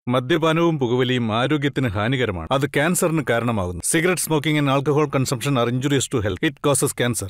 മദ്യപാനവും പുകവലിയും ആരോഗ്യത്തിന് ഹാനികരമാണ്. അത് ക്യാൻസറിന് കാരണമാകുന്നു. Cigarette smoking and alcohol consumption are injurious to health. It causes cancer.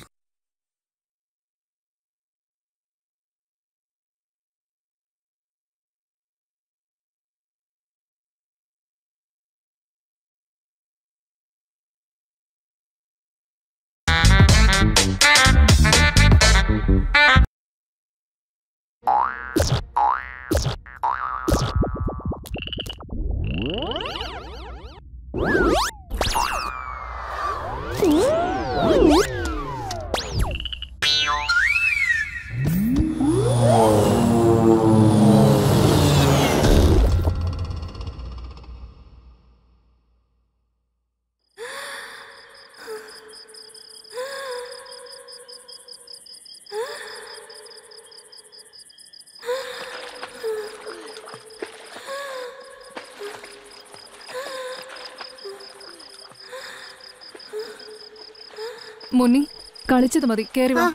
Munni കളിച്ചത് മതി, കേറി വാ.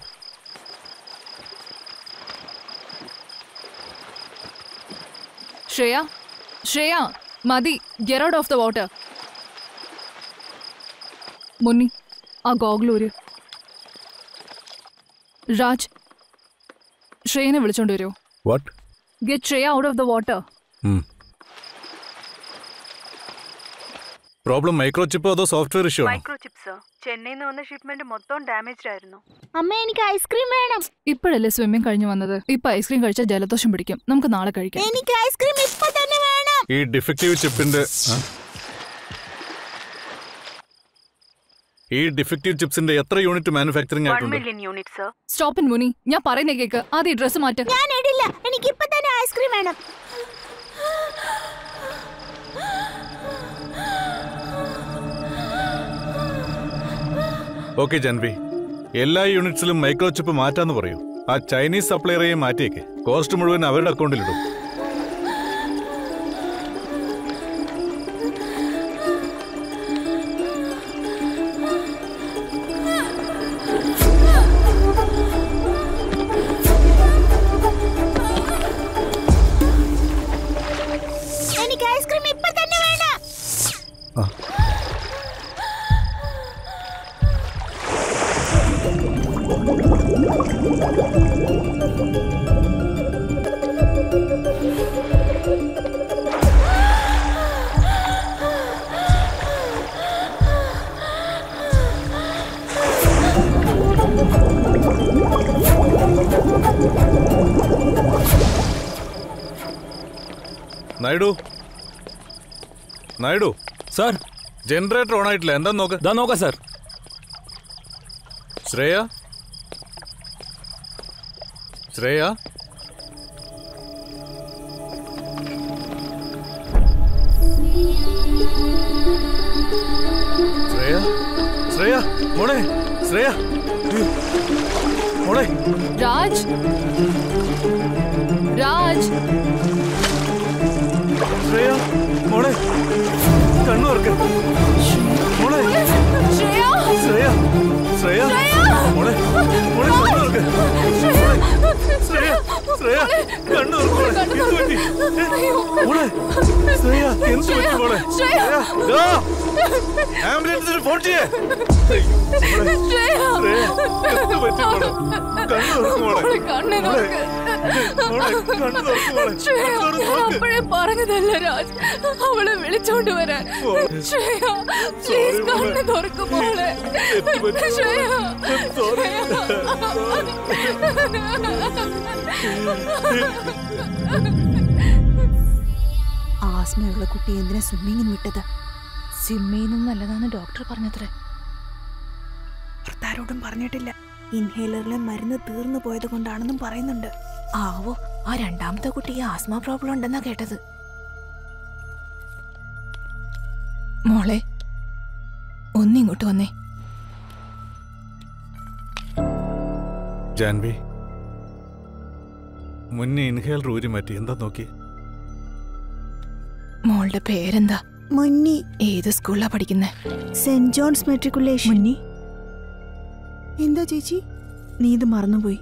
ശ്രേയ മതി, get out of the water. Munni ആ ഗോഗ്ലൂര്. രാജ്, ശ്രേയനെ വിളിച്ചോണ്ട് വരുമോ? What? Get Shreya out of the water. Problem microchip അതോ സോഫ്റ്റ്വെയർ ഇഷ്യൂ ആണോ? Microchip sir. ചെന്നൈയിൽ നിന്ന് വന്ന ഷിപ്മെന്റ് മൊത്തം ഡാമേജ്ഡ് ആയിരുന്നു. അമ്മ, എനിക്ക് ഐസ്ക്രീം വേണം. ഇപ്പോഴല്ലേ സ്വിമ്മിംഗ് കഴിഞ്ഞു വന്നത്. ഇപ്പൊ ഐസ്ക്രീം കഴിച്ചാൽ ജലദോഷം പിടിക്കും. നമുക്ക് നാളെ കഴിക്കാം. എനിക്ക് ഐസ്ക്രീം ഇപ്പൊ തന്നെ വേണം. ഈ ഡിഫക്റ്റീവ് ചിപ്സിന്റെ എത്ര യൂണിറ്റ് മാനുഫാക്ചറിംഗ് ആയിട്ടുണ്ട്? 1 million units sir. Stop it Munni, ഞാൻ പറയുന്ന കേക്ക്. ആദ്യം ഡ്രസ് മാറ്റ. ഞാൻ ഇടില്ല, എനിക്ക് ഇപ്പൊ തന്നെ ഐസ്ക്രീം വേണം. ഓക്കെ ജാൻവി, എല്ലാ യൂണിറ്റ്സിലും മൈക്രോചിപ്പ് മാറ്റാന്ന് പറയൂ. ആ ചൈനീസ് സപ്ലയറേയും മാറ്റിയേക്ക്. കോസ്റ്റ് മുഴുവൻ അവരുടെ അക്കൗണ്ടിലിടും. എനിക്ക് ഐസ്ക്രീം ഇപ്പൊ തന്നെ വേണം. നായിഡു സാർ, ജനറേറ്റർ ഓൺ ആയിട്ടില്ല. എന്താ നോക്ക? നോക്കാം സാർ. ശ്രേയ ശ്രേയ ശ്രേയ ശ്രേയ മോളെ, ശ്രേയ മോളെ. രാജ്, ശ്രേയ മോളെ, കണ്ണു തുറക്ക് മോളെ. ശ്രേയ ശ്രേയ മോളെ, മോളെ കണ്ണു തുറക്ക്. ശ്രേയ ശ്രേയ കണ്ണു തുറക്ക്. മോളെ ശ്രേയ, എന്ത് പറ്റി മോളെ? ആംബുലൻസിന് ഫോൺ ചെയ്യേ. എന്ത് പറ്റി മോളെ? കണ്ണു തുറക്ക് മോളെ. അപ്പോഴേ പറഞ്ഞതല്ല രാജ്, അവളെ വിളിച്ചോണ്ട് വരാൻ. ശ്രേയ പ്ലീസ് കണ്ണ് തുറക്കും മോളെ. ശ്രേയ ആസ്മയുള്ള കുട്ടി എന്തിനാ സ്വിമ്മിങ്ങിന് വിട്ടത്? സ്വിമ്മിങ് നല്ലതാന്ന് ഡോക്ടർ പറഞ്ഞത്രേ. ഭർത്താരോടും പറഞ്ഞിട്ടില്ല. ഇൻഹേലറിലെ മരുന്ന് തീർന്നു പോയത് കൊണ്ടാണെന്നും പറയുന്നുണ്ട്. ആവോ, ആ രണ്ടാമത്തെ കുട്ടി ആസ്മ പ്രോബ്ലം ഉണ്ടെന്നാ കേട്ടത്. മോളെ, ഒന്നിങ്ങോട്ട് വന്നേ. ജാൻവി, മുന്നേ ഇൻഹേലർ ഊരി മാറ്റി. എന്താ നോക്കി? മോളുടെ പേരെന്താ? മുന്നി. ഏത് സ്കൂളിലാ പഠിക്കുന്നേ? Saint John's matriculation. മുന്നി, എന്താ ചേച്ചി, നീ ഇത് മറന്നുപോയി?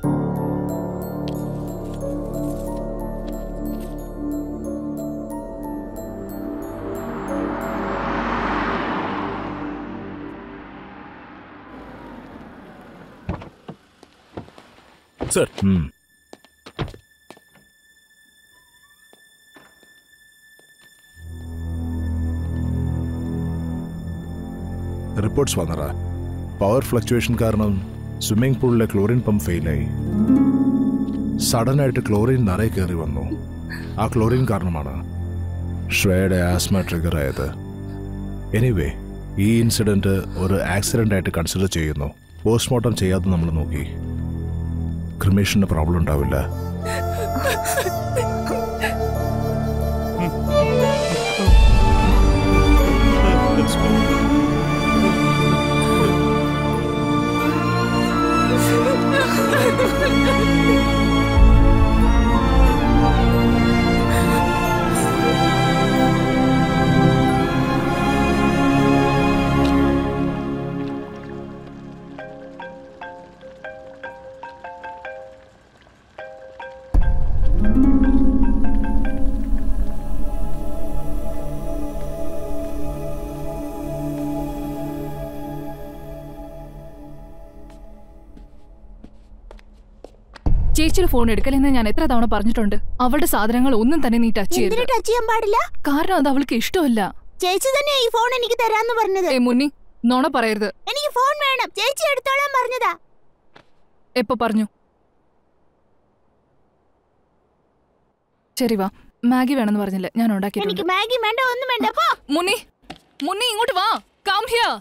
സർ. റിപ്പോർട്ട്സ് വന്നറ. പവർ ഫ്ലക്ച്വേഷൻ കാരണം സ്വിമ്മിംഗ് പൂളിലെ ക്ലോറിൻ പമ്പ് ഫെയിലായി. സഡനായിട്ട് ക്ലോറിൻ നിറയെ കയറി വന്നു. ആ ക്ലോറിൻ കാരണമാണ് ശ്രേയയുടെ ആസ്മ ട്രിഗർ ആയത്. എനിവേ, ഈ ഇൻസിഡന്റ് ഒരു ആക്സിഡന്റ് ആയിട്ട് കൺസിഡർ ചെയ്യുന്നു. പോസ്റ്റ്മോർട്ടം ചെയ്യാതെ നമ്മൾ നോക്കി. ക്രിമേഷന് പ്രോബ്ലം ഉണ്ടാവില്ല. ചേച്ചിയുടെ ഫോൺ എടുക്കലെന്ന് ഞാൻ എത്ര തവണ പറഞ്ഞിട്ടുണ്ട്. അവളുടെ സാധനങ്ങൾ ഒന്നും തന്നെ നീ ടച്ച് ചെയ്യാൻ പാടില്ല. കാരണം അത് അവൾക്ക് ഇഷ്ടമല്ല. ചേച്ചി തന്നെ ഈ ഫോൺ എനിക്ക് തരാന്ന് പറഞ്ഞത്. മുന്നി, നോണ പറയരുത്. എനിക്ക് ഫോൺ വേണം. ചേച്ചി എടുത്തോളാൻ പറഞ്ഞതാ. എപ്പോ പറഞ്ഞു? ശരി വാ, മാഗി വേണമെന്ന് പറഞ്ഞില്ല, ഞാൻ ഉണ്ടാക്കിയിട്ടുണ്ട്. എനിക്ക് മാഗി വേണ്ട, ഒന്നും വേണ്ട. മുന്നി, മുന്നി ഇങ്ങോട്ട് വാ. Come here.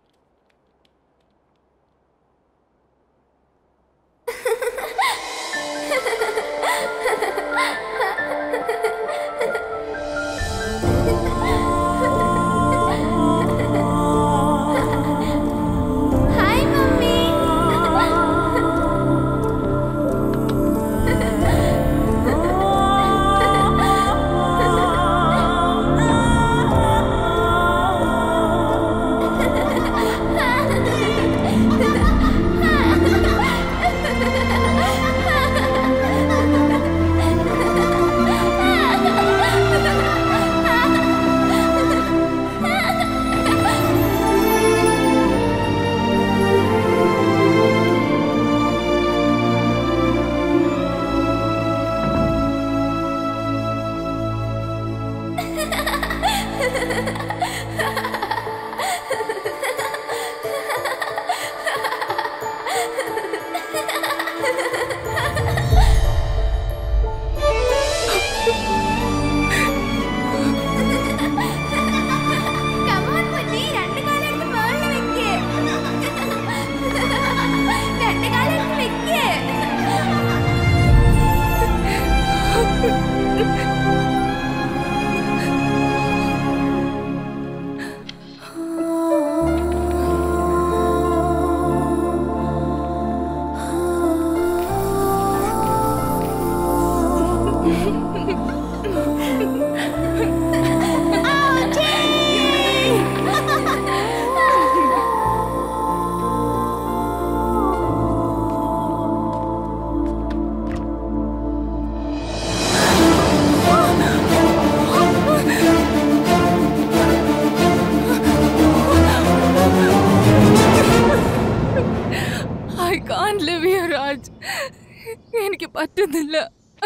എനിക്ക് പറ്റുന്നില്ല.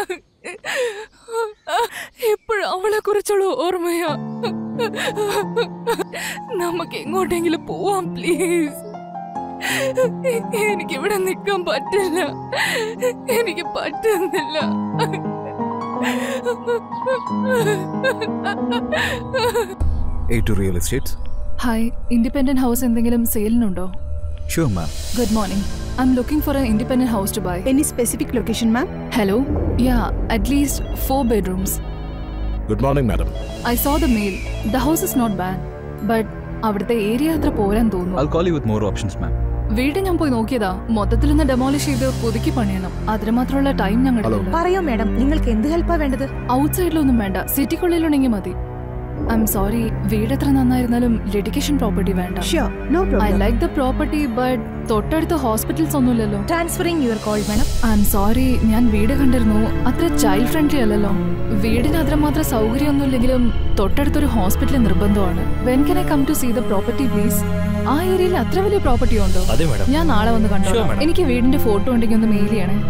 എപ്പോഴും അവളെ കുറിച്ചുള്ള ഓർമ്മയാ. നമുക്ക് എങ്ങോട്ടെങ്കിലും പോവാം പ്ലീസ്. എനിക്കിവിടെ നിൽക്കാൻ പറ്റില്ല. എനിക്ക് പറ്റുന്നില്ല. Real estate. Hi, independent house എന്തെങ്കിലും സെയിലിനുണ്ടോ? Sure, ma'am. Good morning. I'm looking for an independent house to buy. Any specific location, ma'am? Hello? Yeah, at least 4 bedrooms. Good morning, madam. I saw the mail. The house is not bad, but അവിടുത്തെ area അത്ര പോരാൻ തോന്നുന്നു. I'll call you with more options, ma'am. വീട് ഞാൻ പോയി നോക്കിയതാ. മൊത്തത്തിലൊന്ന് demolish ചെയ്ത് പുതുക്കി പണിയണം. അതിന് മാത്രമുള്ള ടൈം ഞങ്ങളുടെ. പറയോ മാഡം, നിങ്ങൾക്ക് എന്ത് ഹെൽപ്പാ വേണ്ടത്? ഔട്ട്സൈഡിലൊന്നും വേണ്ട, സിറ്റിക്കുള്ളിലുണ്ടെങ്കിൽ മതി. I'm sorry, വീട് എത്ര നന്നായിരുന്നാലും ലിറ്റിഗേഷൻ പ്രോപ്പർട്ടി വേണ്ട. Sure, no problem. I like the property, but തൊട്ടടുത്ത് ഹോസ്പിറ്റൽസ് ഒന്നുമില്ലല്ലോ. Transferring your call, madam. I'm sorry, ഞാൻ വീട് കണ്ടിരുന്നു. അത്ര ചൈൽഡ് ഫ്രണ്ട്ലി അല്ലല്ലോ. വീടിന് അത്രമാത്രം സൗകര്യമൊന്നുമില്ലെങ്കിലും തൊട്ടടുത്തൊരു ഹോസ്പിറ്റൽ നിർബന്ധമാണ്. When can I come to see the property, please? ആ ഏരിയയിൽ അത്ര വലിയ പ്രോപ്പർട്ടി ഉണ്ടോ? ഞാൻ നാളെ വന്ന് കണ്ടോ. എനിക്ക് വീടിന്റെ ഫോട്ടോ ഉണ്ടെങ്കിൽ ഒന്ന് മെയിൽ ചെയ്യണേ.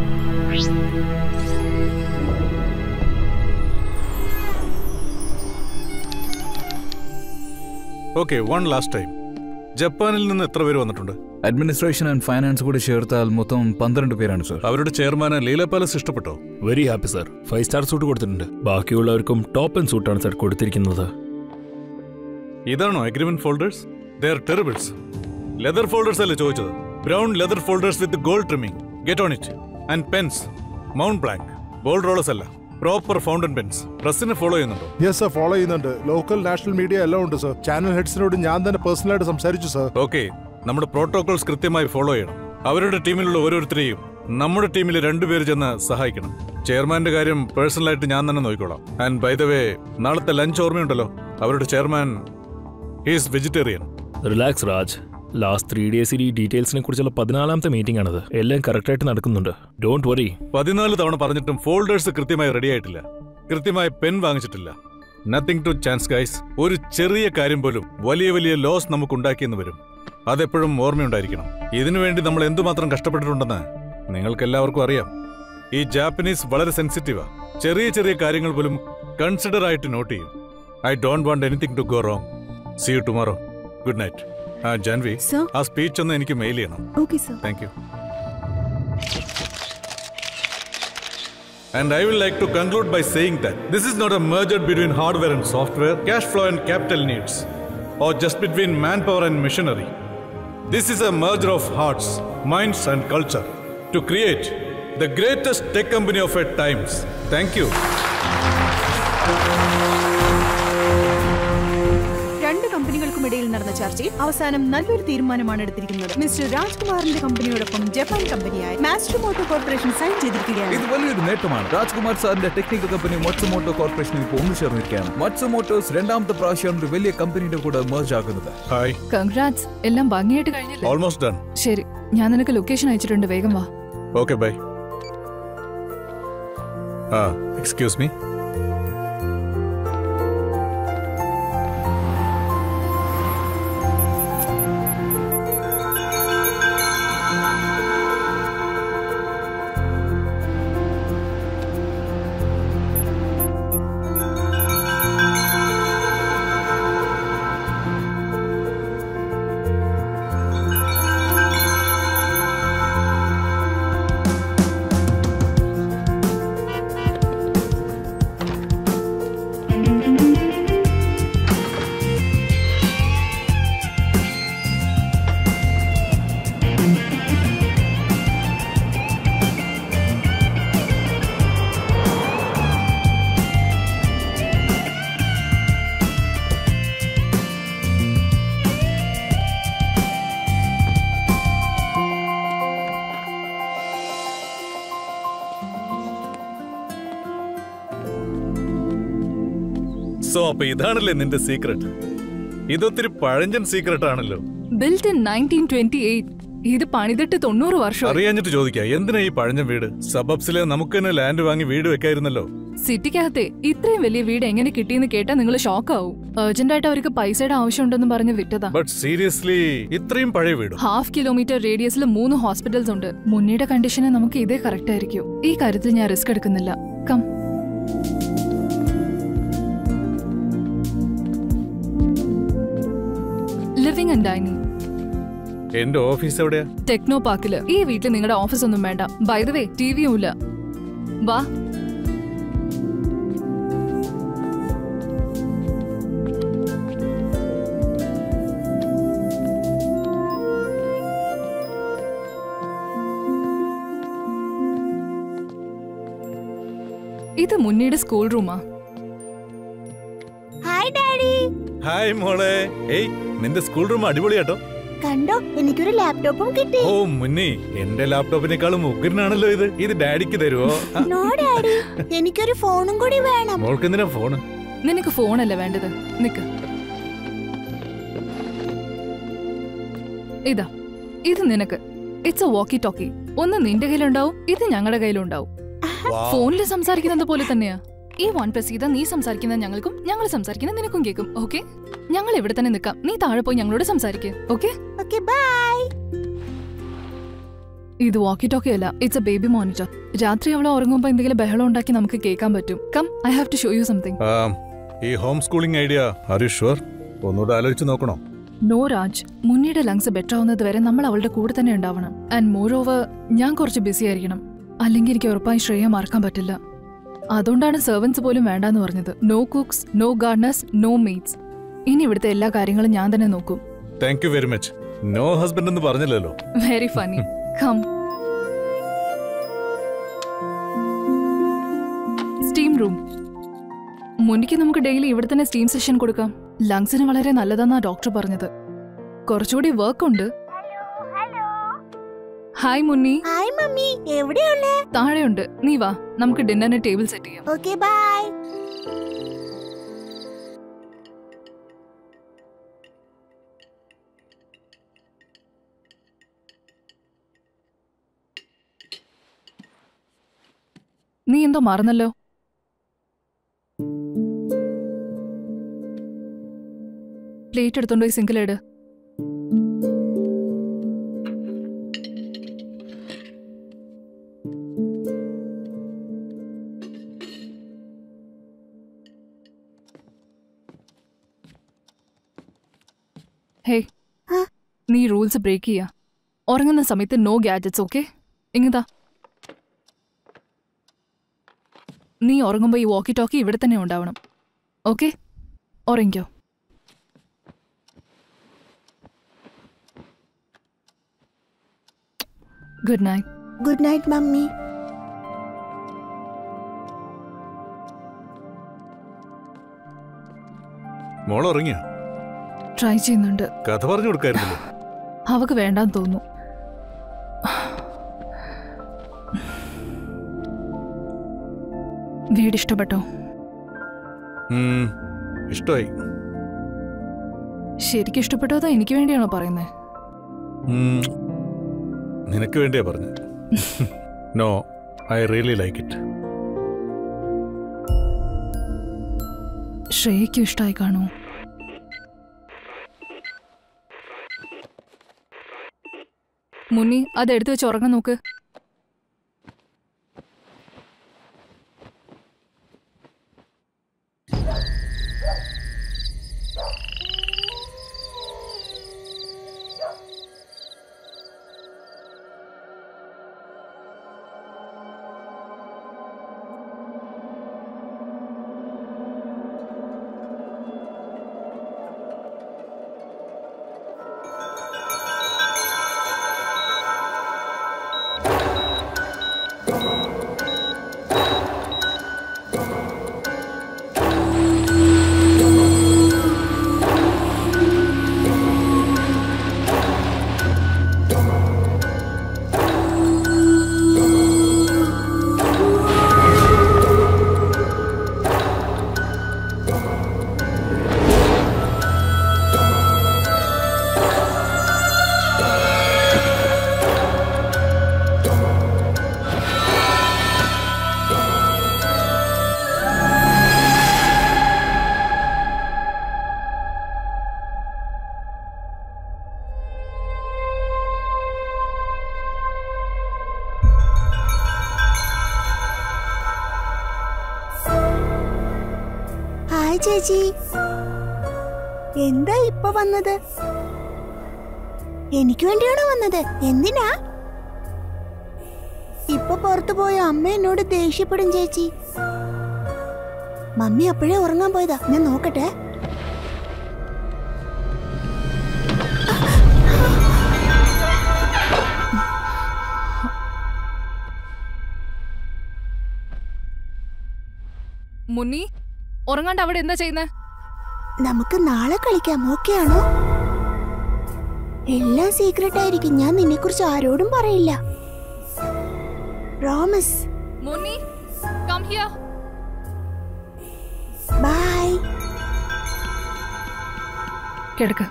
Okay, one last time. ജപ്പാനിൽ നിന്ന് എത്ര പേര് വന്നിട്ടുണ്ട്? അഡ്മിനിസ്ട്രേഷൻ ആൻഡ് ഫൈനാൻസ് കൂടി ചേർത്താൽ മൊത്തം 12 പേരാണ് സർ. അവരുടെ ചെയർമാന് ലീല പാലസ് ഇഷ്ടപ്പെട്ടോ? Very happy sir. 5 star suite കൊടുത്തിട്ടുണ്ട്. ബാക്കിയുള്ളവർക്കും ടോപ്പ് ആൻഡ് സൂട്ടാണ് സർ കൊടുത്തിരിക്കുന്നത്. ഇതാണോ agreement folders? They are terribles. Leather folders അല്ലേ ചോദിച്ചത്? Brown leather folders with gold trimming. Get on it. And pens Mont Blanc. Bold rollers അല്ല, proper fountain pens. പ്രസിനെ follow ചെയ്യുന്നുണ്ടോ? യെസ് സർ, ഫോളോ ചെയ്യുന്നുണ്ട്. Local national media എല്ലാം ഉണ്ട് sir. Channel ഹെഡ്സിനോട് ഞാൻ തന്നെ പേഴ്സണലായിട്ട് സംസാരിച്ചു സർ. ഓക്കെ, നമ്മുടെ പ്രോട്ടോകോൾസ് കൃത്യമായി ഫോളോ ചെയ്യണം. അവരുടെ ടീമിലുള്ള ഓരോരുത്തരെയും നമ്മുടെ ടീമിൽ 2 പേര് ചെന്ന് സഹായിക്കണം. ചെയർമാന്റെ കാര്യം പേഴ്സണലായിട്ട് ഞാൻ തന്നെ നോക്കിക്കോളാം. ആൻഡ് ബൈ ദ വേ, നാളത്തെ ലഞ്ച് ഓർമ്മയുണ്ടല്ലോ? അവരുടെ chairman is vegetarian. Relax Raj. Last 3 ഡേയ്സിൽ ഈ ഡീറ്റെയിൽസിനെ കുറിച്ചുള്ള 14ാമത്തെ മീറ്റിംഗ് ആണത്. എല്ലാം കറക്റ്റായിട്ട് നടക്കുന്നുണ്ട്. Don't worry. 14 തവണ പറഞ്ഞിട്ടും ഫോൾഡേഴ്സ് കൃത്യമായി റെഡി ആയിട്ടില്ല. കൃത്യമായി പെൻ വാങ്ങിച്ചിട്ടില്ല. Nothing to chance guys. ഒരു ചെറിയ കാര്യം പോലും വലിയ വലിയ ലോസ് നമുക്ക് ഉണ്ടാക്കിയെന്ന് വരും. അതെപ്പോഴും ഓർമ്മയുണ്ടായിരിക്കണം. ഇതിനുവേണ്ടി നമ്മൾ എന്തുമാത്രം കഷ്ടപ്പെട്ടിട്ടുണ്ടെന്ന് നിങ്ങൾക്ക് എല്ലാവർക്കും അറിയാം. ഈ ജാപ്പനീസ് വളരെ സെൻസിറ്റീവാ. ചെറിയ ചെറിയ കാര്യങ്ങൾ പോലും കൺസിഡർ ആയിട്ട് നോട്ട് ചെയ്യും. I don't want anything to go wrong. See you tomorrow. Good night. Janvi, ആ സ്പീച്ച് ഒന്ന് എനിക്ക് മെയിൽ ചെയ്യണം. Okay sir. Thank you. And I will like to conclude by saying that this is not a merger between hardware and software, cash flow and capital needs, or just between manpower and machinery. This is a merger of hearts, minds and culture to create the greatest tech company of our times. Thank you. രണ്ട് കമ്പനികൾക്കുമിടയിൽ നടന്ന ചർച്ചയിൽ അവസാനം നല്ലൊരു തീരുമാനമാണ് എടുത്തിരിക്കുന്നത്. Mister രാജ്കുമാറിന്റെ കമ്പനിയോടൊപ്പം Japan കമ്പനിയായ മാസ്ട്രോമോട്ടോ corporation sign ചെയ്തിരിക്കുകയാണ്. ഇത് വലിയൊരു നേട്ടമാണ്. രാജ്കുമാർ സാറിന്റെ ടെക്നിക്കൽ കമ്പനി മത്സുമോട്ടോ കോർപ്പറേഷനിൽ ഇപ്പോൾ ഒന്നു ചേർന്നിരിക്കുകയാണ്. മത്സുമോട്ടോസ് 2ാമത്തെ പ്രാവശ്യമാണ് ഒരു വലിയ കമ്പനിയുടെ കൂടെ മെർജ് ആകുന്നത്. ഹായ്. കൺഗ്രാറ്റ്സ്. എല്ലാം ഭംഗിയായിട്ട് കഴിഞ്ഞില്ലേ? Almost done. ശരി, ഞാൻ നിനക്ക് ലൊക്കേഷൻ അയച്ചിട്ടുണ്ട്. വേഗം വാ. Okay, bye. Excuse me. So അപ്പൊ ഇതാണല്ലേ നിന്റെ സീക്രട്ട്? ഇതൊത്തിരി പഴഞ്ചൻ സീക്രട്ട് ആണല്ലോ. Built in 1928. ഇത് പണിതിട്ട് 90 വർഷം. അറിയാഞ്ഞിട്ട് ചോദിക്കാം, എന്തിനാ ഈ പഴഞ്ചൻ വീട്? സബബ്സിലെ നമുക്ക് തന്നെ ലാൻഡ് വാങ്ങി വീട് വെക്കായിരുന്നല്ലോ. സിറ്റിക്കകത്തെ ഇത്രയും വലിയ വീട് എങ്ങനെ കിട്ടിയെന്ന് കേട്ടാ നിങ്ങൾ ഷോക്ക് ആവും. അർജന്റായിട്ട് അവർക്ക് പൈസയുടെ ആവശ്യമുണ്ടെന്ന് പറഞ്ഞ് വിറ്റതാ. ബട്ട് സീരിയസ്ലി ഇത്രയും പഴയ വീട്? 1/2 കിലോമീറ്റർ റേഡിയസിൽ 3 ഹോസ്പിറ്റൽസ് ഉണ്ട്. മുന്നിയുടെ കണ്ടീഷന് നമുക്ക് ഇതേ കറക്റ്റ് ആയിരിക്കും. ഈ കാര്യത്തിൽ ഞാൻ റിസ്ക് എടുക്കുന്നില്ല. കം. Living and dining. എന്റെ ഓഫീസ് എവിടെയാ? ടെക്നോ പാർക്കില്. ഈ വീട്ടിൽ നിങ്ങളുടെ ഓഫീസ് ഒന്നും വേണ്ട. ബൈ ദ വേ, ടിവിയും ഇല്ല. വാ. ഇത് മുന്നിയുടെ സ്കൂൾ റൂമാ. Hi daddy. ഹായ് മോളെ. ഏയ്, നിന്റെ സ്കൂൾ റൂം അടിപൊളിയാട്ടോ. കണ്ടോ, എനിക്കൊരു ലാപ്ടോപ്പും കിട്ടി. ഓ മുന്നി, എന്റെ ലാപ്ടോപ്പിനേക്കാളും ഉഗ്രനാണല്ലോ ഇത്. ഇത് ഡാഡിക്ക് തരുമോ? നോ ഡാഡി, എനിക്കൊരു ഫോണും കൂടി വേണം. മോൾക്ക് എന്തിനാ ഫോണ്? നിനക്ക് ഫോണല്ല വേണ്ടത്. നിക്ക്. ഇതാ, ഇത് നിനക്ക്. It's a walkie talkie. ഒന്ന് നിന്റെ കയ്യിലുണ്ടാവും, ഇത് ഞങ്ങളുടെ കയ്യിലുണ്ടാവും. ഫോണിൽ സംസാരിക്കുന്നത് പോലെ തന്നെയാ. ഈ 1+ ചെയ്താ നീ സംസാരിക്കുന്നത് ഞങ്ങൾക്കും, ഞങ്ങൾ സംസാരിക്കുന്നത് നിനക്കും കേൾക്കും. ഓക്കെ? ഞങ്ങൾ ഇവിടെ തന്നെ നിൽക്കാം. നീ താഴെ പോയി ഞങ്ങളോട് സംസാരിക്കും. ഓക്കെ? Okay, bye. ഇത് വാക്കി ടോക്കി അല്ല, ഇറ്റ്സ് എ ബേബി മോണിറ്റർ. രാത്രി അവളെ ഉറങ്ങുമ്പോ എന്തെങ്കിലും ബഹളം ഉണ്ടാക്കി നമുക്ക് കേൾക്കാൻ പറ്റും. Come, I have to show you something. ഈ home schooling idea are you sure? ഒന്നുകൂടെ ആലോചിച്ച് നോക്കണോ? നോ രാജ്, മുന്നിയുടെ ലങ്സ് ബെറ്റർ ആവുന്നത് വരെ നമ്മൾ അവളുടെ കൂടെ തന്നെ ഉണ്ടാവണം. ആൻഡ് മോർ ഓവർ, ഞാൻ കുറച്ച് ബിസി ആയിരിക്കണം. അല്ലെങ്കിൽ എനിക്ക് ഉറപ്പായി ശ്രേയ മറക്കാൻ പറ്റില്ല. അതുകൊണ്ടാണ് സെർവൻസ് പോലും വേണ്ടാന്ന് പറഞ്ഞത്. No cooks, no gardeners, no maids. ഇനി ഇവിടുത്തെ എല്ലാ കാര്യങ്ങളും ഞാൻ തന്നെ നോക്കും. Thank you very much. No husband എന്ന് പറഞ്ഞില്ലല്ലോ. Very funny. Come. Steam room. മുന്നിക്ക് നമുക്ക് ഡെയിലി ഇവിടെ തന്നെ സ്റ്റീം സെഷൻ കൊടുക്കാം. ലങ്സിന് വളരെ നല്ലതാന്നാ ഡോക്ടർ പറഞ്ഞത്. കുറച്ചുകൂടി വർക്ക് ഉണ്ട്. ഹായ് മുന്നി. ഹായ് മമ്മി, എവിടെയുള്ളേ? താഴെയുണ്ട്. നീ വാ, നമുക്ക് ഡിന്നറിന് ടേബിൾ സെറ്റ് ചെയ്യാം. Okay, bye. നീ എന്തോ മറന്നല്ലോ. പ്ലേറ്റ് എടുത്തോണ്ട് പോയി സിങ്കിലിട്. ഹേ, നീ റൂൾസ് ബ്രേക്ക് ചെയ്യാ. ഉറങ്ങുന്ന സമയത്ത് നോ ഗാഡ്ജറ്റ്സ്, ഓക്കെ? ഇങ്ങതാ. നീ ഉറങ്ങുമ്പോ ഈ വാക്കി ടോക്കി ഇവിടെ തന്നെ ഉണ്ടാവണം, ഓക്കെ? ഉറങ്ങിക്കോ. Good night. Good night mummy. മോൾ ഉറങ്ങിയ? ട്രൈ ചെയ്യുന്നുണ്ട്. കഥ പറഞ്ഞു കൊടുക്കായിരുന്നല്ലോ. അവക്ക് വേണ്ടാന്ന് തോന്നുന്നു. വീട് ഇഷ്ടപ്പെട്ടോ? ഇഷ്ടമായി. ശരിക്കും ഇഷ്ടപ്പെട്ടോ അതോ എനിക്ക് വേണ്ടിയാണോ പറയുന്നത്? നിനക്ക് വേണ്ടിയാ പറഞ്ഞു. No, I really like it. ശ്രേയയ്ക്കും ഇഷ്ടമായി കാണൂ. മുന്നി, അത് എടുത്തു വെച്ച് ഉറങ്ങാൻ നോക്ക്. ചേച്ചി, എന്താ ഇപ്പൊ വന്നത്? എനിക്ക് വേണ്ടിയാണോ വന്നത്? എന്തിനാ? ഇപ്പൊ പുറത്തു പോയ അമ്മ എന്നോട് ദേഷ്യപ്പെടും ചേച്ചി. മമ്മി അപ്പോഴേ ഉറങ്ങാൻ പോയതാ. ഞാൻ നോക്കട്ടെ. മുന്നി, ഉറങ്ങാണ്ട് അവിടെ എന്താ ചെയ്യുന്നത്? നമുക്ക് നാളെ കളിക്കാം, ഓക്കെ ആണോ? എല്ലാം സീക്രട്ട് ആയിരിക്കും. ഞാൻ നിന്നെ കുറിച്ച് ആരോടും പറയില്ല. Promise. Munni, come here. Bye. കിടക്ക്.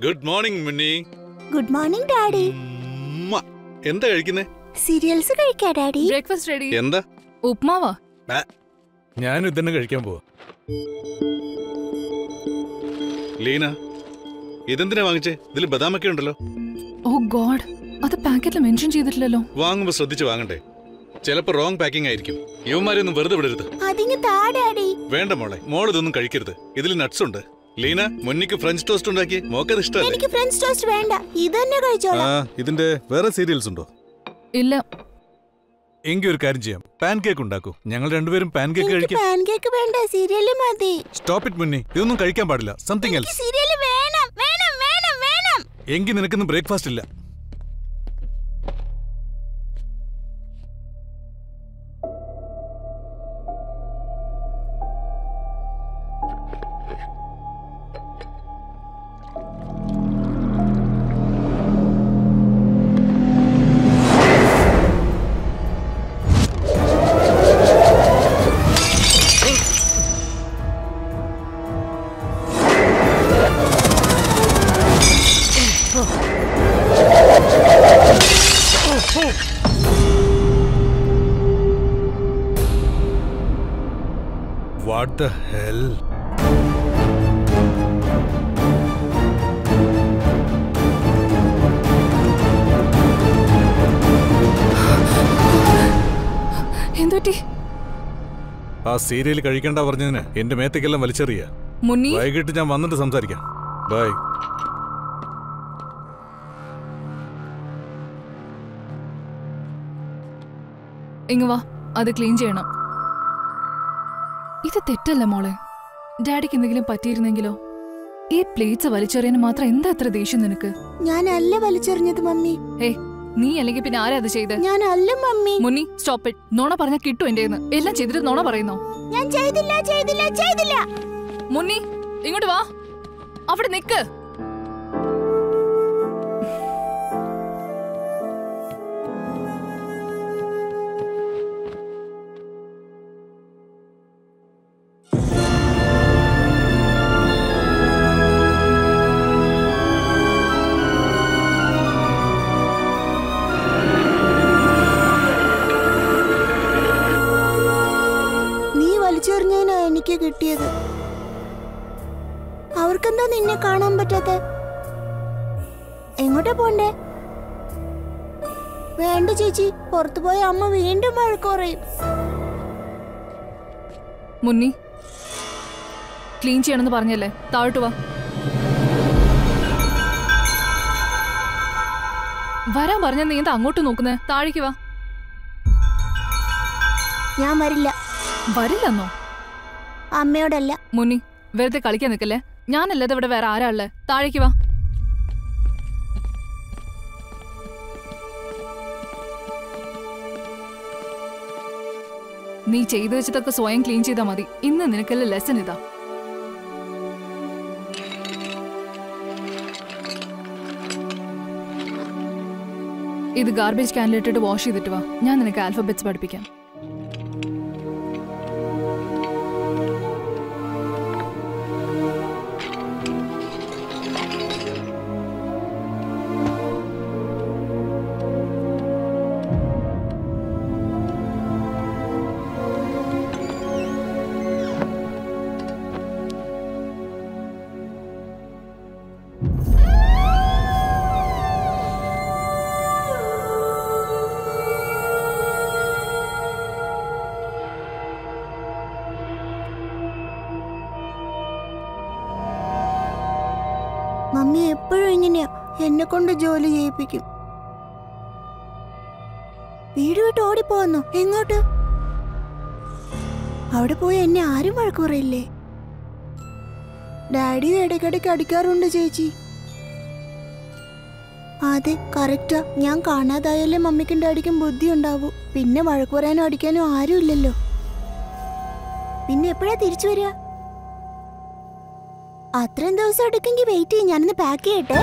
Good morning Munni. Good morning daddy. എന്താ കഴിക്കുന്നേ? സീരിയൽസ് കഴിക്കാ ഡാഡി. Breakfast ready. എന്താ? ഉപ്മാവാ. ഞാനും ഇതന്നെ കഴിക്കാൻ പോവാ. ലീന, ഇതെന്തിനാ വാങ്ങിച്ചേ? ഇതിൽ ബദാമൊക്കെ ഉണ്ടല്ലോ. ഓ ഗോഡ്, അത് പാക്കറ്റിൽ മെൻഷൻ ചെയ്തിട്ടില്ലല്ലോ. വാങ്ങുമ്പോ ശ്രദ്ധിച്ച് വാങ്ങണ്ടേ? ചിലപ്പോ റോങ് പാക്കിംഗ് ആയിരിക്കും. യുവമാരെയൊന്നും വെറുതെ വിടരുത്. വേണ്ട മോളെ, മോൾ ഇതൊന്നും കഴിക്കരുത്. ഇതിൽ നട്ട്സ് ഉണ്ട്. ലീന, മുന്നിക്ക് ഫ്രഞ്ച് ടോസ്റ്റ് ഉണ്ടാക്കി. മോക്കത് ഇഷ്ടമല്ലേ? എനിക്ക് ഫ്രഞ്ച് ടോസ്റ്റ് വേണ്ട, ഇതന്നെ കഴിച്ചോളാം. ഇതിന്റെ വേറെ സീരിയൽസ് ഉണ്ടോ? ഇല്ല. എങ്കിൽ ഒരു കാര്യം ചെയ്യാം, പാൻ കേക്ക് ഉണ്ടാക്കൂ. ഞങ്ങൾ രണ്ടുപേരും പാൻ കേക്ക് കഴിക്കാം. പാൻ കേക്ക് വേണ്ട, സീരിയൽ മതി. സ്റ്റോപ്പ് ഇറ്റ് മുന്നി, ഇതൊന്നും കഴിക്കാൻ പാടില്ല. Something else. സീരിയൽ വേണം വേണം വേണം വേണം. എങ്കിൽ നിനക്കൊന്നും ബ്രേക്ക്ഫാസ്റ്റ് ഇല്ല. What the hell? എന്തുപറ്റി? ആ സീരിയൽ കഴിക്കണ്ട പറഞ്ഞതിന് എന്റെ മേത്തേക്കെല്ലാം വലിച്ചെറിയ. മുന്നി, വൈകിട്ട് ഞാൻ വന്നിട്ട് സംസാരിക്കാം. ബൈ. ഇങ്ങ് വാ, അത് ക്ലീൻ ചെയ്യണം. ഇത് തെറ്റല്ല മോളെ. ഡാഡിക്ക് എന്തെങ്കിലും പറ്റിയിരുന്നെങ്കിലോ? ഈ പ്ലേറ്റ്സ് വലിച്ചെറിയാൻ മാത്രം എന്താ അത്ര ദേഷ്യം നിനക്ക്? ഞാനല്ല വലിച്ചെറിഞ്ഞത് മമ്മി. നീ അല്ലെങ്കിൽ പിന്നെ ആരാ അത് ചെയ്ത്? ഞാനല്ല മമ്മി. Munni, stop it. നോണ പറഞ്ഞാൽ കിട്ടും എന്റെ എല്ലാം ചെയ്തിട്ട് നോണ പറയുന്നോ? ഞാൻ ചെയ്തില്ല ചെയ്തില്ല ചെയ്തില്ല. മുന്നി, ഇങ്ങോട്ട് വാ. അവിടെ നിക്ക്. എനിക്ക് കിട്ടിയത്. അവർക്കെന്താ നിന്നെ കാണാൻ പറ്റാത്ത? എങ്ങോട്ടാ പോണ്ടേ? വേണ്ട ചേച്ചി, പുറത്തു പോയ അമ്മ വീണ്ടും വഴക്ക് പറയും. മുന്നി, ക്ലീൻ ചെയ്യണമെന്ന് പറഞ്ഞല്ലേ? താഴോട്ട് വാ. വരാൻ പറഞ്ഞ നീ എന്താ അങ്ങോട്ട് നോക്കുന്നേ? താഴേക്ക് വാ. ഞാൻ വരില്ല. വരില്ലെന്നോ? അമ്മയോടല്ല. മുന്നി, വെറുതെ കളിക്കാൻ നിൽക്കല്ലേ. ഞാനല്ലാതെ ഇവിടെ വേറെ ആരാ ഉള്ളേ? താഴേക്ക് വാ. നീ ചെയ്തു വെച്ചതൊക്കെ സ്വയം ക്ലീൻ ചെയ്താൽ മതി. ഇന്ന് നിനക്കല്ല ലെസൺ ഇതാ. ഇത് ഗാർബേജ് ക്യാനിലിട്ടിട്ട് വാഷ് ചെയ്തിട്ട് വാ. ഞാൻ നിനക്ക് ആൽഫബറ്റ്സ് പഠിപ്പിക്കാം. മമ്മി എപ്പോഴും ഇങ്ങനെയാ, എന്നെ കൊണ്ട് ജോലി ചെയ്യിപ്പിക്കും. വീട് വിട്ട് ഓടിപ്പോന്നോ? എങ്ങോട്ട്? അവിടെ പോയി എന്നെ ആരും വഴക്ക് പറയില്ലേ? ഡാഡി ഇടയ്ക്കിടയ്ക്ക് അടിക്കാറുണ്ട് ചേച്ചി. അതെ, കറക്റ്റാ. ഞാൻ കാണാതായാലേ മമ്മിക്കും ഡാഡിക്കും ബുദ്ധി ഉണ്ടാവൂ. പിന്നെ വഴക്ക് പറയാനും അടിക്കാനും ആരും ഇല്ലല്ലോ. പിന്നെ എപ്പോഴാ തിരിച്ചു വരിക? അത്രയും ദിവസം എടുക്കെങ്കിൽ വെയിറ്റ് ചെയ്യും. ഞാനിന്ന് പാക്ക് ചെയ്യട്ടെ.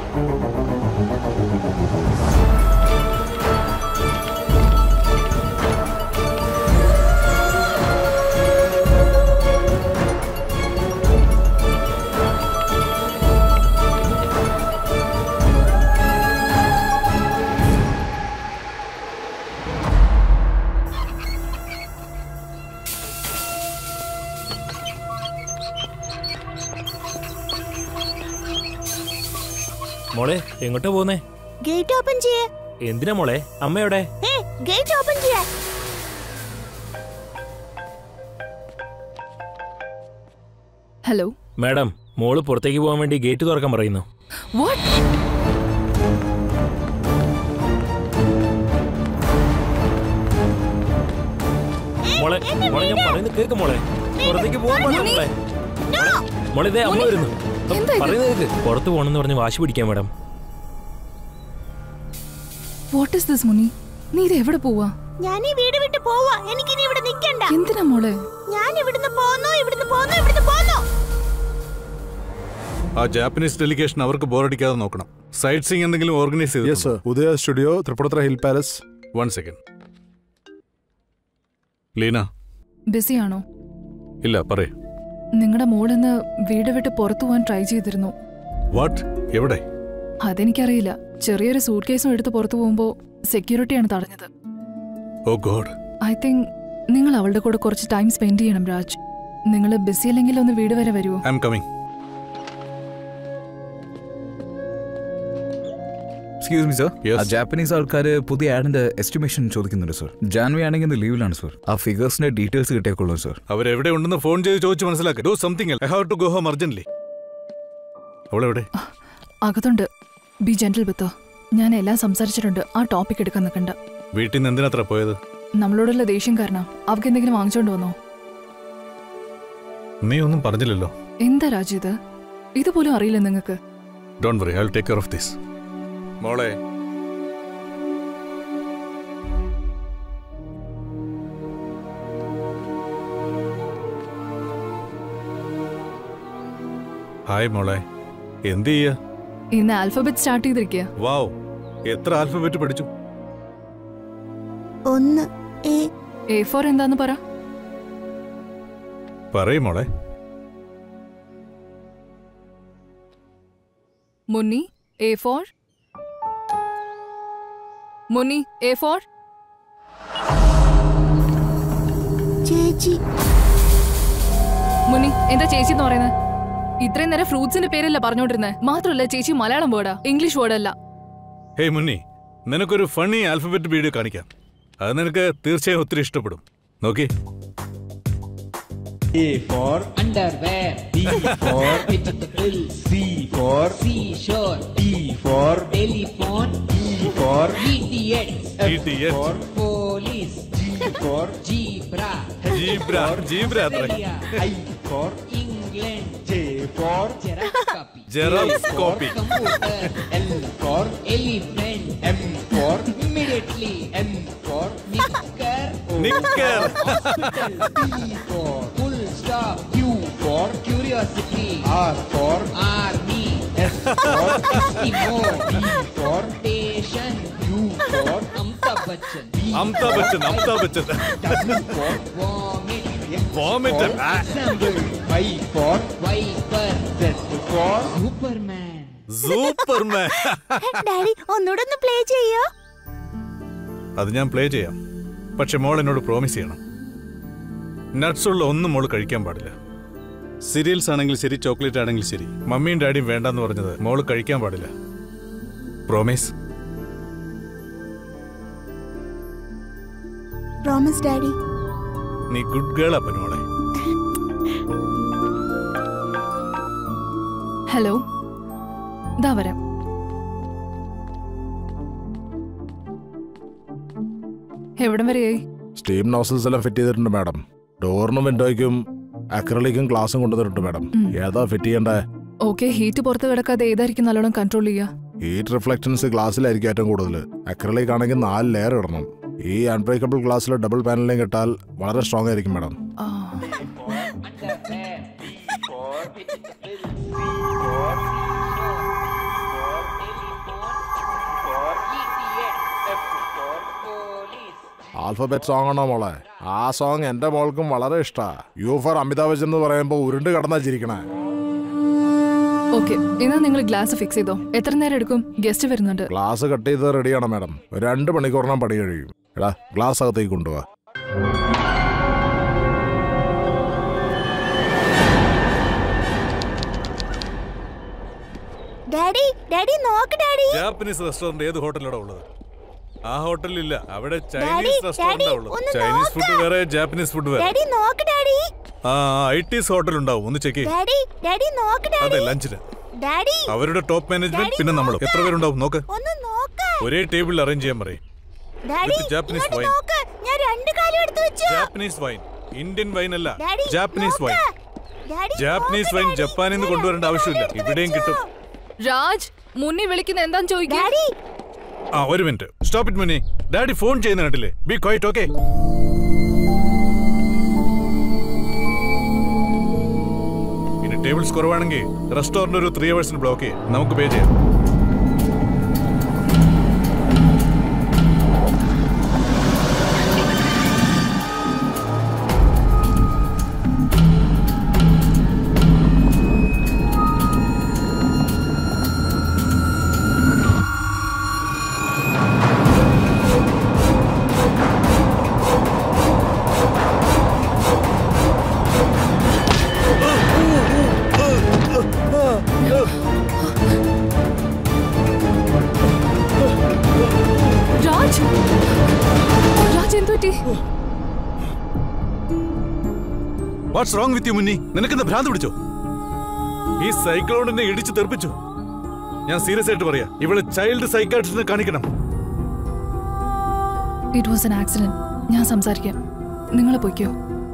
മോളെ എങ്ങോട്ടാ പോന്നേ? ഗേറ്റ് ഓപ്പൺ ചെയ്യേ. എന്തിനാ മോളെ? അമ്മയോടെ? ഗേറ്റ് ഓപ്പൺ ചെയ്യാ. ഹലോ മാഡം, മോള് പുറത്തേക്ക് പോകാൻ വേണ്ടി ഗേറ്റ് തുറക്കാൻ പറയുന്നു. വാട്ട്? മോളെ മോളെ ഞാൻ പറയുന്നത് കേക്ക് മോളെ. പുറത്തേക്ക് പോകാൻ പാടില്ല മോളെ. മോളെ ഇതേ അമ്മ വരുന്നു. പറയുന്നത് കേക്ക്. പുറത്ത് പോകണമെന്ന് പറഞ്ഞ് വാശി പിടിക്കാൻ മാഡം. വാട്ട് ഈസ് ദിസ് മുനി? നീ ഇത് എവിടെ പോവാ? ഞാൻ ഈ വീട് വിട്ട് പോവാ. എനിക്കിനി ഇവിടെ നിൽക്കണ്ട. എന്തിനാ മോളെ? ഞാൻ ഇവിടുന്ന് പോന്നു, ഇവിടുന്ന് പോന്നു, ഇവിടുന്ന് പോന്നു. ആ ജാപ്പനീസ് ഡെലിഗേഷൻ അവർക്ക് ബോറടിക്കാതെ നോക്കണം. സൈറ്റ് സീയിങ് എന്തെങ്കിലും ഓർഗനൈസ് ചെയ്തു? Yes sir. Udaya studio, Tripunithura hill palace. 1 second. Leena ബിസിയാണോ? ഇല്ല, പറയൂ. നിങ്ങളുടെ മോളിന്ന് വീട് വിട്ട് പുറത്തു പോകാൻ ട്രൈ ചെയ്തിരുന്നു. വാട്ട്? എവിടെ? അതെനിക്കറിയില്ല. ചെറിയൊരു സൂട്ട് കേസും എടുത്ത് പുറത്തു പോകുമ്പോ സെക്യൂരിറ്റിയാണ് തടഞ്ഞത്. ഓ ഗോഡ്. ഐ തിങ്ക് നിങ്ങൾ അവളുടെ കൂടെ കുറച്ച് ടൈം സ്പെൻഡ് ചെയ്യണം രാജ്. നിങ്ങൾ ബിസി അല്ലെങ്കിൽ ഒന്ന് വീട് വരെ വരുമോ? I am coming. Excuse me sir, ആ ജാപ്പനീസ് ആൾക്കാര് പുതിയ ആഡിന്റെ എസ്റ്റിമേഷൻ ചോദിക്കുന്നുണ്ട് സർ. ജാൻവി ആണെങ്കിൽ ലീവിലാണ് സർ. ആ ഫിഗേഴ്സിന്റെ ഡീറ്റെയിൽസ് കിട്ടിയേക്കുള്ളൂ സർ. അവരെവിടെ ഉണ്ടെന്ന് ഫോൺ ചെയ്ത് ചോദിച്ച് മനസ്സിലാക്കി. Do something else. I have to go home urgently. അവളെവിടെ? അകത്തുണ്ട്. Be gentle with. ഞാൻ എല്ലാം സംസാരിച്ചിട്ടുണ്ട്. ആ ടോപ്പിക് എടുക്കാൻ നിൽക്കണ്ട. വീട്ടിൽ നിന്ന് എന്തിനാത്ര പോയത്? നമ്മളോടുള്ള ദേഷ്യം കാരണം. അവർക്ക് എന്തെങ്കിലും വാങ്ങിച്ചോണ്ട് വന്നോ? നീ ഒന്നും പറഞ്ഞില്ലല്ലോ. എന്താ രാജ് ഇത്? ഇതുപോലും അറിയില്ല നിങ്ങൾക്ക്? Don't worry, I will take care of this. മോളെ, ഹായ് മോളെ. എന്ത് ചെയ്യാ? ഇന്ന് ആൽഫബറ്റ് സ്റ്റാർട്ട് ചെയ്തിരിക്കുക. വാവ്, എത്ര ആൽഫബറ്റ് പഠിച്ചു? 1 A4 എന്താന്ന് പറ. പറയ് മോളെ. മുന്നി A4. മുന്നി A4. ചേച്ചി. മുന്നി എന്താ ചേച്ചി എന്ന് പറയുന്നത്? ഇത്രയും നേരം ഫ്രൂട്ട്സിന്റെ പേരല്ല പറഞ്ഞോണ്ടിരുന്നത്. മാത്രമല്ല ചേച്ചി മലയാളം വേർഡാ, ഇംഗ്ലീഷ് വേർഡ് അല്ല. ഹേയ് മുന്നി, നിനക്കൊരു ഫണ്ണി ആൽഫബറ്റ് വീഡിയോ കാണിക്കാം. അത് നിനക്ക് തീർച്ചയായും ഒത്തിരി ഇഷ്ടപ്പെടും. നോക്കി. A for underwear, B for vegetable, C for seashore, D for telephone, E for idiot, F for police, G for zebra, zebra, I for England, J for Xerox copy, computer, L for elephant, M for immediately, N for knicker, hospital, T for full stop, Q for curiosity, R for army, S for Eskimo, T for station, U for Amitabh Bachchan, W for vomit, example, Y for viper, Z for Superman. Daddy ഒന്നുകൂടെ ഒന്ന് play ചെയ്യോ? അത് ഞാൻ play ചെയ്യാം. പക്ഷെ മോൾ എന്നോട് promise ചെയ്യണം. Nuts ഉള്ള ഒന്നും മോള് കഴിക്കാൻ പാടില്ല. സീരിയൽസ് ആണെങ്കിൽ ശരി, ചോക്ലേറ്റ് ആണെങ്കിൽ ശരി. മമ്മിയും ഡാഡിയും വേണ്ടെന്ന് പറഞ്ഞത് മോള് കഴിക്കാൻ പാടില്ല. പ്രോമിസ്? Promise daddy. നീ ഗുഡ് ഗേൾ അപ്പൻ മോളെ. ഹലോ, ദാ വരാം. എവിടം വരെയായി? സ്റ്റീം നോസൽസ് എല്ലാം ഫിറ്റ് ചെയ്തിട്ടുണ്ട് മാഡം. ഡോറിനും വിൻഡോയ്ക്കും അക്രലിക്കും ഗ്ലാസും കൊണ്ടുവന്നിട്ടുണ്ട് മാഡം. ഏതാ ഫിറ്റ് ചെയ്യണ്ടേ? ഓക്കെ, ഹീറ്റ് പുറത്ത് കിടക്കാതെ ഏതായിരിക്കും നല്ലോണം കൺട്രോൾ ചെയ്യുക? ഹീറ്റ് റിഫ്ലക്റ്റൻസ് ഗ്ലാസ്സിലായിരിക്കും ഏറ്റവും കൂടുതൽ. അക്രലിക് ആണെങ്കിൽ 4 ലെയർ ഇടണം. ഈ അൺബ്രേക്കബിൾ ഗ്ലാസ്സിൽ ഡബിൾ പാനലിംഗ് ഇട്ടാൽ വളരെ സ്ട്രോങ് ആയിരിക്കും മാഡം. ആൽഫബറ്റ് സോങ് ആണോ മോളെ? ആ സോങ് എന്റെ മോൾക്കും വളരെ ഇഷ്ടാ. യു ഫോർ അമിതാഭ് ബച്ചൻ എന്ന് പറയുമ്പോ ഉരുണ്ട് കടന്നാ ചിരിക്കണേ. ഓക്കെ, എന്നാ നിങ്ങൾ ഗ്ലാസ് ഫിക്സ് ചെയ്തോ. എത്ര നേരം എടുക്കും? ഗസ്റ്റ് വരുന്നുണ്ട്. ഗ്ലാസ് കട്ട് ചെയ്ത് റെഡിയാണ് മാഡം. 2 മണിക്കൂറിനാണ് പണി കഴിയും. എടാ ഗ്ലാസ് അകത്തേക്ക് കൊണ്ടുപോവാ. ഡാഡി ഡാഡി നോക്ക് ഡാഡി. ജാപ്പനീസ് റെസ്റ്റോറന്റ് ഏത് ഹോട്ടലിലാണ് ഉള്ളത്? ആ ഹോട്ടലിലില്ല, അവിടെ ചൈനീസ് റെസ്റ്റോറന്റ് ഉള്ളത്. ചൈനീസ് ഫുഡ് വേറെ, ജാപ്പനീസ് ഫുഡ് വേറെ. ഡാഡി നോക്ക് ഡാഡി. ആ ഐടിസ് ഹോട്ടൽ ഉണ്ടാവും, ഒന്ന് ചെക്ക് ചെയ്യ്. ഡാഡി ഡാഡി നോക്ക് ഡാഡി. അതെ, ലഞ്ചിന് ഡാഡി അവരുടെ ടോപ്പ് മാനേജ്മെന്റ് പിന്നെ നമ്മളും. എത്ര പേരുണ്ടാവും നോക്ക്. ഒന്ന് നോക്ക്. ഒരേ ടേബിളിൽ അറേഞ്ച് ചെയ്യാൻ പറയും. ഡാഡി ജാപ്പനീസ് ഇങ്ങോട്ട് വൈൻ. നോക്ക്. ഞാൻ 2 കാലും എടുത്തു വെച്ചു. ജാപ്പനീസ് വൈൻ, ഇന്ത്യൻ വൈൻ അല്ല, daddy, Japanese wine. Daddy Japanese wine ജപ്പാനിൽ നിന്ന് കൊണ്ടുവരേണ്ട ആവശ്യമില്ല, ഇവിടെയും കിട്ടും. രാജ്, മുന്നി വിളിക്കുന്ന എന്താന്ന് ചോദിക്കും. ഡാഡി ആ ഒരു minute, stop it Munni. Daddy phone ചെയ്യുന്ന കണ്ടില്ലേ? Be quiet, okay? ഇനി ടേബിൾസ് കുറവാണെങ്കിൽ റെസ്റ്റോറന്റ് ഒരു 3 hours ബ്ലോക്ക് ചെയ്യാം, നമുക്ക് പേ ചെയ്യാം. What's wrong with you Munni? നിനക്കെന്താ ഭ്രാന്ത് പിടിച്ചോ? ഈ സൈക്കിളോട് ഇടിച്ചു തെറിപ്പിച്ചു. ഞാൻ സീരിയസ് ആയിട്ട് പറയാ, ഇവള് ചൈൽഡ് സൈക്കാട്രിസ്റ്റിനെ കാണിക്കണം. It was an accident. ഞാൻ സംസാരിക്കാം, നിങ്ങൾ പൊയ്ക്കോ.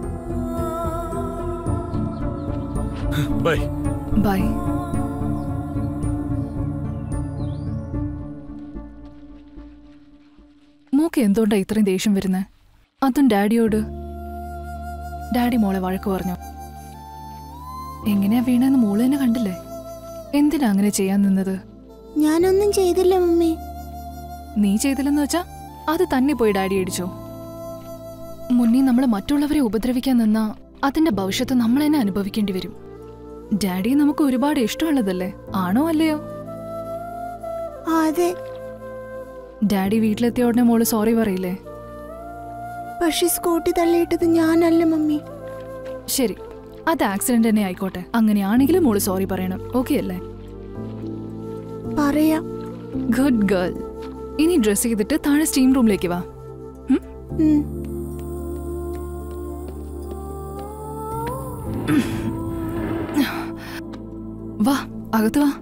Bye bye. മോക്ക് എന്തുകൊണ്ടാ ഇത്രയും ദേഷ്യം വരുന്നത്? അതും ഡാഡിയോട്. ഡാഡി മോളെ വഴക്ക് പറഞ്ഞു. എങ്ങനെയാ വീണെന്ന് മോള് തന്നെ കണ്ടില്ലേ? എന്തിനാ അങ്ങനെ ചെയ്യാൻ നിന്നത്? ഞാനൊന്നും ചെയ്തില്ല മമ്മി. നീ ചെയ്തില്ലെന്ന് വെച്ചാ അത് തന്നെ പോയി ഡാഡി അടിച്ചോ? മുന്നേ നമ്മൾ മറ്റുള്ളവരെ ഉപദ്രവിക്കാൻ നിന്നാ അതിന്റെ ഭവിഷ്യത്ത് നമ്മൾ തന്നെ അനുഭവിക്കേണ്ടി വരും. ഡാഡി നമുക്ക് ഒരുപാട് ഇഷ്ടമുള്ളതല്ലേ? ആണോ അല്ലയോ? അതെ. ഡാഡി വീട്ടിലെത്തിയ ഉടനെ മോള് സോറി പറയില്ലേ? പക്ഷെ സ്കൂട്ടി തള്ളിയിട്ടത് ഞാനല്ല മമ്മി. ശരി, അത് ആക്സിഡന്റ് തന്നെ ആയിക്കോട്ടെ. അങ്ങനെയാണെങ്കിലും മോള് സോറി പറയണം, ഓക്കെ അല്ലേ? പറയാം. Good girl. ഇനി ഡ്രസ് ചെയ്തിട്ട് താഴെ സ്റ്റീം റൂമിലേക്ക് വാ. വാ, അകത്ത് വാ.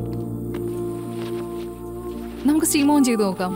നമുക്ക് സ്റ്റീം ഓൺ ചെയ്ത് നോക്കാം.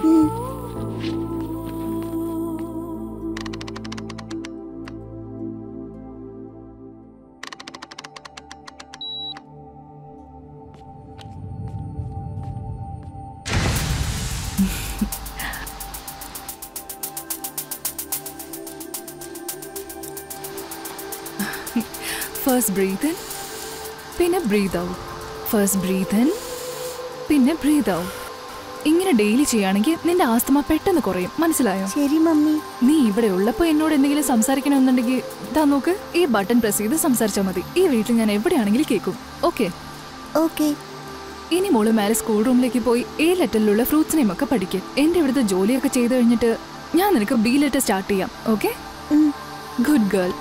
ഫസ്റ്റ് ബ്രീത്ത് ഇൻ, പിന്നെ breathe out. First breathe in, പിന്നെ ബ്രീത്ത് ഔട്ട്. ഇങ്ങനെ ഡെയിലി ചെയ്യുകയാണെങ്കിൽ നിന്റെ ആസ്തമ പെട്ടെന്ന് കുറയും, മനസ്സിലായോ? ശരി മമ്മി. നീ ഇവിടെ ഉള്ളപ്പോ എന്നോട് എന്തെങ്കിലും സംസാരിക്കണമെന്നുണ്ടെങ്കിൽ ഇതാ നോക്ക്, ഈ ബട്ടൺ പ്രസ് ചെയ്ത് സംസാരിച്ചാൽ മതി. ഈ വീട്ടിൽ ഞാൻ എവിടെയാണെങ്കിലും കേൾക്കും, ഓക്കെ? ഓക്കെ. ഇനി മോള് മേലെ സ്കൂൾ റൂമിലേക്ക് പോയി A ലെറ്ററിലുള്ള ഫ്രൂട്ട്സ് നെയിം ഒക്കെ പഠിക്കും. എന്റെ ഇവിടുത്തെ ജോലിയൊക്കെ ചെയ്ത് കഴിഞ്ഞിട്ട് ഞാൻ നിനക്ക് B ലെറ്റർ സ്റ്റാർട്ട് ചെയ്യാം, ഓക്കെ? Good girl.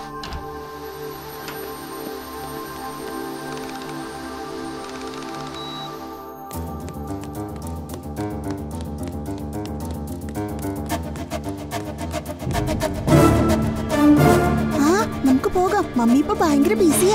നമുക്ക് പോകാം. മമ്മി ഇപ്പൊ ഭയങ്കര ബിസിയാ.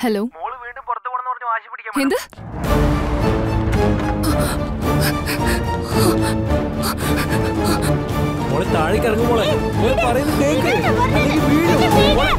ഹലോ എന്ത് മോളെ താഴേക്ക് ഇറങ്ങും മോളെ. മോളെ പറയുന്നത് കേൾക്ക്. അല്ലെങ്കിൽ വീഴും. മോളെ.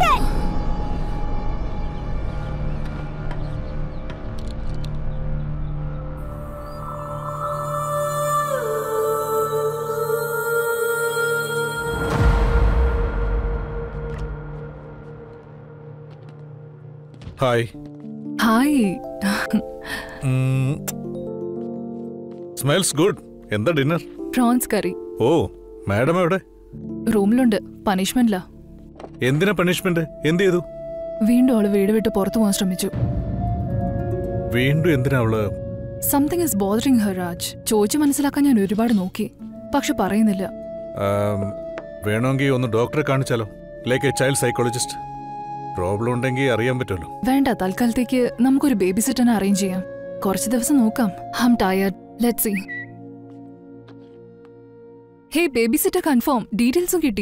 ഹായ്. ഹായ്. Smells good. എന്താ ഡിന്നർ? Prawns curry. ഓ, മാഡം എവിടെ? റൂമിലുണ്ട്. പണിഷ്മെന്റിലാ. എന്തിനാ പണിഷ്മെന്റ്? എന്ത് ചെയ്തു? വീണ്ടും അവള് വീട് വിട്ട് പുറത്തു പോകാൻ ശ്രമിച്ചു. വീണ്ടും എന്തിനാ അവള്? Something is bothering her Raj. ചോദിച്ചു മനസ്സിലാക്കാൻ ഞാൻ ഒരുപാട് നോക്കി, പക്ഷെ പറയുന്നില്ല. വേണമെങ്കിൽ ഒന്ന് ഡോക്ടറെ കാണിച്ചാലോ? Like a child psychologist. Problem ഉണ്ടെങ്കിൽ അറിയാൻ പറ്റുമല്ലോ. വേണ്ട, തൽക്കാലത്തേക്ക് നമുക്കൊരു ബേബി സിറ്ററിനെ അറേഞ്ച് ചെയ്യാം. കുറച്ച് ദിവസം നോക്കാം. I am tired. Let's see. Hey, babysitter confirm. ഡീറ്റെയിൽസും കിട്ടി.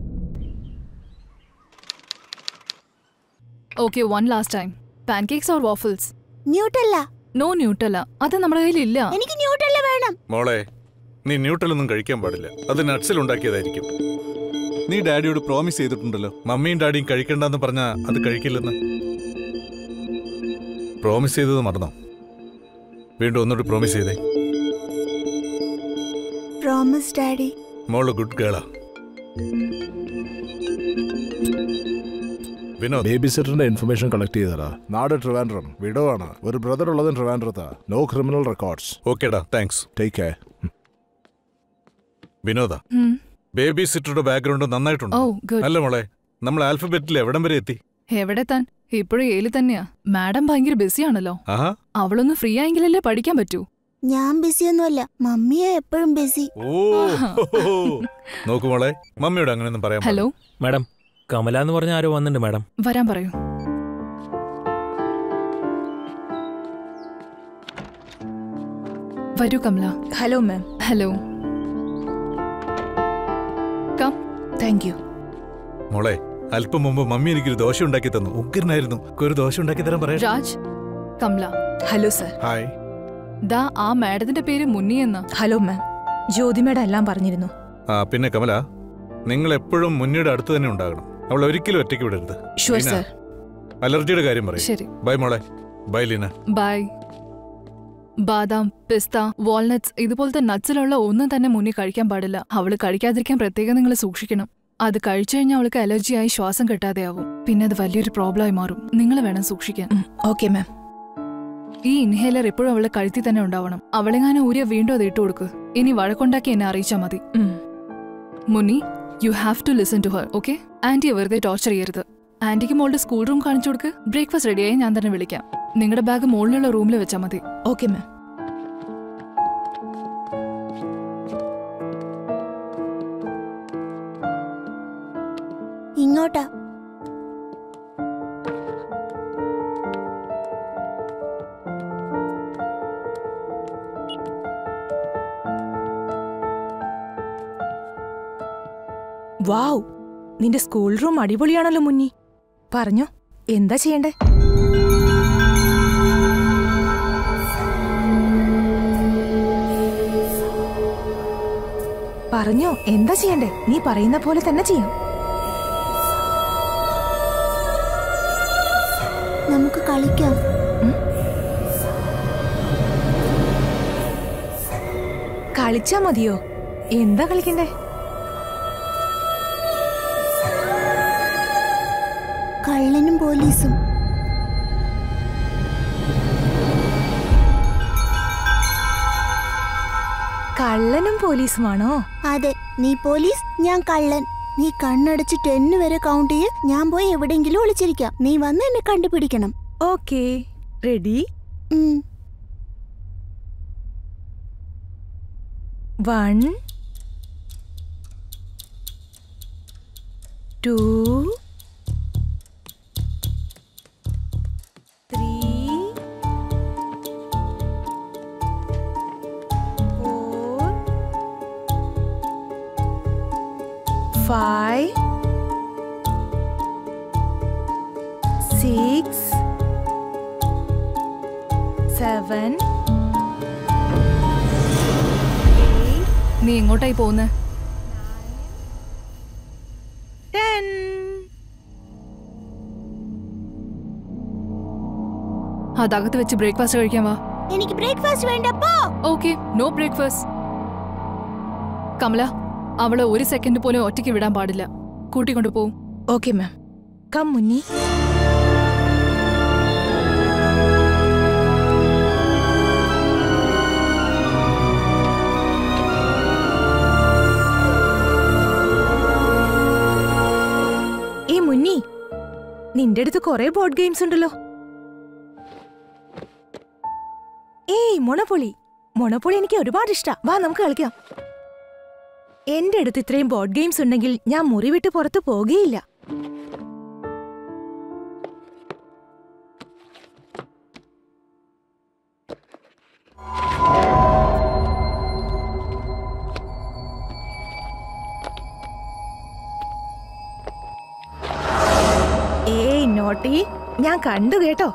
Okay, one last time. Pancakes or waffles? Nutella. No Nutella. അത് നമ്മുടെ കയ്യിലില്ല. എനിക്ക് ന്യൂട്ടല്ല വേണം. മോളെ, നീ ന്യൂട്ടലൊന്നും കഴിക്കാൻ പാടില്ല. അത് നട്സിൽ ഉണ്ടാക്കിയതായിരിക്കും. നീ ഡാഡിയോട് പ്രോമിസ് ചെയ്തിട്ടുണ്ടല്ലോ, മമ്മിയും ഡാഡിയും കഴിക്കണ്ടെന്ന് പറഞ്ഞാ അത് കഴിക്കില്ലെന്ന്. പ്രോമിസ് ചെയ്തത് മറന്നോ? വീണ്ടും ഒന്നുകൂടി പ്രോമിസ് ചെയ്തേ. Promise daddy. മോള് ഗുഡ് ഗേളാ. വിനോദ്, ബേബി സിറ്ററിന്റെ ഇൻഫർമേഷൻ കളക്ട് ചെയ്തതാ. നാട് ട്രിവാൻഡ്രം. വിഡോ ആണ്. ഒരു ബ്രദർ ഉള്ളത് ട്രിവാൻഡ്രത്താ. No criminal records. ഓക്കേടാ, താങ്ക്സ്. Take care. വിനോദ, ബേബി സിറ്ററുടെ ബാക്ക്ഗ്രൗണ്ട് നന്നായിട്ടുണ്ട്. അല്ല മോളെ, നമ്മൾ ആൽഫബറ്റിൽ എവിടം വരെ എത്തി? എവിടെ താൻ? ഇപ്പോഴും ഏലി തന്നെയാ. മാഡം ഭയങ്കര ബിസിയാണല്ലോ. അവളൊന്ന് ഫ്രീ ആയെങ്കിലല്ലേ പഠിക്കാൻ പറ്റൂ. ഞാൻ ബിസിയൊന്നുമല്ല, മമ്മിയാ എപ്പോഴും ബിസി. നോക്കൂ മോളെ, മമ്മിയോട് അങ്ങനെയൊന്നും പറയാം. ഹലോ മാഡം, കമല എന്ന് പറഞ്ഞ ആരോ വന്നിട്ടുണ്ട് മാഡം. വരാൻ പറയൂ. വരൂ Kamala. Hello ma'am. Hello. Come. Thank you. മോളെ, അല്പം മുമ്പ് മമ്മി എനിക്കൊരു ദോശ ഉണ്ടാക്കി തന്നു. ഉഗ്രനായിരുന്നു. ഒരു ദോശ ഉണ്ടാക്കി തരാൻ പറയാം. Raj. Kamala. Hello sir. Hi. ദാ ആ മാഡത്തിന്റെ പേര് മുന്നി എന്ന. Hello ma'am. ജ്യോതി മാഡം എല്ലാം പറഞ്ഞിരുന്നു. പിന്നെ കമല, നിങ്ങൾ എപ്പോഴും മുന്നിയുടെ അടുത്ത് തന്നെ ഉണ്ടാകണം. അവൾ ഒരിക്കലും ഒറ്റയ്ക്ക് വിടരുത്. Sure sir. അലർജിയുടെ കാര്യം പറയും. ശരി. ബൈ മോളെ. ബൈ ലീന. ബൈ. ബാദാം, പിസ്ത, വാൾനട്ട്സ് ഇതുപോലത്തെ നട്സിലുള്ള ഒന്നും തന്നെ മുന്നിൽ കഴിക്കാൻ പാടില്ല. അവള് കഴിക്കാതിരിക്കാൻ പ്രത്യേകം നിങ്ങൾ സൂക്ഷിക്കണം. അത് കഴിച്ചു കഴിഞ്ഞാൽ അവൾക്ക് അലർജിയായി ശ്വാസം കിട്ടാതെയാവും. പിന്നെ അത് വലിയൊരു പ്രോബ്ലമായി മാറും. നിങ്ങൾ വേണം സൂക്ഷിക്കാൻ. Okay ma'am. ഈ ഇൻഹേലർ എപ്പോഴും അവളെ കഴുത്തി തന്നെ ഉണ്ടാവണം. അവളെങ്ങാനും ഊരിയ വീണ്ടും അത് ഇട്ടു കൊടുക്ക്. ഇനി വഴക്കുണ്ടാക്കി എന്നെ അറിയിച്ചാൽ മതി. Munni, you have to listen to her. Okay? ആന്റിയെ വെറുതെ ടോർച്ചർ ചെയ്യരുത്. ആന്റിക്ക് മോളുടെ സ്കൂൾ റൂം കാണിച്ചു കൊടുക്ക്. ബ്രേക്ക്ഫാസ്റ്റ് റെഡിയായി ഞാൻ തന്നെ വിളിക്കാം. നിങ്ങളുടെ ബാഗ് മുകളിലുള്ള റൂമിൽ വെച്ചാൽ മതി. Okay ma'am. ഇങ്ങോട്ടാ. വാവ്, നിന്റെ സ്കൂൾ റൂം അടിപൊളിയാണല്ലോ മുന്നി. പറഞ്ഞോ, എന്താ ചെയ്യണ്ടേ? പറഞ്ഞോ, എന്താ ചെയ്യണ്ടേ? നീ പറയുന്ന പോലെ തന്നെ ചെയ്യാം. നമുക്ക് കളിക്കാം. കളിച്ചാ മതിയോ? എന്താ കളിക്കണ്ടേ? കള്ളനും പോലീസും. കള്ളനും പോലീസുമാണോ? അതെ, നീ പോലീസ്, ഞാൻ കള്ളൻ. നീ കണ്ണടച്ച് 10 വരെ കൗണ്ട് ചെയ്യ്. ഞാൻ പോയി എവിടെയെങ്കിലും ഒളിച്ചിരിക്കാം. നീ വന്ന് എന്നെ കണ്ടുപിടിക്കണം. Okay, ready? 1 2 3 4 5 6 7 നീ എങ്ങോട്ടായി പോകുന്നേ? 10 അതകത്ത് വെച്ച് ബ്രേക്ക്ഫാസ്റ്റ് കഴിക്കാൻ വാ. എനിക്ക് ബ്രേക്ക്ഫാസ്റ്റ് വേണ്ടപ്പോ. Okay, no breakfast. കമല, അവളെ ഒരു സെക്കൻഡ് പോലും ഒറ്റയ്ക്ക് വിടാൻ പാടില്ല. കൂട്ടിക്കൊണ്ടു പോവും. Okay ma'am. കം മുന്നി. ഏ മുന്നി, നിന്റെ അടുത്ത് കുറെ ബോർഡ് ഗെയിംസ് ഉണ്ടല്ലോ. ഏയ് മൊണപ്പൊളി. മൊണപ്പൊളി എനിക്ക് ഒരുപാട് ഇഷ്ടാ. വാ നമുക്ക് കളിക്കാം. എന്റെ അടുത്ത് ഇത്രയും ബോർഡ് ഗെയിംസ് ഉണ്ടെങ്കിൽ ഞാൻ മുറി വിട്ട് പുറത്ത് പോകുകയില്ല. ഏയ് നോട്ടി, ഞാൻ കണ്ടു കേട്ടോ.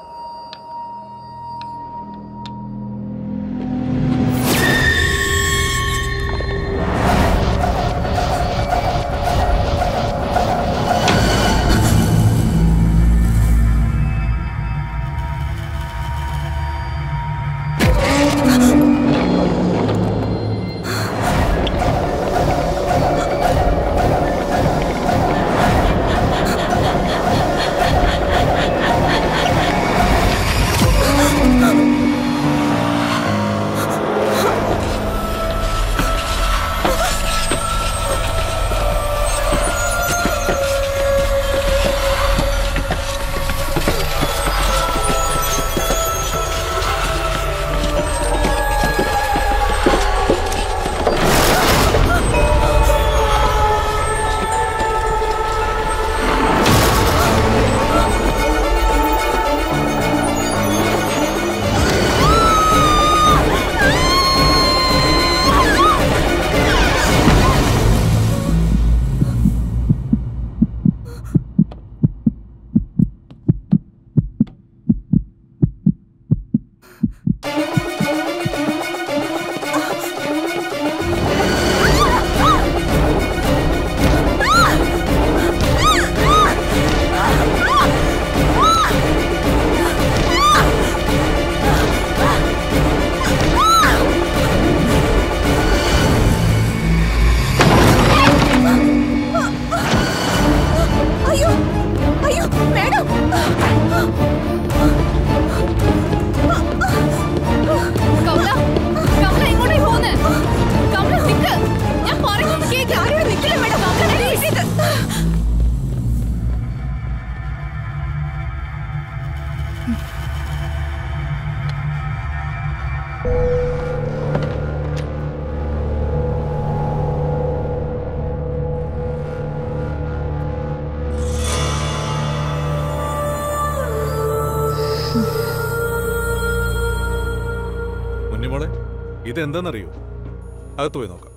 ഇതെന്താണെന്നറിയോ? അകത്ത് പോയി നോക്കാം.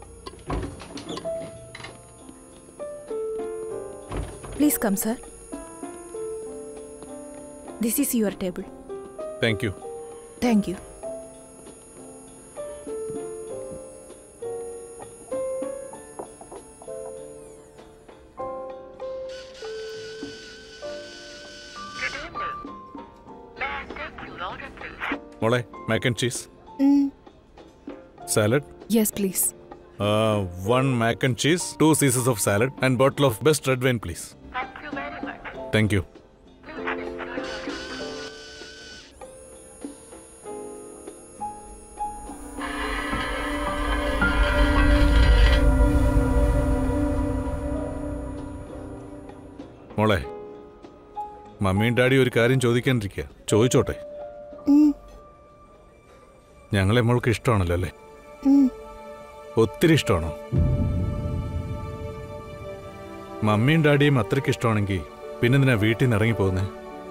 Please come, sir. This is your table. Thank you. Thank you. മോളെ, mac and cheese. Salad? Yes, please. 1 mac and cheese, 2 pieces of salad, and bottle of best red wine, please. Thank you very much. Thank you. മോളെ, മമ്മിയും daddy ഒരു കാര്യം ചോദിക്കാനിരിക്കുക. ചോദിച്ചോട്ടെ? ഞങ്ങളെ മോൾക്ക് ഇഷ്ടമാണല്ലോ അല്ലേ? ഒത്തിരി ഇഷ്ടമാണോ? മമ്മിയും ഡാഡിയും അത്രയ്ക്ക് ഇഷ്ടമാണെങ്കിൽ പിന്നെന്തിനാ വീട്ടിൽ നിന്ന് ഇറങ്ങി പോകുന്നേ?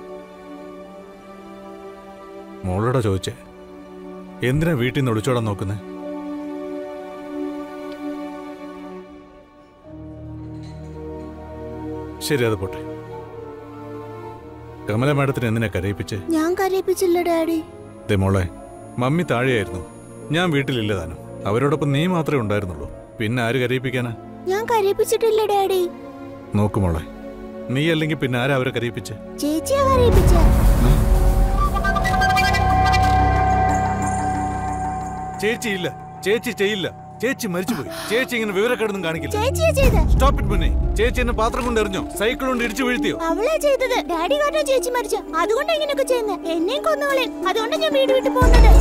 മോളോടാ ചോദിച്ചേ, എന്തിനാ വീട്ടിൽ നിന്ന് ഒളിച്ചോടാൻ നോക്കുന്നേ? ശരി, അത് പോട്ടെ. കമല മാഡത്തിന് എന്തിനാ കരയിപ്പിച്ചേ? ഞാൻ കരയിപ്പിച്ചില്ല ഡാഡി. മോളെ, മമ്മി താഴെയായിരുന്നു, ഞാൻ വീട്ടിലില്ല താനും. അവരോടൊപ്പം നീ മാത്രമേ ഉണ്ടായിരുന്നുള്ളൂ. പിന്നെ ആര് കരയിപ്പിക്കാനാ? ഞാൻ കരയിപ്പിച്ചിട്ടില്ല ഡാഡി. നോക്കു മോളെ, നീ അല്ലെങ്കിൽ പിന്നെ ആരാ അവരെ കരയിപ്പിച്ചേ? ചേച്ചിയാ കരയിപ്പിച്ച. ചേച്ചിയില്ല, ചേച്ചി ചെയ്യില്ല. ചേച്ചി മരിച്ചുപോയി. ചേച്ചി ഇങ്ങനെ വിവരക്കേടൊന്നും കാണിക്കില്ല. ചേച്ചിയാ ചെയ്തത്. സ്റ്റോപ്പ് ഇറ്റ് മുന്നേ. ചേച്ചി എന്നെ പാത്രം കൊണ്ട് എറിഞ്ഞോ? സൈക്കിൾ കൊണ്ട് ഇടിച്ചു വീഴ്ത്തിയോ? അവളാ ചെയ്തത്. ഡാഡി കാരണം ചേച്ചി മരിച്ച. അതുകൊണ്ടാ ഇങ്ങനെയൊക്കെ ചെയ്യുന്നത്. എന്നെയും കൊന്നോളെ. അതുകൊണ്ടാ ഞാൻ വീട് വിട്ടു പോകുന്നത്.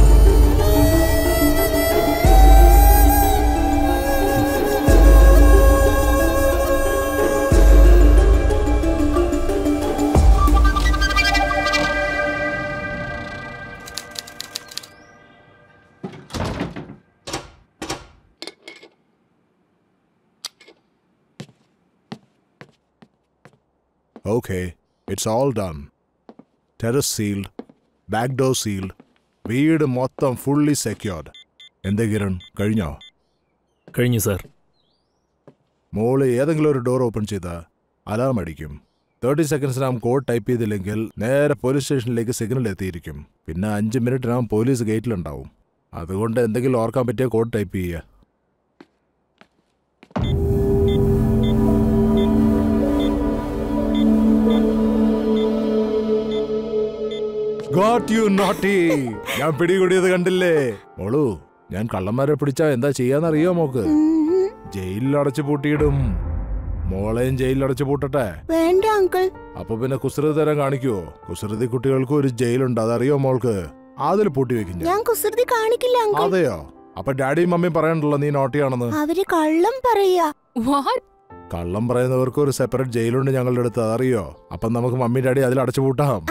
Okay, it's all done. Terrace sealed, back door sealed, വീട് മൊത്തം ഫുള്ളി സെക്യൂർഡ്. എന്താ കിരൺ, കഴിഞ്ഞോ? കഴിഞ്ഞു സാർ. മോള് ഏതെങ്കിലും ഒരു ഡോർ ഓപ്പൺ ചെയ്താൽ അലാം അടിക്കും. 30 സെക്കൻഡ്സിനകം കോഡ് ടൈപ്പ് ചെയ്തില്ലെങ്കിൽ നേരെ പോലീസ് സ്റ്റേഷനിലേക്ക് സിഗ്നൽ എത്തിയിരിക്കും. പിന്നെ 5 മിനിറ്റിനകം പോലീസ് ഗേറ്റിലുണ്ടാവും. അതുകൊണ്ട് എന്തെങ്കിലും ഓർക്കാൻ പറ്റിയ കോഡ് ടൈപ്പ് ചെയ്യുക. Got you naughty. ഞാൻ പിടികൂടിയത് കണ്ടില്ലേ? മോളു, ഞാൻ കള്ളന്മാരെ പിടിച്ചാ എന്താ ചെയ്യാന്നറിയോ മോക്ക്? ജയിലിൽ അടച്ചു പൂട്ടിയിടും. മോളെയും ജയിലിൽ അടച്ചു പൂട്ടട്ടെ? വേണ്ട അങ്കിൾ. അപ്പൊ പിന്നെ കുസൃതി തരം കാണിക്കുവോ? കുസൃതി കുട്ടികൾക്ക് ഒരു ജയിലുണ്ട്, അതറിയോ മോൾക്ക്? അതിൽ പൂട്ടി വെക്കും ഞാൻ. കുസൃതി കാണിക്കില്ല അങ്കിൾ. അതെയോ? അപ്പൊ ഡാഡിയും മമ്മിയും പറയണ്ടല്ലോ നീ നോട്ടിയാണെന്ന്. അവര് കള്ളം പറയാ. കള്ളം പറയുന്നവർക്ക് ഒരു സെപ്പറേറ്റ് ജയിലുണ്ട് ഞങ്ങളുടെ അടുത്ത്, അതറിയോ? അപ്പൊ നമുക്ക് മമ്മി ഡാഡി അതിൽ അടച്ചു പൂട്ടാം.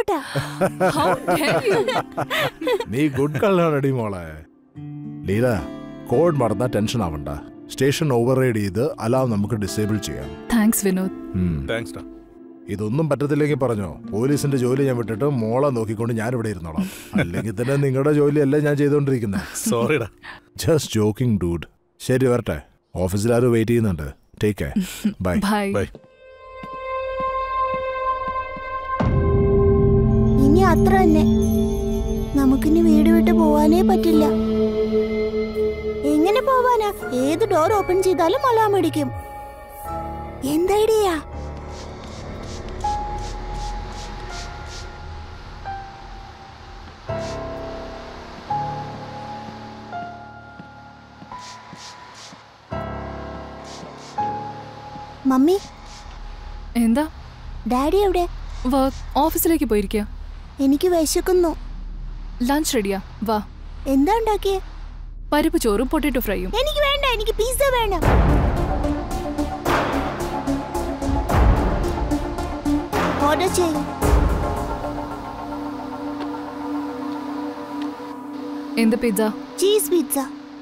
നീ ഗുഡ് കള്ളാണടി മോളെ. ലീല, കോഡ് മറന്നാ ടെൻഷൻ ആവണ്ട. സ്റ്റേഷൻ ഓവർ റൈഡ് ചെയ്ത് അലാം നമുക്ക് ഡിസേബിൾ ചെയ്യാം. താങ്ക്സ് വിനോദ്. ഇതൊന്നും പറ്റത്തില്ലെങ്കിൽ പറഞ്ഞോ, പോലീസിന്റെ ജോലി ഞാൻ വിട്ടിട്ട് മോളെ നോക്കിക്കൊണ്ട് ഞാൻ ഇവിടെ ഇരുന്നോളാം. അല്ലെങ്കിൽ തന്നെ നിങ്ങളുടെ ജോലിയല്ലേ ഞാൻ ചെയ്തോണ്ടിരിക്കുന്നത്. സോറിടാ. Just joking dude. ശരി, വരട്ടെ. ഓഫീസിൽ ആരും വെയിറ്റ് ചെയ്യുന്നുണ്ട്. Take care. ബൈ. ബൈ. ഇനി അത്ര തന്നെ. നമുക്കിനി വീട് വിട്ട് പോവാനേ പറ്റില്ല. എങ്ങനെ പോവാനാ? ഏത് ഡോർ ഓപ്പൺ ചെയ്താലും അലാം അടിക്കും. എന്താ ഐഡിയ? മമ്മി, എന്താ? ഡാഡി എവിടെ? വർക്ക്, ഓഫീസിലേക്ക് പോയിരിക്കുക. എനിക്ക് വിശക്കുന്നു. ലഞ്ച് റെഡിയാ, വാ. എന്താ ഉണ്ടാക്കിയേ? പരിപ്പ് ചോറും പൊട്ടറ്റോ ഫ്രൈയും. എനിക്ക് വേണ്ട, എനിക്ക് പിസ്സ വേണം. ഓർഡർ ചെയ്യ്. എന്ത് പിസ്സ? Cheese pizza.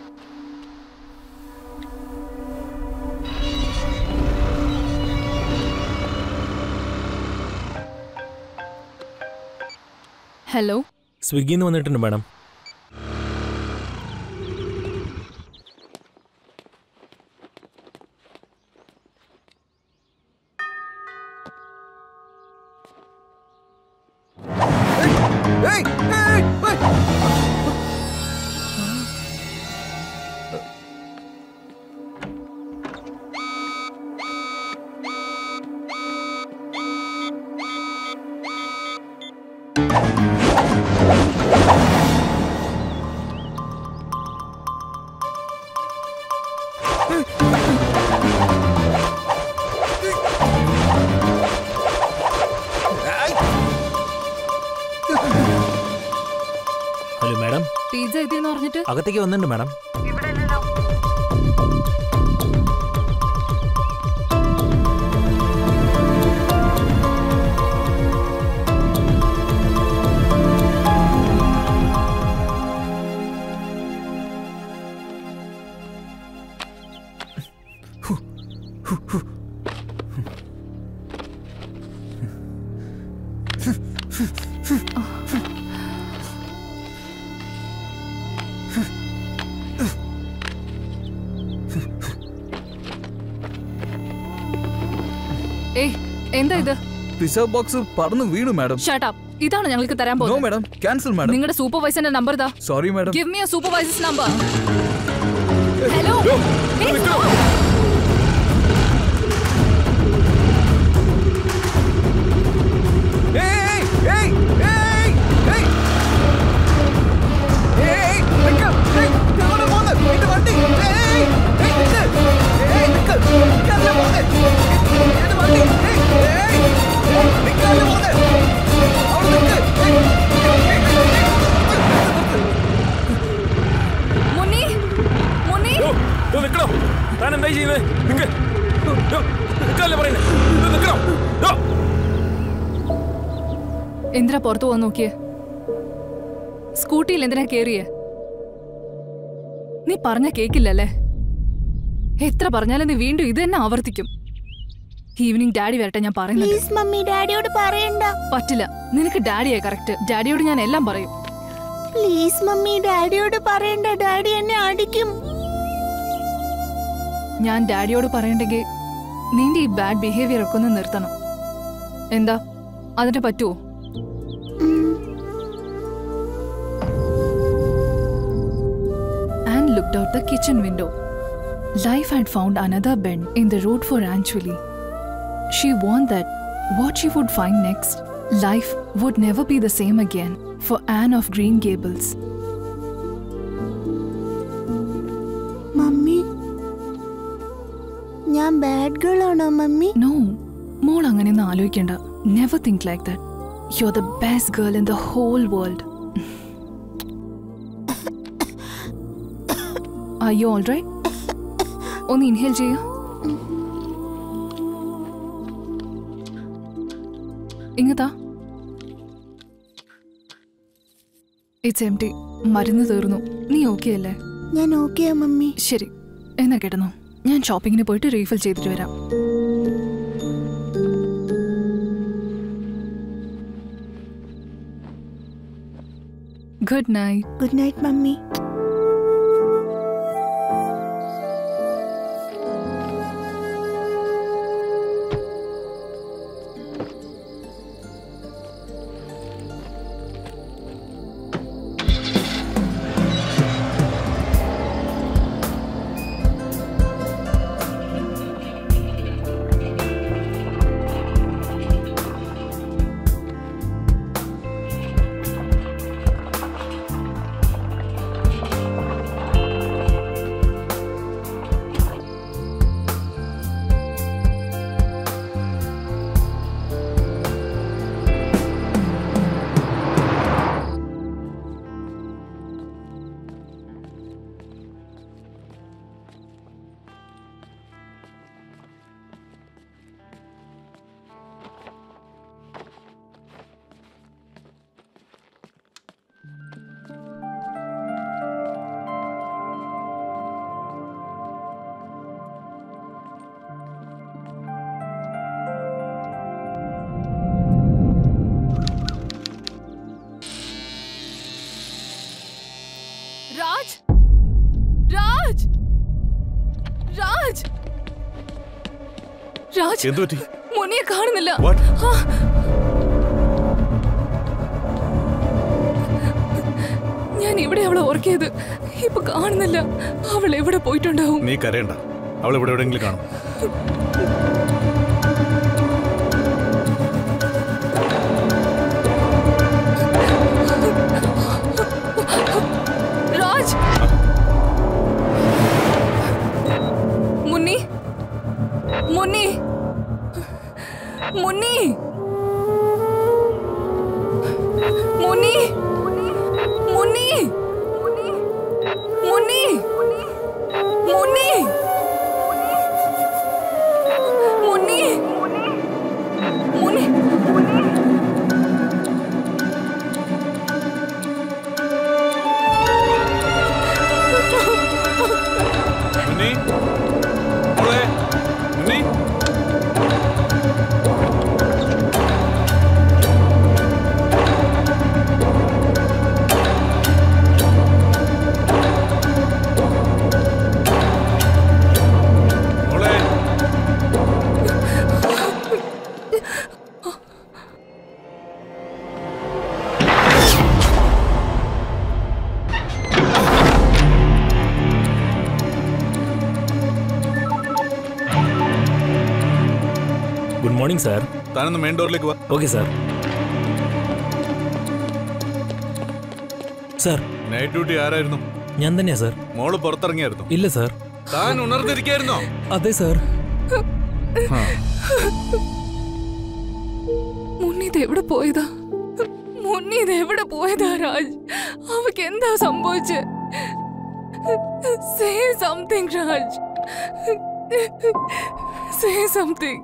ഹലോ, സ്വിഗ്ഗിന്ന് വന്നിട്ടുണ്ട് മാഡം. ഹലോ മാഡം, പിസ്സ എത്തിയെന്ന് പറഞ്ഞിട്ട് അകത്തേക്ക് വന്നിട്ടുണ്ട് മാഡം. ഏയ്, എന്താ ഇത്? പിസ്സ ബോക്സ് പറന്നു വീണു മാഡം. Shut up. ഇതാണ് ഞങ്ങൾക്ക് തരാൻ നോ പോകുന്നത്. Madam, cancel madam. നിങ്ങളുടെ സൂപ്പർവൈസറിന്റെ നമ്പർ ഇതാ. Sorry madam. Give me a supervisor's number. Hello. എന്തിനാ പുറത്തു പോകാൻ നോക്കിയേ? സ്കൂട്ടിയിൽ എന്തിനാ കേറിയേ? നീ പറഞ്ഞ കേക്കില്ലല്ലേ? എത്ര പറഞ്ഞാലും നീ വീണ്ടും ഇത് തന്നെ ആവർത്തിക്കും. ഈവനിങ് ഡാഡി വരട്ടെ, ഞാൻ പറയുന്നത്. പ്ലീസ് മമ്മി, ഡാഡിയോട് പറയണ്ട. പറ്റില്ല, നിനക്ക് ഡാഡിയാ കറക്റ്റ്. ഡാഡിയോട് ഞാൻ എല്ലാം പറയും. പ്ലീസ് മമ്മി, ഡാഡിയോട് പറയണ്ട. ഡാഡി എന്നെ അടിക്കും. ഞാൻ ഡാഡിയോട് പറയണ്ടെങ്കിൽ നിന്റെ ഈ ബാഡ് ബിഹേവിയർ ഒക്കെ ഒന്ന് നിർത്തണം. എന്താ അതിന് പറ്റുമോ? Anne looked out the kitchen window. Life had found another bend in the road for Anjali. She warned that what she would find next, life would never be the same again for Anne of Green Gables. Mummy, ഞാൻ bad girl ആണോ mummy? No, മോൾ അങ്ങനെയൊന്നും ആലോചിക്കണ്ട. Never think like that. You're the best girl in the whole world. Are you all right? ഒന്ന് inhale ചെയ്യൂ. ഇങ്ങത്താ. It's empty. മരുന്ന് തീർന്നു. നീ ഓക്കെ അല്ലേ? ഞാൻ ഓക്കെയാ മമ്മി. ശരി, എന്നാ കേട്ടനോ, ഞാൻ ഷോപ്പിങ്ങിന് പോയിട്ട് റീഫിൽ ചെയ്തിട്ട് വരാം. Good night. Good night mummy. മുനിയെ കാണുന്നില്ല. ഞാൻ ഇവിടെ അവളെ ഓർക്കിയത്, ഇപ്പൊ കാണുന്നില്ല. അവൾ എവിടെ പോയിട്ടുണ്ടാവും? നീ കരയണ്ട, അവൾ ഇവിടെ എവിടെയെങ്കിലും കാണും. രാജ്, മുന്നി, മുന്നി, മുന്നി, മുന്നി, മുന്നി, മുന്നി, മുന്നി, മുന്നി, മുന്നി. മുന്നി, മോളെ, മുന്നി. Good morning sir. താനൊന്ന് മെയിൻ ഡോറിലേക്ക് വാ. Okay sir. Sir, night duty ആരായിരുന്നു? ഞാൻ തന്നെയാ സാർ. മോള് പുറത്തിറങ്ങിയായിരുന്നു? ഇല്ല സാർ. താൻ ഉണർന്നിരിക്കായിരുന്നോ? അതെ സാർ. മുന്നീത് എവിടെ പോയതാ? മുന്നീത് എവിടെ പോയതാ രാജ്? അവക്ക് എന്താ സംഭവിച്ചേ? Say something, Raj. Say something.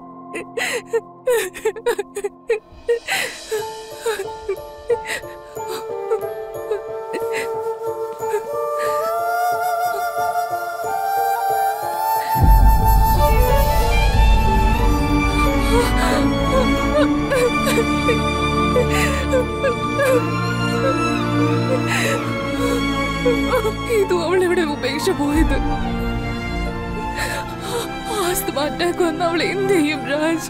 ഇതും അവളെവിടെ ഉപേക്ഷ പോയത്? ആസ്തമ അറ്റാക്ക് വന്ന് അവൾ എന്ത് ചെയ്യും രാജ്?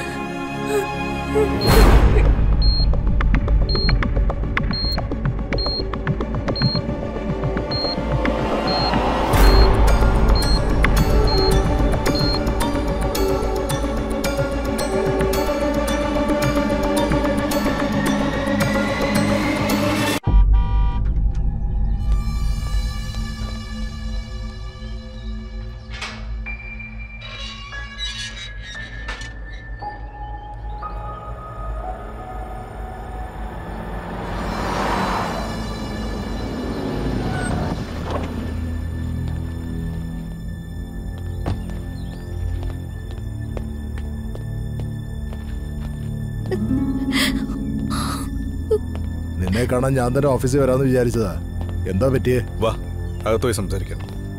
നിന്നെ കാണാൻ ഞാൻ തന്നെ ഓഫീസിൽ വരാമെന്ന് വിചാരിച്ചതാ. എന്താ പറ്റിയേ? വാ, അകത്ത് പോയി സംസാരിക്കാം.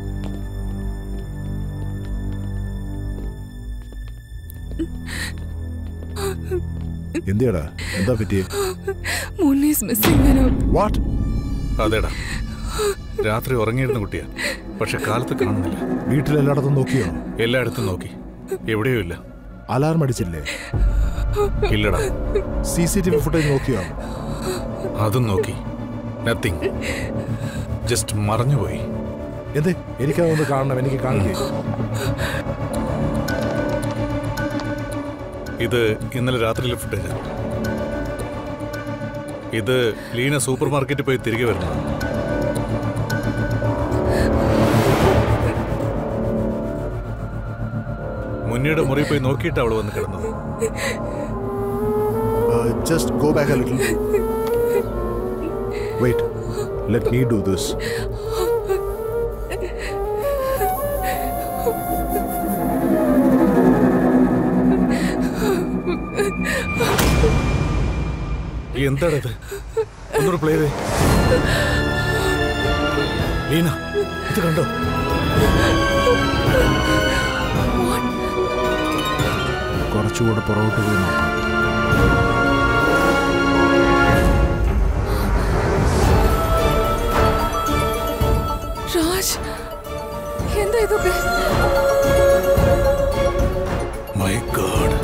എന്തിയടാ, എന്താ പറ്റിയേ? വാട്ട്? അതേടാ, രാത്രി ഉറങ്ങിയിരുന്ന കുട്ടിയാ, പക്ഷെ കാലത്ത് കാണുന്നില്ല. വീട്ടിലെല്ലായിടത്തും നോക്കിയോ? എല്ലായിടത്തും നോക്കി, എവിടെയോ ഇല്ല. അലാറം അടിച്ചില്ലേ? ഇല്ലടാ. CCTV ഫുട്ടേജ് നോക്കിയോ? അതും നോക്കി, നത്തിങ്. ജസ്റ്റ് മറഞ്ഞുപോയി. എന്തേ? എനിക്കതൊന്ന് കാണണം, എനിക്ക് കാണില്ലേ? ഇത് ഇന്നലെ രാത്രിയിലെ ഫുട്ടേജ്. ഇത് ലീന സൂപ്പർ മാർക്കറ്റിൽ പോയി തിരികെ വരുന്നത്. മുന്നിയുടെ മുറി പോയി നോക്കിയിട്ട് അവൾ വന്ന് കിടന്നത്. Just go back a little. Wait, let me do this. എന്താണത്? ഒന്നൂടെ പ്ലേ ചെയ്തേ. ലീന, ഇത് കണ്ടോ? കുറച്ചുകൂടെ പുറകോട്ട് പോയി നോക്കാം. രാജ്, എന്താ ഇതൊക്കെ? My god.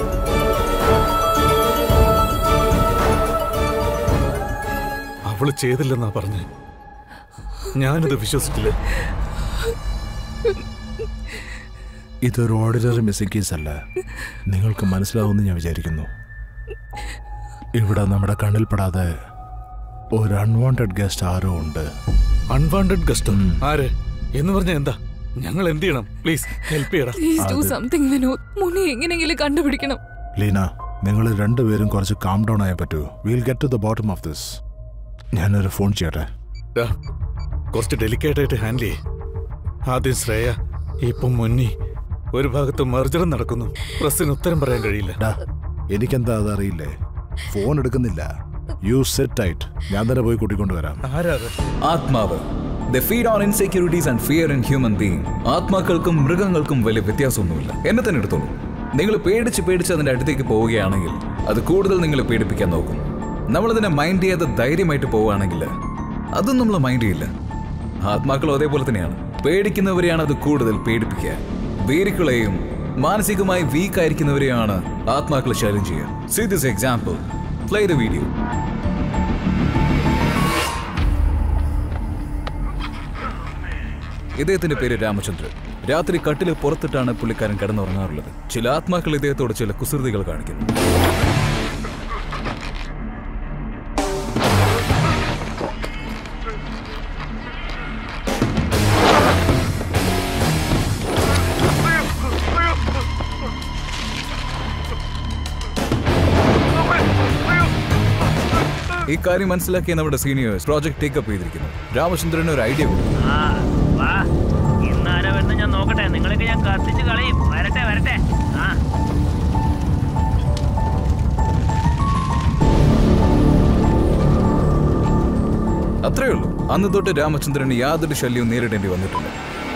അവള് ചെയ്തില്ലെന്നാ പറഞ്ഞ്. ഞാനിത് വിശ്വസിച്ചില്ല. ഇതൊരു ഓർഡിനറി മിസ്സിംഗ് കേസ് അല്ല. നിങ്ങൾക്ക് മനസ്സിലാവുമെന്ന് ഞാൻ വിചാരിക്കുന്നു. ഇവിടെ നമ്മുടെ കണ്ണിൽപ്പെടാതെ ഒരു അൺവാണ്ടഡ് ഗസ്റ്റ് ആരോ ഉണ്ട്. Unwanted guest? ആര് എന്ന് പറഞ്ഞ എന്താ? ഞങ്ങൾ എന്ത് ചെയ്യണം? പ്ലീസ് ഹെൽപ്പ് ചെയ്യണം. Please do something Vinod. Munni എങ്ങനെയെങ്കിലും കണ്ടുപിടിക്കണം. ലീന, നിങ്ങൾ രണ്ടുപേരും കുറച്ച് കാം ഡൗൺ ആയേ പറ്റൂ. Will get to the bottom of this. ഞാനൊരു ഫോൺ ചെയ്യട്ടെ. കുറച്ച് ഡെലിക്കേറ്റ് ആയിട്ട് ഹാൻഡിൽ ചെയ്യേ. ആദ്യം ശ്രേയ, ഇപ്പം മുന്നി. ഒരു ഭാഗത്ത് മെർജറും നടക്കുന്നു. പ്രസിന് ഉത്തരം പറയാൻ കഴിയില്ല. എനിക്കെന്താ അതറിയില്ലേ? ഫോൺ എടുക്കുന്നില്ല. You sit tight. ഞാൻ തന്നെ പോയി കൂട്ടിക്കൊണ്ടുവരാം. ആത്മാവ്. They feed on insecurities and fear in human being. ആത്മാക്കൾക്കും മൃഗങ്ങൾക്കും വലിയ വ്യത്യാസമൊന്നുമില്ല. എന്നെ തന്നെ എടുത്തോളൂ. നിങ്ങൾ പേടിച്ച് അതിന്റെ അടുത്തേക്ക് പോവുകയാണെങ്കിൽ അത് കൂടുതൽ നിങ്ങളെ പേടിപ്പിക്കാൻ നോക്കും. നമ്മളതിനെ മൈൻഡ് ചെയ്യാതെ ധൈര്യമായിട്ട് പോവുകയാണെങ്കിൽ അതും നമ്മൾ മൈൻഡ് ചെയ്യില്ല. ആത്മാക്കളും അതേപോലെ തന്നെയാണ്. പേടിക്കുന്നവരെയാണ് അത് കൂടുതൽ പേടിപ്പിക്കുക. വീരിക്കളെയും മാനസികമായി വീക്കായിരിക്കുന്നവരെയാണ് ആത്മാക്കൾ ശല്യം ചെയ്യുക. See this example. Play the video. ഇദ്ദേഹത്തിന്റെ പേര് രാമചന്ദ്രൻ. രാത്രി കട്ടില് പുറത്തിട്ടാണ് പുള്ളിക്കാരൻ കിടന്നുറങ്ങാറുള്ളത്. ചില ആത്മാക്കൾ ഇദ്ദേഹത്തോട് ചില കുസൃതികൾ കാണിക്കുന്നു. ഈ കാര്യം മനസ്സിലാക്കിയ നമ്മുടെ സീനിയേഴ്സ് പ്രോജക്ട് ടേക്കപ്പ് ചെയ്തിരിക്കുന്നു. രാമചന്ദ്രന് ഒരു ഐഡിയ കൊടുത്തു. ഞാൻ നോക്കട്ടെ, നിങ്ങളൊക്കെ ഞാൻ കത്തിച്ച് കളയും. വരട്ടെ വരട്ടെ. അത്രയേ ഉള്ളൂ. അന്ന് തൊട്ട് രാമചന്ദ്രന് യാതൊരു ശല്യവും നേരിടേണ്ടി വന്നിട്ടില്ല.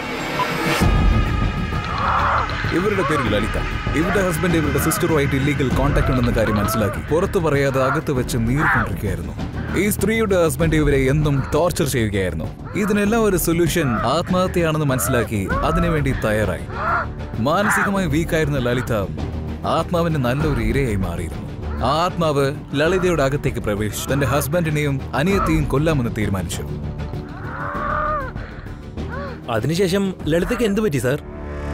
ഇവരുടെ പേര് ലളിത. ഇവരുടെ ഹസ്ബൻഡ് ഇവരുടെ സിസ്റ്ററുമായിട്ട് ഇല്ലീഗൽ കോൺടാക്ട് ഉണ്ടെന്ന കാര്യം മനസ്സിലാക്കി പുറത്തു പറയാതെ അകത്ത് വെച്ച് നീർക്കൊണ്ടിരിക്കുകയായിരുന്നു. ഈ സ്ത്രീയുടെ ഹസ്ബൻഡ് ഇവരെ എന്നും ടോർച്ചർ ചെയ്യുകയായിരുന്നു. ഇതിനെല്ലാം ഒരു സൊല്യൂഷൻ ആത്മഹത്യയാണെന്ന് മനസ്സിലാക്കി അതിനുവേണ്ടി തയ്യാറായി. മാനസികമായി വീക്കായിരുന്ന ലളിത ആത്മാവിന് നല്ലൊരു ഇരയായി മാറിയിരുന്നു. ആ ആത്മാവ് ലളിതയുടെ അകത്തേക്ക് പ്രവേശിച്ചു തന്റെ ഹസ്ബൻഡിനെയും അനിയത്തെയും കൊല്ലാമെന്ന് തീരുമാനിച്ചു. അതിനുശേഷം ലളിതയ്ക്ക് എന്ത് പറ്റി സാർ?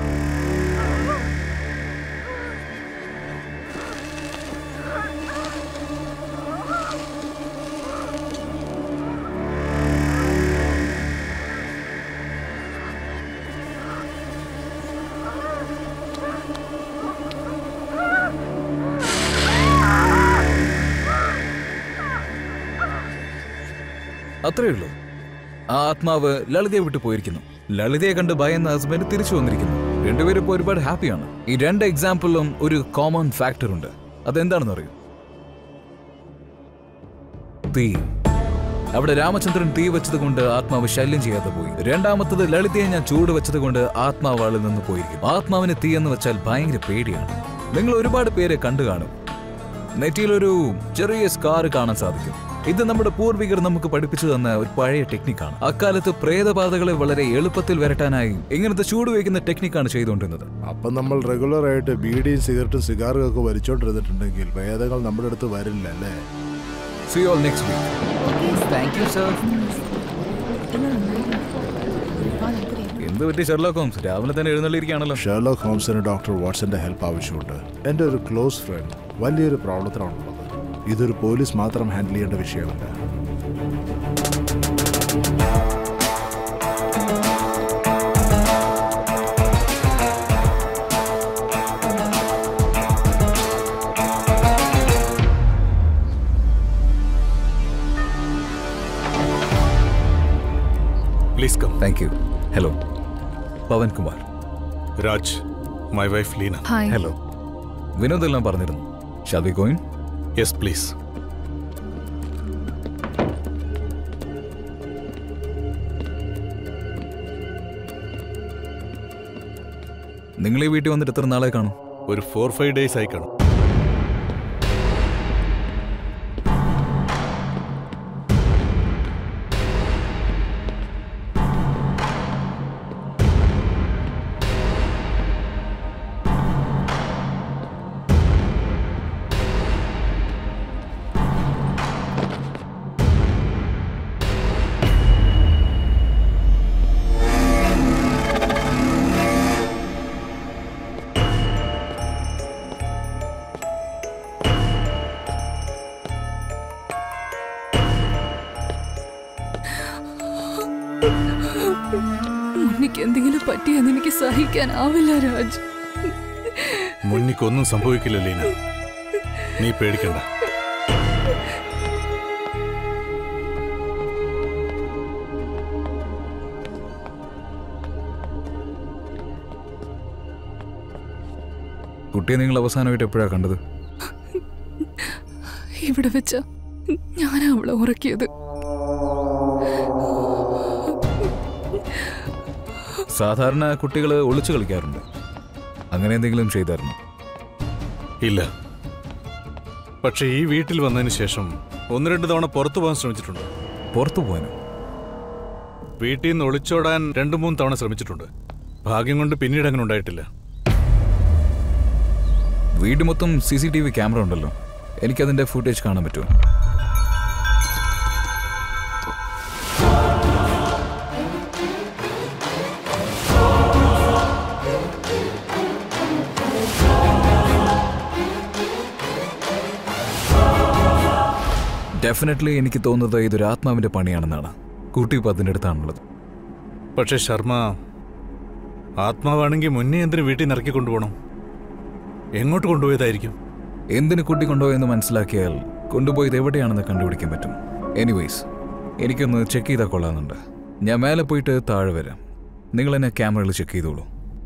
അത്രയേ ഉള്ളൂ. ആ ആത്മാവ് ലളിതയെ വിട്ടു പോയിരിക്കുന്നു. ലളിതയെ കണ്ട് ഭയന്ന ഹസ്ബൻഡ് തിരിച്ചു വന്നിരിക്കുന്നു. രണ്ടുപേരും ഇപ്പോൾ ഒരുപാട് ഹാപ്പിയാണ്. ഈ രണ്ട് എക്സാമ്പിളും ഒരു കോമൺ ഫാക്ടർ ഉണ്ട്. അതെന്താണെന്ന് അറിയൂ? തീ. അവിടെ രാമചന്ദ്രൻ തീ വെച്ചത് കൊണ്ട് ആത്മാവ് ശല്യം ചെയ്യാതെ പോയി. രണ്ടാമത്തത് ലളിതയെ ഞാൻ ചൂട് വെച്ചത് കൊണ്ട് ആത്മാവ് ആളിൽ നിന്ന് പോയിരിക്കും. ആത്മാവിന് തീ എന്ന് വെച്ചാൽ ഭയങ്കര പേടിയാണ്. നിങ്ങൾ ഒരുപാട് പേരെ കണ്ടു കാണും. നെറ്റിയിലൊരു ചെറിയ സ്കാർ കാണാൻ സാധിക്കും. ഇത് നമ്മുടെ പൂർവികർ നമുക്ക് പഠിപ്പിച്ചു തന്ന ഒരു പഴയ ടെക്നിക്കാണ്. അക്കാലത്ത് പ്രേതബാധകളെ വളരെ എളുപ്പത്തിൽ വരട്ടാനായി ഇങ്ങനത്തെ ചൂട് വയ്ക്കുന്ന ടെക്നിക്കാണ് ചെയ്തുകൊണ്ടിരുന്നത്. അപ്പൊ നമ്മൾ റെഗുലർ ആയിട്ട് ബീഡിയും സിഗരറ്റും സിഗാറും ഒക്കെ വലിച്ചോണ്ടിരുന്നിട്ടുണ്ടെങ്കിൽ പ്രേതങ്ങൾ നമ്മുടെ അടുത്ത് വരില്ല അല്ലേ? See you all next week. Thank you, sir. എന്ത് പറ്റി ഷെർലോക്ക് ഹോംസ്? രാവിലെ തന്നെ എഴുന്നള്ളിയിരിക്കുകയാണല്ലോ. ഷെർലോക്ക് ഹോംസിന് ഡോക്ടർ വാട്സന്റെ ഹെൽപ്പ് ആവശ്യമുണ്ട്. എൻ്റെ ഒരു ക്ലോസ് ഫ്രണ്ട് വലിയൊരു പ്രോബ്ലത്തിലാണുള്ളത്. ഇതൊരു പോലീസ് മാത്രം ഹാൻഡിൽ ചെയ്യേണ്ട വിഷയമല്ല. Please come. Thank you. Hello. Pavan Kumar. Raj, my wife Leena. Hi. Hello. വിനോദെല്ലാം പറഞ്ഞിരുന്നു. Shall we go in? Yes, please. നിങ്ങൾ ഈ വീട്ടിൽ വന്നിട്ട് എത്ര നാളെ കാണും? ഒരു 4-5 days ആയി കാണും. മുന്നിക്ക് എന്തെങ്കിലും പറ്റിയെന്ന് എനിക്ക് സഹിക്കാനാവില്ല രാജ്. മുന്നിക്കൊന്നും സംഭവിക്കില്ല ലീന, നീ പേടിക്കണ്ട. കുട്ടിയെ നിങ്ങൾ അവസാനമായിട്ട് എപ്പോഴാണ് കണ്ടത്? ഇവിടെ വെച്ച ഞാനാ അവളെ ഉറക്കിയത്. സാധാരണ കുട്ടികൾ ഒളിച്ചു കളിക്കാറുണ്ട്. അങ്ങനെ എന്തെങ്കിലും ചെയ്തായിരുന്നു? ഇല്ല, പക്ഷെ ഈ വീട്ടിൽ വന്നതിന് ശേഷം 1-2 തവണ പുറത്തു പോകാൻ ശ്രമിച്ചിട്ടുണ്ട്. പുറത്തു പോകാനോ? വീട്ടിൽ നിന്ന് ഒളിച്ചോടാൻ 2-3 തവണ ശ്രമിച്ചിട്ടുണ്ട്. ഭാഗ്യം കൊണ്ട് പിന്നീട് അങ്ങനെ ഉണ്ടായിട്ടില്ല. വീട് മൊത്തം CCTV ക്യാമറ ഉണ്ടല്ലോ, എനിക്കതിൻ്റെ ഫുട്ടേജ് കാണാൻ പറ്റുമോ? ഡെഫിനറ്റ്ലി എനിക്ക് തോന്നുന്നത് ഇതൊരു ആത്മാവിന്റെ പണിയാണെന്നാണ്. കുട്ടി ഇപ്പം അതിൻ്റെ അടുത്താണുള്ളത്. പക്ഷേ ശർമ്മ, ആത്മാവാണെങ്കിൽ മുന്നേ എന്തിനു വീട്ടിൽ നിന്ന് ഇറക്കി കൊണ്ടുപോകണം? എങ്ങോട്ട് കൊണ്ടുപോയതായിരിക്കും? എന്തിനു കുട്ടി കൊണ്ടുപോയെന്ന് മനസ്സിലാക്കിയാൽ കൊണ്ടുപോയത് എവിടെയാണെന്ന് കണ്ടുപിടിക്കാൻ പറ്റും. എനിവേയ്സ്, എനിക്കൊന്ന് ചെക്ക് ചെയ്താൽ കൊള്ളാമെന്നുണ്ട്. ഞാൻ മേലെ പോയിട്ട് താഴെ വരാം. നിങ്ങൾ എന്നെ ക്യാമറയിൽ ചെക്ക് ചെയ്തോളൂ.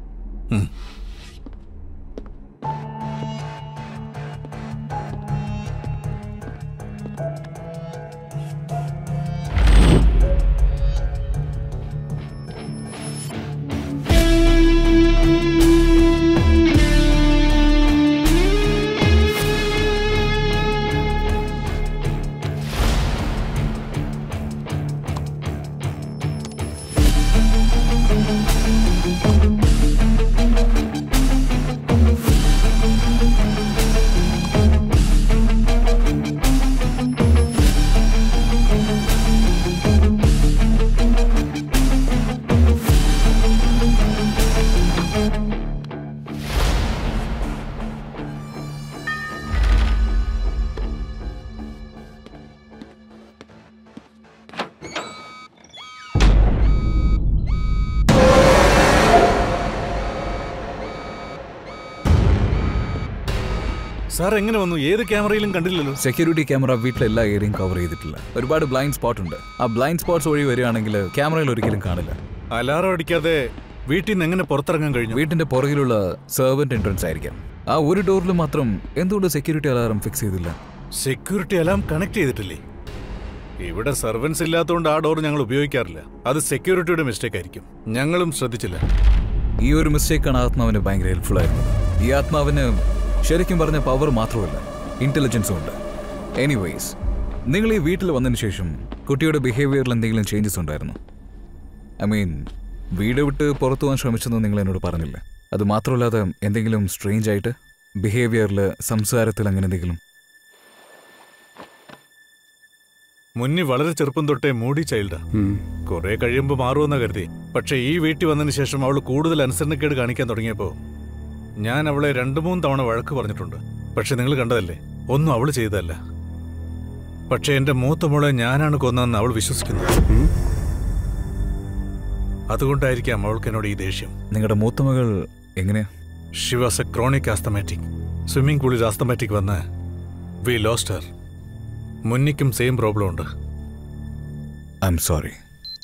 സാർ എങ്ങനെ വന്നു? ഏത് ക്യാമറയിലും കണ്ടില്ലല്ലോ. സെക്യൂരിറ്റി ക്യാമറ വീട്ടിലെ എല്ലാ ഏരിയയും കവർ ചെയ്തിട്ടില്ല. ഒരുപാട് ബ്ലൈൻഡ് സ്പോട്ട് ഉണ്ട്. ആ ബ്ലൈൻഡ് സ്പോട്ട്സ് വഴി വരികയാണെങ്കിൽ ക്യാമറയിൽ ഒരിക്കലും കാണില്ല. അലാറം അടിക്കാതെ വീട്ടിൽ നിന്ന് എങ്ങനെ പുറത്തിറങ്ങാൻ കഴിഞ്ഞു? വീട്ടിന്റെ പുറകിലുള്ള സെർവന്റ് എൻട്രൻസ് ആയിരിക്കാം. ആ ഒരു ഡോറിൽ മാത്രം എന്തുകൊണ്ട് സെക്യൂരിറ്റി അലാറം ഫിക്സ് ചെയ്തില്ല? സെക്യൂരിറ്റി അലാം കണക്ട് ചെയ്തിട്ടില്ലേ? ഇവിടെ സർവൻസ് ഇല്ലാത്തതുകൊണ്ട് ആ ഡോർ ഞങ്ങൾ ഉപയോഗിക്കാറില്ല. അത് സെക്യൂരിറ്റിയുടെ മിസ്റ്റേക്ക് ആയിരിക്കും. ഞങ്ങളും ശ്രദ്ധിച്ചില്ല. ഈ ഒരു മിസ്റ്റേക്കാണ് ആത്മാവിന് ഭയങ്കര ഹെൽപ്ഫുൾ ആയിരുന്നത്. ഈ ആത്മാവിന് ശരിക്കും പറഞ്ഞ പവർ മാത്രമല്ല, ഇന്റലിജൻസും ഉണ്ട്. എനിവേയ്സ്, നിങ്ങൾ ഈ വീട്ടിൽ വന്നതിന് ശേഷം കുട്ടിയുടെ ബിഹേവിയറിൽ എന്തെങ്കിലും ചേഞ്ചസ് ഉണ്ടായിരുന്നു? ഐ മീൻ, വീട് വിട്ട് പുറത്തു പോകാൻ ശ്രമിച്ചെന്ന് നിങ്ങൾ എന്നോട് പറഞ്ഞില്ല. അത് മാത്രമല്ലാതെ എന്തെങ്കിലും സ്ട്രേഞ്ച് ആയിട്ട് ബിഹേവിയറിൽ, സംസാരത്തിൽ അങ്ങനെ എന്തെങ്കിലും? മുന്നിൽ വളരെ ചെറുപ്പം തൊട്ടേ മൂടി ചൈൽഡാ. കുറെ കഴിയുമ്പോൾ മാറുമെന്നാ കരുതി. പക്ഷെ ഈ വീട്ടിൽ വന്നതിന് ശേഷം അവൾ കൂടുതൽ അനുസരണക്കേട് കാണിക്കാൻ തുടങ്ങിയപ്പോ ഞാൻ അവളെ 2-3 തവണ വഴക്ക് പറഞ്ഞിട്ടുണ്ട്. പക്ഷെ നിങ്ങൾ കണ്ടതല്ലേ, ഒന്നും അവൾ ചെയ്തതല്ല. പക്ഷെ എന്റെ മൂത്ത മോളെ ഞാനാണ് കൊന്നതെന്ന് അവൾ വിശ്വസിക്കുന്നത്. അതുകൊണ്ടായിരിക്കാം അവൾക്ക് എന്നോട് ഈ ദേഷ്യം. നിങ്ങളുടെ മൂത്ത മകൾ എങ്ങനെയാ? She was a chronic asthmatic. Swimming പൂളിൽ ആസ്തമാറ്റിക് വന്ന് വി ലോസ്റ്റ് ഹർ. മുന്നിക്കും സെയിം പ്രോബ്ലം ഉണ്ട്. I M sorry.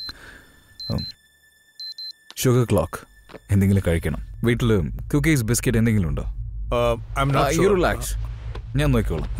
ഷുഗർ ക്ലോക്ക് എന്തെങ്കിലും കഴിക്കണം. വീട്ടിൽ കുക്കീസ്, ബിസ്ക്കറ്റ് എന്തെങ്കിലും ഉണ്ടോ? റിലാക്സ്, ഞാൻ നോക്കിക്കോളാം.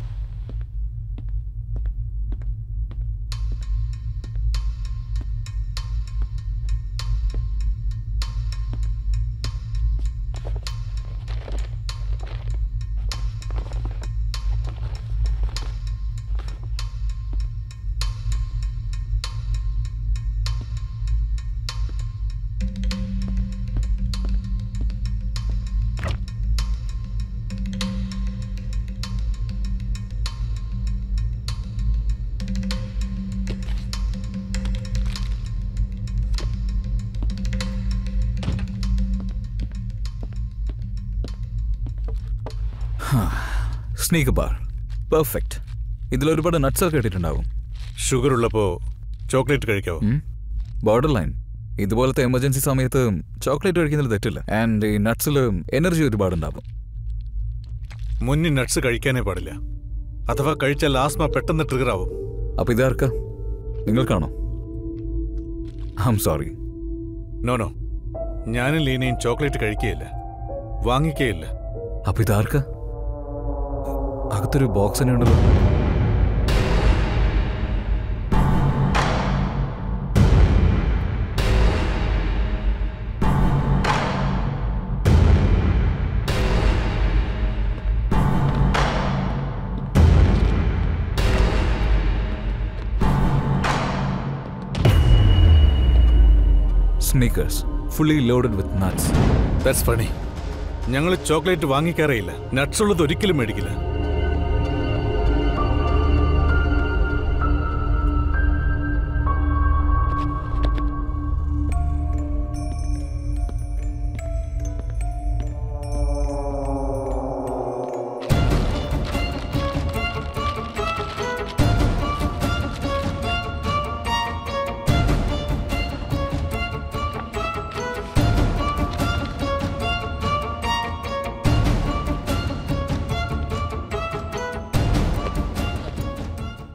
Snack bar, perfect. ഇതിലൊരുപാട് നട്ട്സ് ഒക്കെ ഇട്ടിട്ടുണ്ടാവും. ഷുഗർ ഉള്ളപ്പോ ചോക്ലേറ്റ് കഴിക്കാവോ? Borderline. ഇതുപോലത്തെ എമർജൻസി സമയത്ത് ചോക്ലേറ്റ് കഴിക്കുന്നതിൽ തെറ്റില്ല. ആൻഡ് ഈ നട്ട്സിൽ എനർജി ഒരുപാടുണ്ടാവും. മുന്നിൽ നട്ട്സ് കഴിക്കാനേ പാടില്ല. അഥവാ കഴിച്ചാൽ ആസ്മ പെട്ടെന്ന് ട്രിഗർ ആവും. അപ്പൊ ഇതാർക്കാ? നിങ്ങൾക്കാണോ? I M sorry. നോ, ഞാനും ലീനയും ചോക്ലേറ്റ് കഴിക്കുകയില്ല, വാങ്ങിക്കുകയില്ല. അപ്പൊ ഇതാർക്കാ? അകത്തൊരു ബോക്സ് തന്നെ ഉണ്ടല്ലോ. Snickers, fully loaded with nuts. That's funny. ഞങ്ങൾ ചോക്ലേറ്റ് വാങ്ങിക്കാറേയില്ല. നട്ട്സ് ഉള്ളത് ഒരിക്കലും മേടിക്കില്ല.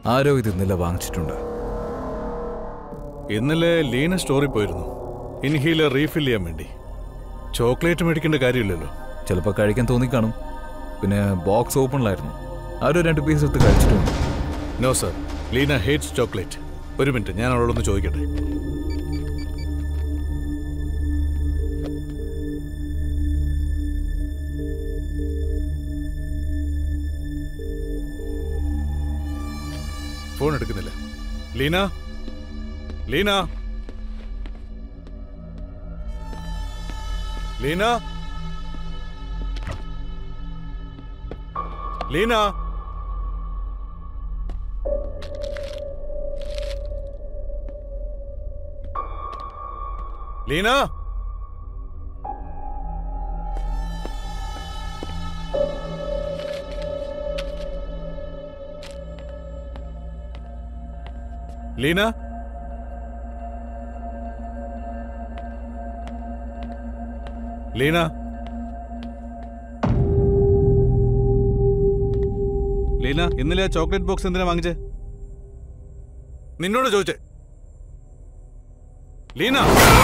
ആരോ ഇത് ഇന്നലെ വാങ്ങിച്ചിട്ടുണ്ട്. ഇന്നലെ ലീന സ്റ്റോറിൽ പോയിരുന്നു, ഇൻഹീലർ റീഫിൽ ചെയ്യാൻ വേണ്ടി. ചോക്ലേറ്റ് മേടിക്കേണ്ട കാര്യമില്ലല്ലോ. ചിലപ്പോൾ കഴിക്കാൻ തോന്നിക്കാണും. പിന്നെ ബോക്സ് ഓപ്പണിലായിരുന്നു. ആരോ 2 പീസ് എടുത്ത് കഴിച്ചിട്ടുണ്ട്. No sir, Leena hates chocolate. ഒരു മിനിറ്റ്, ഞാൻ അവളോടൊന്ന് ചോദിക്കട്ടെ. ഫോൺ എടുക്കുന്നില്ല. ലീന, ലീന, ലീന, ലീന. ലീന, ലീന, ലീന, ലീന, ഇന്നലെ ആ ചോക്ലേറ്റ് ബോക്സ് എന്തിനാ വാങ്ങിച്ചേ? നിന്നോട് ചോദിച്ചേ. ലീന,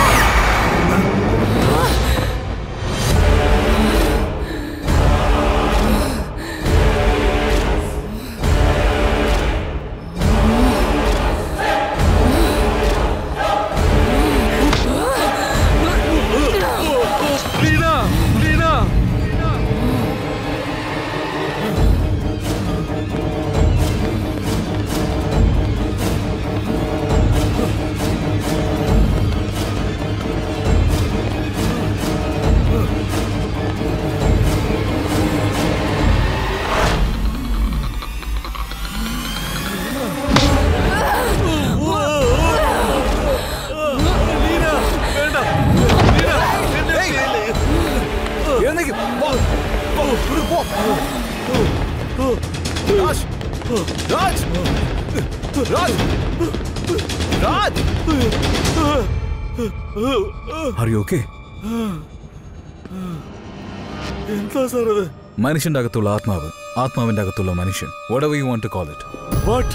എന്താ സാർ അത്? മനുഷ്യന്റെ അകത്തുള്ള ആത്മാവ്, ആത്മാവിന്റെ അകത്തുള്ള മനുഷ്യൻ. whatever you want to call it. What?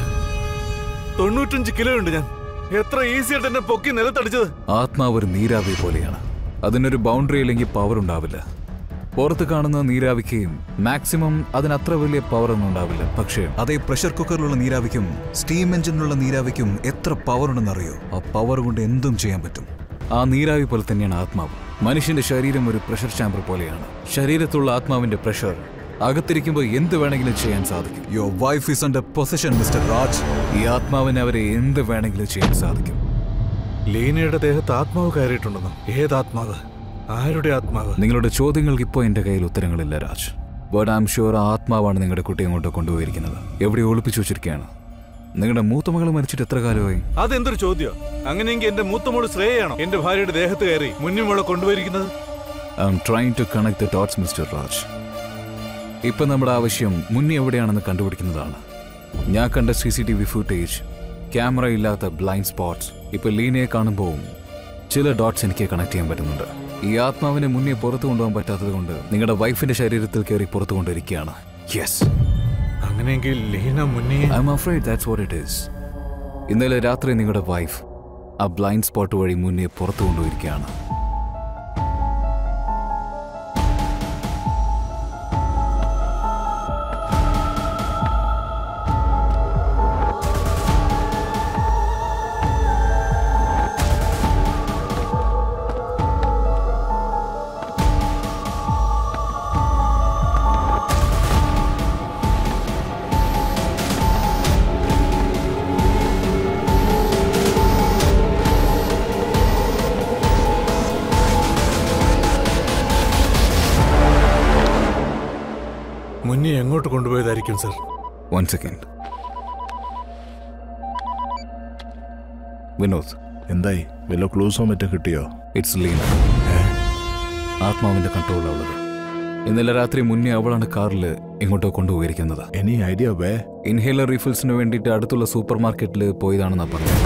95 kilo ഉണ്ട് ഞാൻ. എത്ര ഈസി ആയിട്ട് എന്നെ പൊക്കി നിലത്തടിച്ചത്. ആത്മാവ് ഒരു നീരാവി പോലെയാണ്. അതിനൊരു ബൗണ്ടറി ഇല്ലെങ്കിൽ പവർ ഉണ്ടാവില്ല. പുറത്ത് കാണുന്ന നീരാവിക്കും മാക്സിമം അതിനത്ര വലിയ പവർ ഒന്നും ഉണ്ടാവില്ല. പക്ഷേ അതേ പ്രഷർ കുക്കറിലുള്ള നീരാവിക്കും സ്റ്റീം എഞ്ചിനുള്ള നീരാവിക്കും എത്ര പവർ ഉണ്ടെന്നറിയോ? ആ പവർ കൊണ്ട് എന്തും ചെയ്യാൻ പറ്റും. ആ നീരാവി പോലെ തന്നെയാണ് ആത്മാവ്. മനുഷ്യന്റെ ശരീരം ഒരു പ്രഷർ ചാമ്പർ പോലെയാണ്. ശരീരത്തുള്ള ആത്മാവിന്റെ പ്രഷർ അകത്തിരിക്കുമ്പോൾ എന്ത് വേണമെങ്കിലും ചെയ്യാൻ സാധിക്കും. Your wife is under possession mister Raj. ഈ ആത്മാവിനെ അവരെ എന്ത് വേണമെങ്കിലും ചെയ്യാൻ സാധിക്കും. ലീനയുടെ ദേഹത്ത് ആത്മാവ് കയറിയിട്ടുണ്ടെന്നോ? ഏതാത്മാവ്? ആരുടെ ആത്മാവ്? നിങ്ങളുടെ ചോദ്യങ്ങൾക്ക് ഇപ്പോൾ എന്റെ കയ്യിൽ ഉത്തരങ്ങളില്ല Raj. But I'm sure ആ ആത്മാവാണ് നിങ്ങളുടെ കുട്ടിയെ അങ്ങോട്ട് കൊണ്ടുപോയിരിക്കുന്നത്. എവിടെ ഒളിപ്പിച്ചു വെച്ചിരിക്കുകയാണ്. നിങ്ങളുടെ മൂത്ത മകൾ മരിച്ചിട്ട് എത്ര കാലമായി? അതെന്തൊരു ചോദ്യം? അങ്ങനെയെങ്കിൽ എന്റെ മൂത്തമോള് ശ്രേയാണോ എന്റെ ഭാര്യയുടെ ദേഹത്ത് കയറി മുന്നിമോളെ കൊണ്ടുപോയിരിക്കുന്നത്? I'm trying to connect the dots mister Raj. ഇപ്പൊ നമ്മുടെ ആവശ്യം മുന്നി എവിടെയാണെന്ന് കണ്ടുപിടിക്കുന്നതാണ്. ഞാൻ കണ്ട CCTV ഫുട്ടേജ്, ക്യാമറ ഇല്ലാത്ത ബ്ലൈൻഡ് സ്പോട്ട്സ്, ഇപ്പൊ ലീനയെ കാണുമ്പോൾ ചില ഡോട്ട്സ് എനിക്ക് കണക്ട് ചെയ്യാൻ പറ്റുന്നുണ്ട്. ഈ ആത്മാവിനെ മുന്നേ പുറത്തു കൊണ്ടുപോകാൻ പറ്റാത്തത് കൊണ്ട് നിങ്ങളുടെ വൈഫിന്റെ ശരീരത്തിൽ കയറി പുറത്തു കൊണ്ടിരിക്കുകയാണ്. യെസ്, അങ്ങനെയെങ്കിൽ ലീന മുന്നേ I'm afraid that's what it is. ഇന്നലെ രാത്രി നിങ്ങളുടെ വൈഫ് ആ ബ്ലൈൻഡ് സ്പോട്ട് വഴി മുന്നേ പുറത്തു കൊണ്ടുപോയിരിക്കുകയാണ്. മുന്നേ എങ്ങോട്ട് കൊണ്ടുപോയതായിരിക്കും സർ? 1 second. വിനോദ്, എന്തായി? വല്ല ക്ലൂസോ മറ്റോ കിട്ടിയോ? ഇറ്റ്സ് ലീന. ആത്മാവിന്റെ കൺട്രോളുള്ളത്. ഇന്നലെ രാത്രി മുന്നേ അവളാണ് കാറിൽ ഇങ്ങോട്ടോ കൊണ്ടുപോയിരിക്കുന്നത്. എനി ഐഡിയ വേ? ഇൻഹേലർ റീഫിൽസിന് വേണ്ടിയിട്ട് അടുത്തുള്ള സൂപ്പർ മാർക്കറ്റിൽ പോയതാണെന്നാ പറഞ്ഞത്.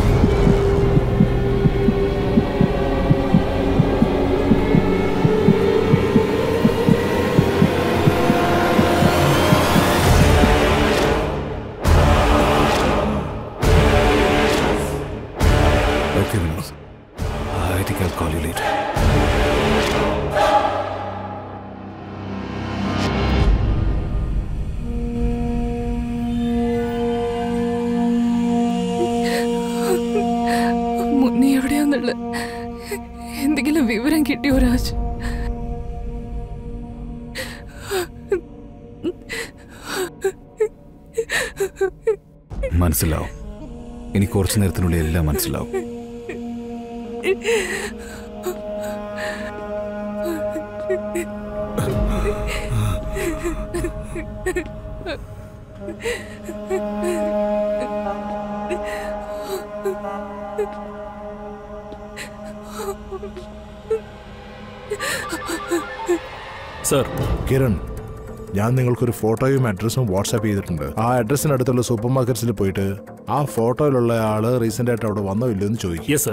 you later. മുന്നേ എവിടെയാന്നുള്ള എന്തെങ്കിലും വിവരം കിട്ടിയോ രാജ്? മനസ്സിലാവും. ഇനി കുറച്ചു നേരത്തിനുള്ളിൽ എല്ലാം മനസ്സിലാവും. സർ, കിരൺ, ഞാൻ നിങ്ങൾക്കൊരു ഫോട്ടോയും അഡ്രസ്സും വാട്സാപ്പ് ചെയ്തിട്ടുണ്ട്. ആ അഡ്രസ്സിനടുത്തുള്ള സൂപ്പർ മാർക്കറ്റ്സിൽ പോയിട്ട് ആ ഫോട്ടോയിലുള്ള ആള് റീസെന്റ് ആയിട്ട് അവിടെ വന്നോ ഇല്ലയോ എന്ന് ചോദിക്കും. Yes sir.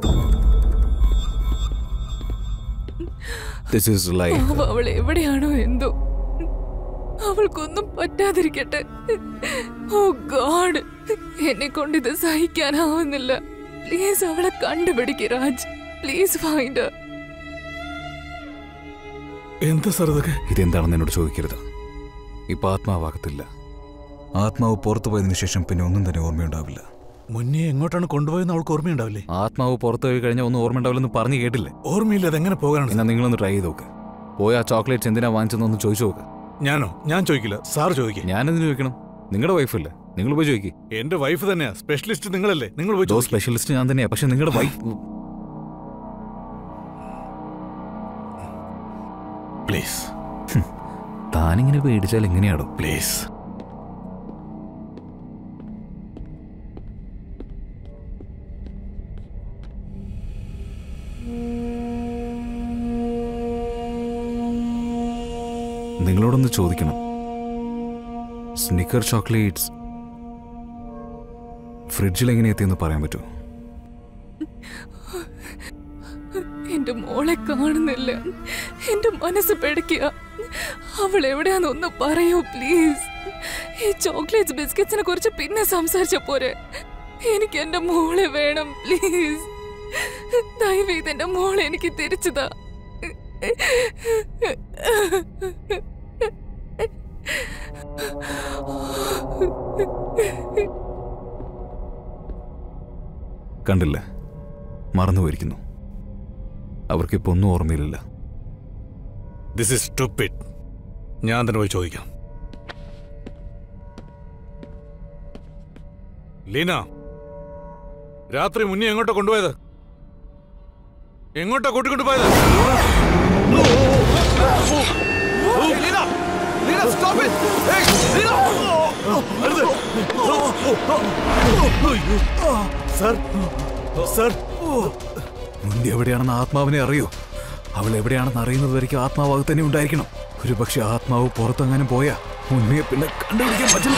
This is like അവൾ എവിടെയാണോ എന്തോ, അവൾക്കൊന്നും പറ്റാതിരിക്കട്ടെ. ഓ ഗോഡ്, എന്നെ കൊണ്ട് ഇത് സഹിക്കാനാവുന്നില്ല. പ്ലീസ് അവളെ കണ്ടുപിടിക്ക് രാജ്. Please find her. എന്താ സാർ ഇതൊക്കെ? ഇതെന്താണെന്ന് എന്നോട് ചോദിക്കരുത്. ഇപ്പൊ ആത്മാവാകത്തില്ല. ആത്മാവ് പുറത്തു പോയതിനു ശേഷം പിന്നെ ഒന്നും തന്നെ ഓർമ്മയുണ്ടാവില്ല. മുന്നേ എങ്ങോട്ടാണ് കൊണ്ടുപോയെന്ന് അവൾക്ക് ഓർമ്മയുണ്ടാവില്ലേ? ആത്മാവ് പുറത്തു പോയി കഴിഞ്ഞാൽ ഒന്നും ഓർമ്മയുണ്ടാവില്ലെന്ന് പറഞ്ഞു കേട്ടില്ലേ? ഓർമ്മയില്ല, അതെങ്ങനെ പോകാനാണ്? എന്നാ നിങ്ങളൊന്ന് ട്രൈ ചെയ്ത് നോക്ക്. പോയി ആ ചോക്ലേറ്റ്സ് എന്തിനാ വാങ്ങിച്ചെന്നൊന്ന് ചോദിച്ചു നോക്ക്. ഞാനോ? ഞാൻ ചോദിക്കില്ല, സാർ ചോദിക്കും. ഞാനെന്തിനു ചോദിക്കണം? നിങ്ങളുടെ വൈഫല്ലേ, നിങ്ങൾ പോയി ചോദിക്കും. എന്റെ വൈഫ് തന്നെയാ സ്പെഷ്യലിസ്റ്റ്, നിങ്ങളല്ലേ? നിങ്ങൾ പോയി ചോദിക്കും. സ്പെഷ്യലിസ്റ്റ് ഞാൻ തന്നെയാ, പക്ഷെ നിങ്ങളുടെ വൈഫ് പ്ലീസ്. താനിങ്ങനെ പേടിച്ചാൽ എങ്ങനെയാണോ? പ്ലീസ്. നിങ്ങളോടൊന്ന് ചോദിക്കണം. സ്നിക്കർ ചോക്ലേറ്റ്സ് ഫ്രിഡ്ജിൽ എങ്ങനെ എത്തിയെന്ന് പറയാൻ പറ്റുമോ? എന്റെ മോളെ കാണുന്നില്ല. എന്റെ മനസ്സ് പേടിക്കുക. അവൾ എവിടെയാന്നൊന്ന് പറയൂ പ്ലീസ്. ഈ ചോക്ലേറ്റ്സ് ബിസ്ക്കറ്റ്സിനെ കുറിച്ച് പിന്നെ സംസാരിച്ച പോരെ. എനിക്ക് എന്റെ മോളെ വേണം പ്ലീസ്. ദയവേത് എന്റെ മോളെ എനിക്ക് തിരിച്ചതാ. കണ്ടില്ലേ, മറന്നുപോയിരിക്കുന്നു. അവർക്കിപ്പോ ഒന്നും ഓർമ്മയില്ല. This is stupid. ഞാൻ തന്നെ പോയി ചോദിക്കാം. ലീന, രാത്രി മുന്നേ എങ്ങോട്ടാ കൊണ്ടുപോയത്? എങ്ങോട്ടാ കൂട്ടിക്കൊണ്ടുപോയത്? മുന്നേ എവിടെയാണെന്ന് ആത്മാവിനെ അറിയോ? അവൾ എവിടെയാണെന്ന് അറിയുന്നത് വരയ്ക്കും ആത്മാവ് തന്നെ ഉണ്ടായിരിക്കണം. ഒരു പക്ഷെ ആത്മാവ് പുറത്തെങ്ങാനും പോയാ മുന്നേ പിന്നെ കണ്ടുപിടിക്കാൻ പറ്റില്ല.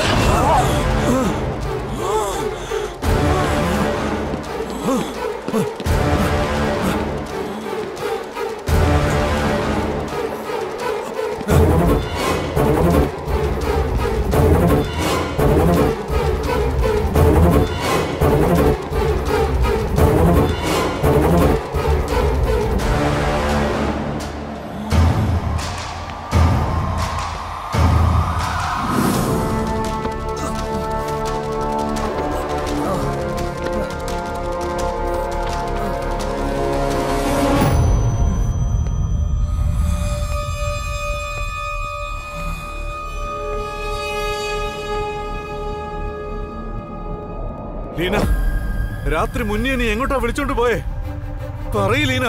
ലീന, രാത്രി മുന്നേ നീ എങ്ങോട്ടാ വിളിച്ചോണ്ട് പോയേ? പറയ് ലീന.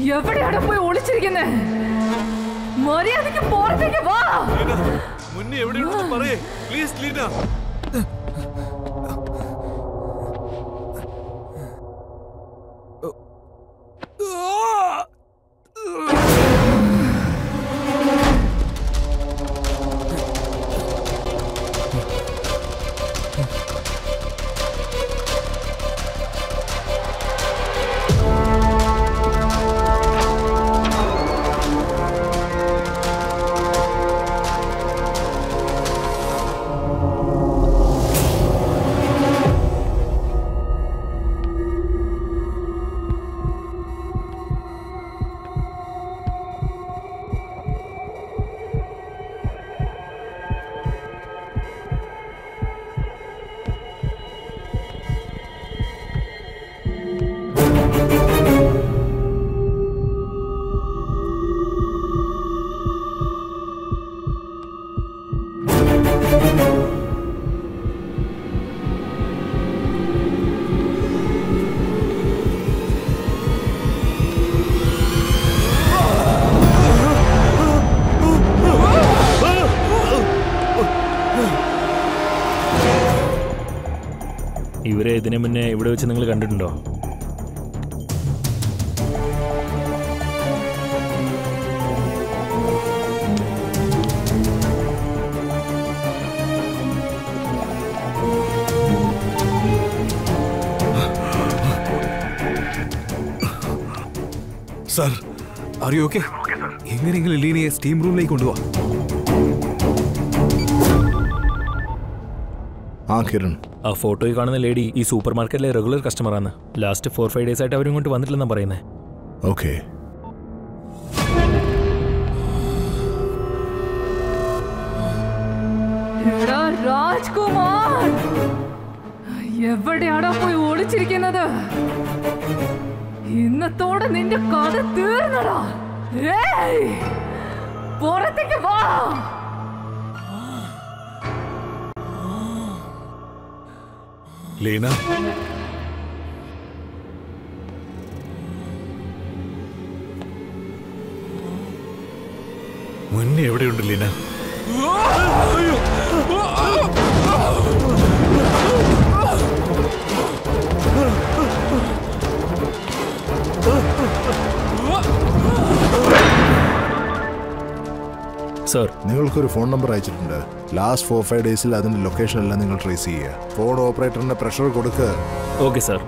എവിടെയാണ് പോയി ഒളിച്ചിരിക്കുന്നേ? മര്യാദയ്ക്ക് പുറത്തേക്ക് വാ. മുന്നേ എവിടെയുണ്ടെന്ന് പറയേ പ്ലീസ് ലീന. ഇവരെ ഇതിനു മുന്നേ ഇവിടെ വെച്ച് നിങ്ങൾ കണ്ടിട്ടുണ്ടോ? Sir, are you okay? എങ്ങനെയെങ്കിലും ലീനയെ സ്റ്റീം റൂമിലേക്ക് കൊണ്ടുപോവാ. കിരൺ, ആ ഫോട്ടോയിൽ കാണുന്ന ലേഡി ഈ സൂപ്പർ മാർക്കറ്റിലെ റെഗുലർ കസ്റ്റമറാണ്. ലാസ്റ്റ് 4-5 ഡേയ്സ് ആയിട്ട് അവരിങ്ങോട്ട് വന്നിട്ടില്ലെന്നാ പറയുന്നത്. ഓക്കെ. രാജ്കുമാർ, എവിടെയാണോ പോയി ഒളിച്ചിരിക്കുന്നത്? ഇന്നത്തോടെ നിന്റെ കഥ തീർന്നടാ. പുറത്തേക്ക് വാ. ലീന, മുന്നേ എവിടെയുണ്ട് ലീന? സർ, നിങ്ങൾക്കൊരു ഫോൺ നമ്പർ അയച്ചിട്ടുണ്ട്. ലാസ്റ്റ് 4-5 ഡേയ്സിൽ അതിന്റെ ലൊക്കേഷൻ എല്ലാം നിങ്ങൾ ട്രേസ് ചെയ്യുക. ഫോൺ ഓപ്പറേറ്ററിന് പ്രഷർ കൊടുക്കുക. Okay sir.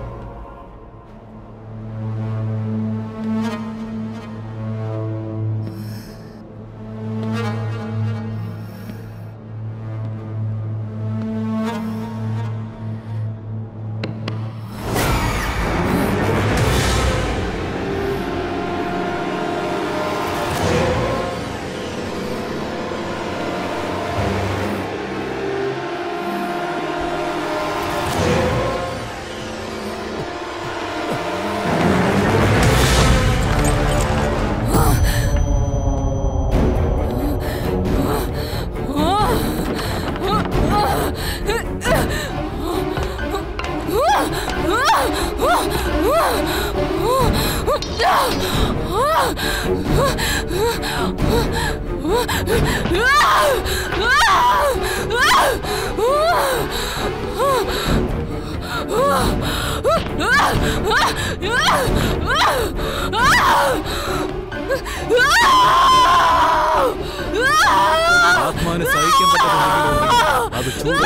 ആത്മാവിന് സഹിക്കാൻ പറ്റാത്ത അത് ചൂട്.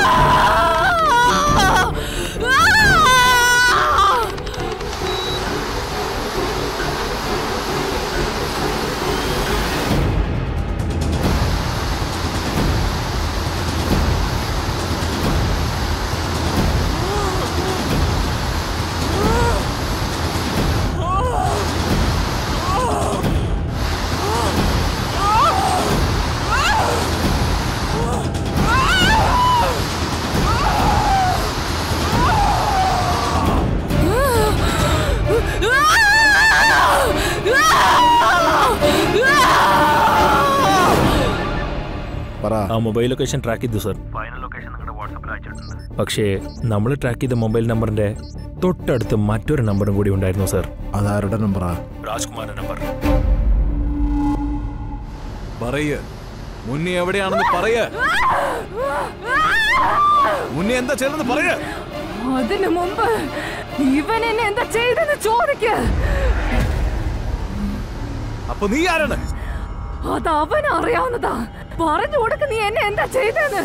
ആ മൊബൈൽ ലൊക്കേഷൻ ട്രാക്ക് ചെയ്തു സർ. ഫൈനൽ ലൊക്കേഷൻ നിങ്ങളുടെ വാട്സാപ്പിൽ അയച്ചിട്ടുണ്ട്. പക്ഷേ നമ്മൾ ട്രാക്ക് ചെയ്ത മൊബൈൽ നമ്പറിന്റെ തൊട്ടടുത്ത് മറ്റൊരു നമ്പറും കൂടി ഉണ്ടായിരുന്നു സർ. അതാരുടെ നമ്പറാ? രാജ്കുമാറിന്റെ നമ്പർ. പറയ മുന്നേ എവിടെയാണെന്ന് പറയ. മുന്നേ എന്താ ചെയ്തെന്ന് പറയ. അതിനു മുമ്പ് ഇവൻ എന്നെ എന്താ ചെയ്തെന്ന് ചോദിക്ക. അപ്പൊ നീ ആരാണ്? അത് അവന് അറിയാവുന്നതാ. പറഞ്ഞു കൊടുക്ക, നീ എന്നെ എന്താ ചെയ്തെന്ന്.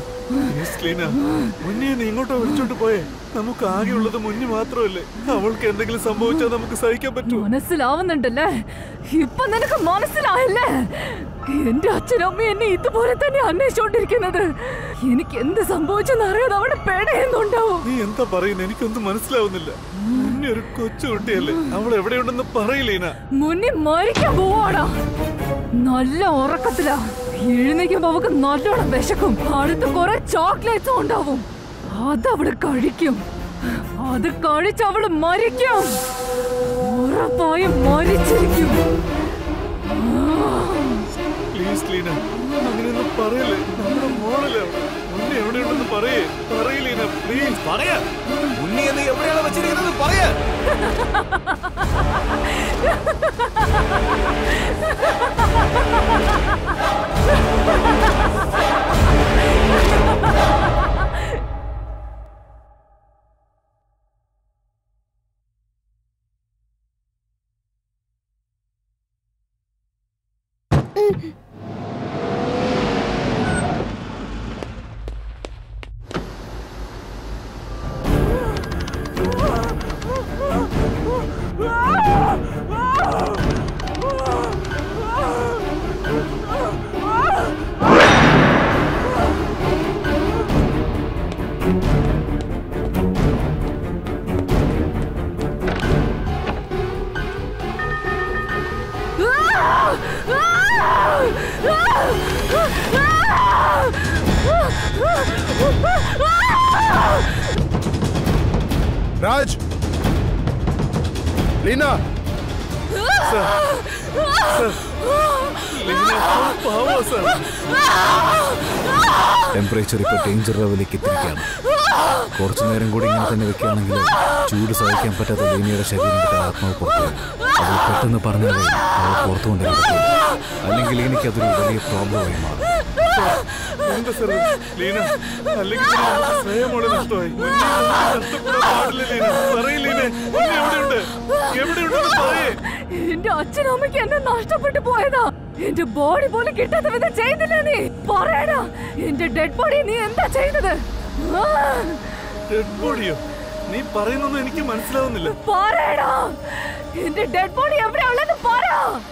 മുന്നേ നീ ഇങ്ങോട്ടോ വിളിച്ചോണ്ട് പോയേ. നമുക്ക് ആകെയുള്ളത് മുന്നേ മാത്രമല്ലേ. അവൾക്ക് എന്തെങ്കിലും സംഭവിച്ചാൽ നമുക്ക് സഹിക്കാൻ പറ്റുമോ? മനസ്സിലാവുന്നുണ്ടല്ലേ? ഇപ്പൊ നിനക്ക് മനസ്സിലായല്ലേ? എന്റെ അച്ഛനമ്മ എന്നെ ഇതുപോലെ തന്നെ അന്വേഷിച്ചോണ്ടിരിക്കുന്നത്. എനിക്ക് എന്ത് സംഭവിച്ചെന്ന് അറിയാതെ അവിടെ പേടയുന്നുണ്ടാവും. നീ എന്താ പറയുന്നത്? എനിക്കൊന്നും മനസ്സിലാവുന്നില്ല. മുന്നേ ഒരു കൊച്ചുകുട്ടിയല്ലേ, അവൾ എവിടെയുണ്ടെന്ന് പറയില്ലേന. മുന്നേ മരിക്കാൻ പോവാടാ. നല്ല ഉറക്കത്തിലാ. എഴുന്നേക്കുമ്പോ അവക്ക് നല്ലോണം വിശക്കും. അടുത്ത് കുറെ ചോക്ലേറ്റ്സും ഉണ്ടാവും. അതവള് കഴിക്കും. അത് കഴിച്ച് അവള് മരിക്കും. ഉറപ്പായും മരിച്ചിരിക്കും. പ്ലീസ് ലീന, അങ്ങനെയൊന്നും പറയല്ലേ. നമ്മുടെ മോളല്ലേ. മുന്നേ എവിടെയുണ്ടെന്ന് പറയില്ലേന. പ്ലീസ് പറയാ. മുന്നേ നീ എവിടെയാണ് വെച്ചിരിക്കുന്നത് പറയ. രാജ്, ലീന, ടെമ്പറേച്ചർ ഇപ്പൊ ഡേഞ്ചർ ലെവലിലേക്ക് എത്തിയിരിക്കുകയാണ്. കുറച്ചു നേരം കൂടി ഇങ്ങനെ തന്നെ വെക്കുകയാണെങ്കിൽ ചൂട് സഹിക്കാൻ പറ്റാത്ത ലീനയുടെ ശരീരത്തിന്റെ ആത്മാവ് പുറത്തു വരും. അത് പെട്ടെന്ന് പറഞ്ഞാലേ അവൾ പുറത്തു കൊണ്ടുവരാൻ പറ്റും. അല്ലെങ്കിൽ ലീനയ്ക്ക് അതൊരു വലിയ പ്രോബ്ലമായി മാറും. എന്റെ അച്ഛനമ്മയ്ക്ക് എന്നെ നഷ്ടപ്പെട്ടു പോയതാ. എന്റെ ബോഡി പോലും കിട്ടാത്ത വിധം ചെയ്തില്ല. നീ പറയടാ, എന്റെ ഡെഡ് ബോഡി നീ എന്താ ചെയ്തത്? ഡെഡ് ബോഡിയോ? നീ പറയുന്നൊന്നും എനിക്ക് മനസ്സിലാവുന്നില്ല. പറയടാ, എന്റെ ഡെഡ് ബോഡി എവിടെയുള്ളത് പറ.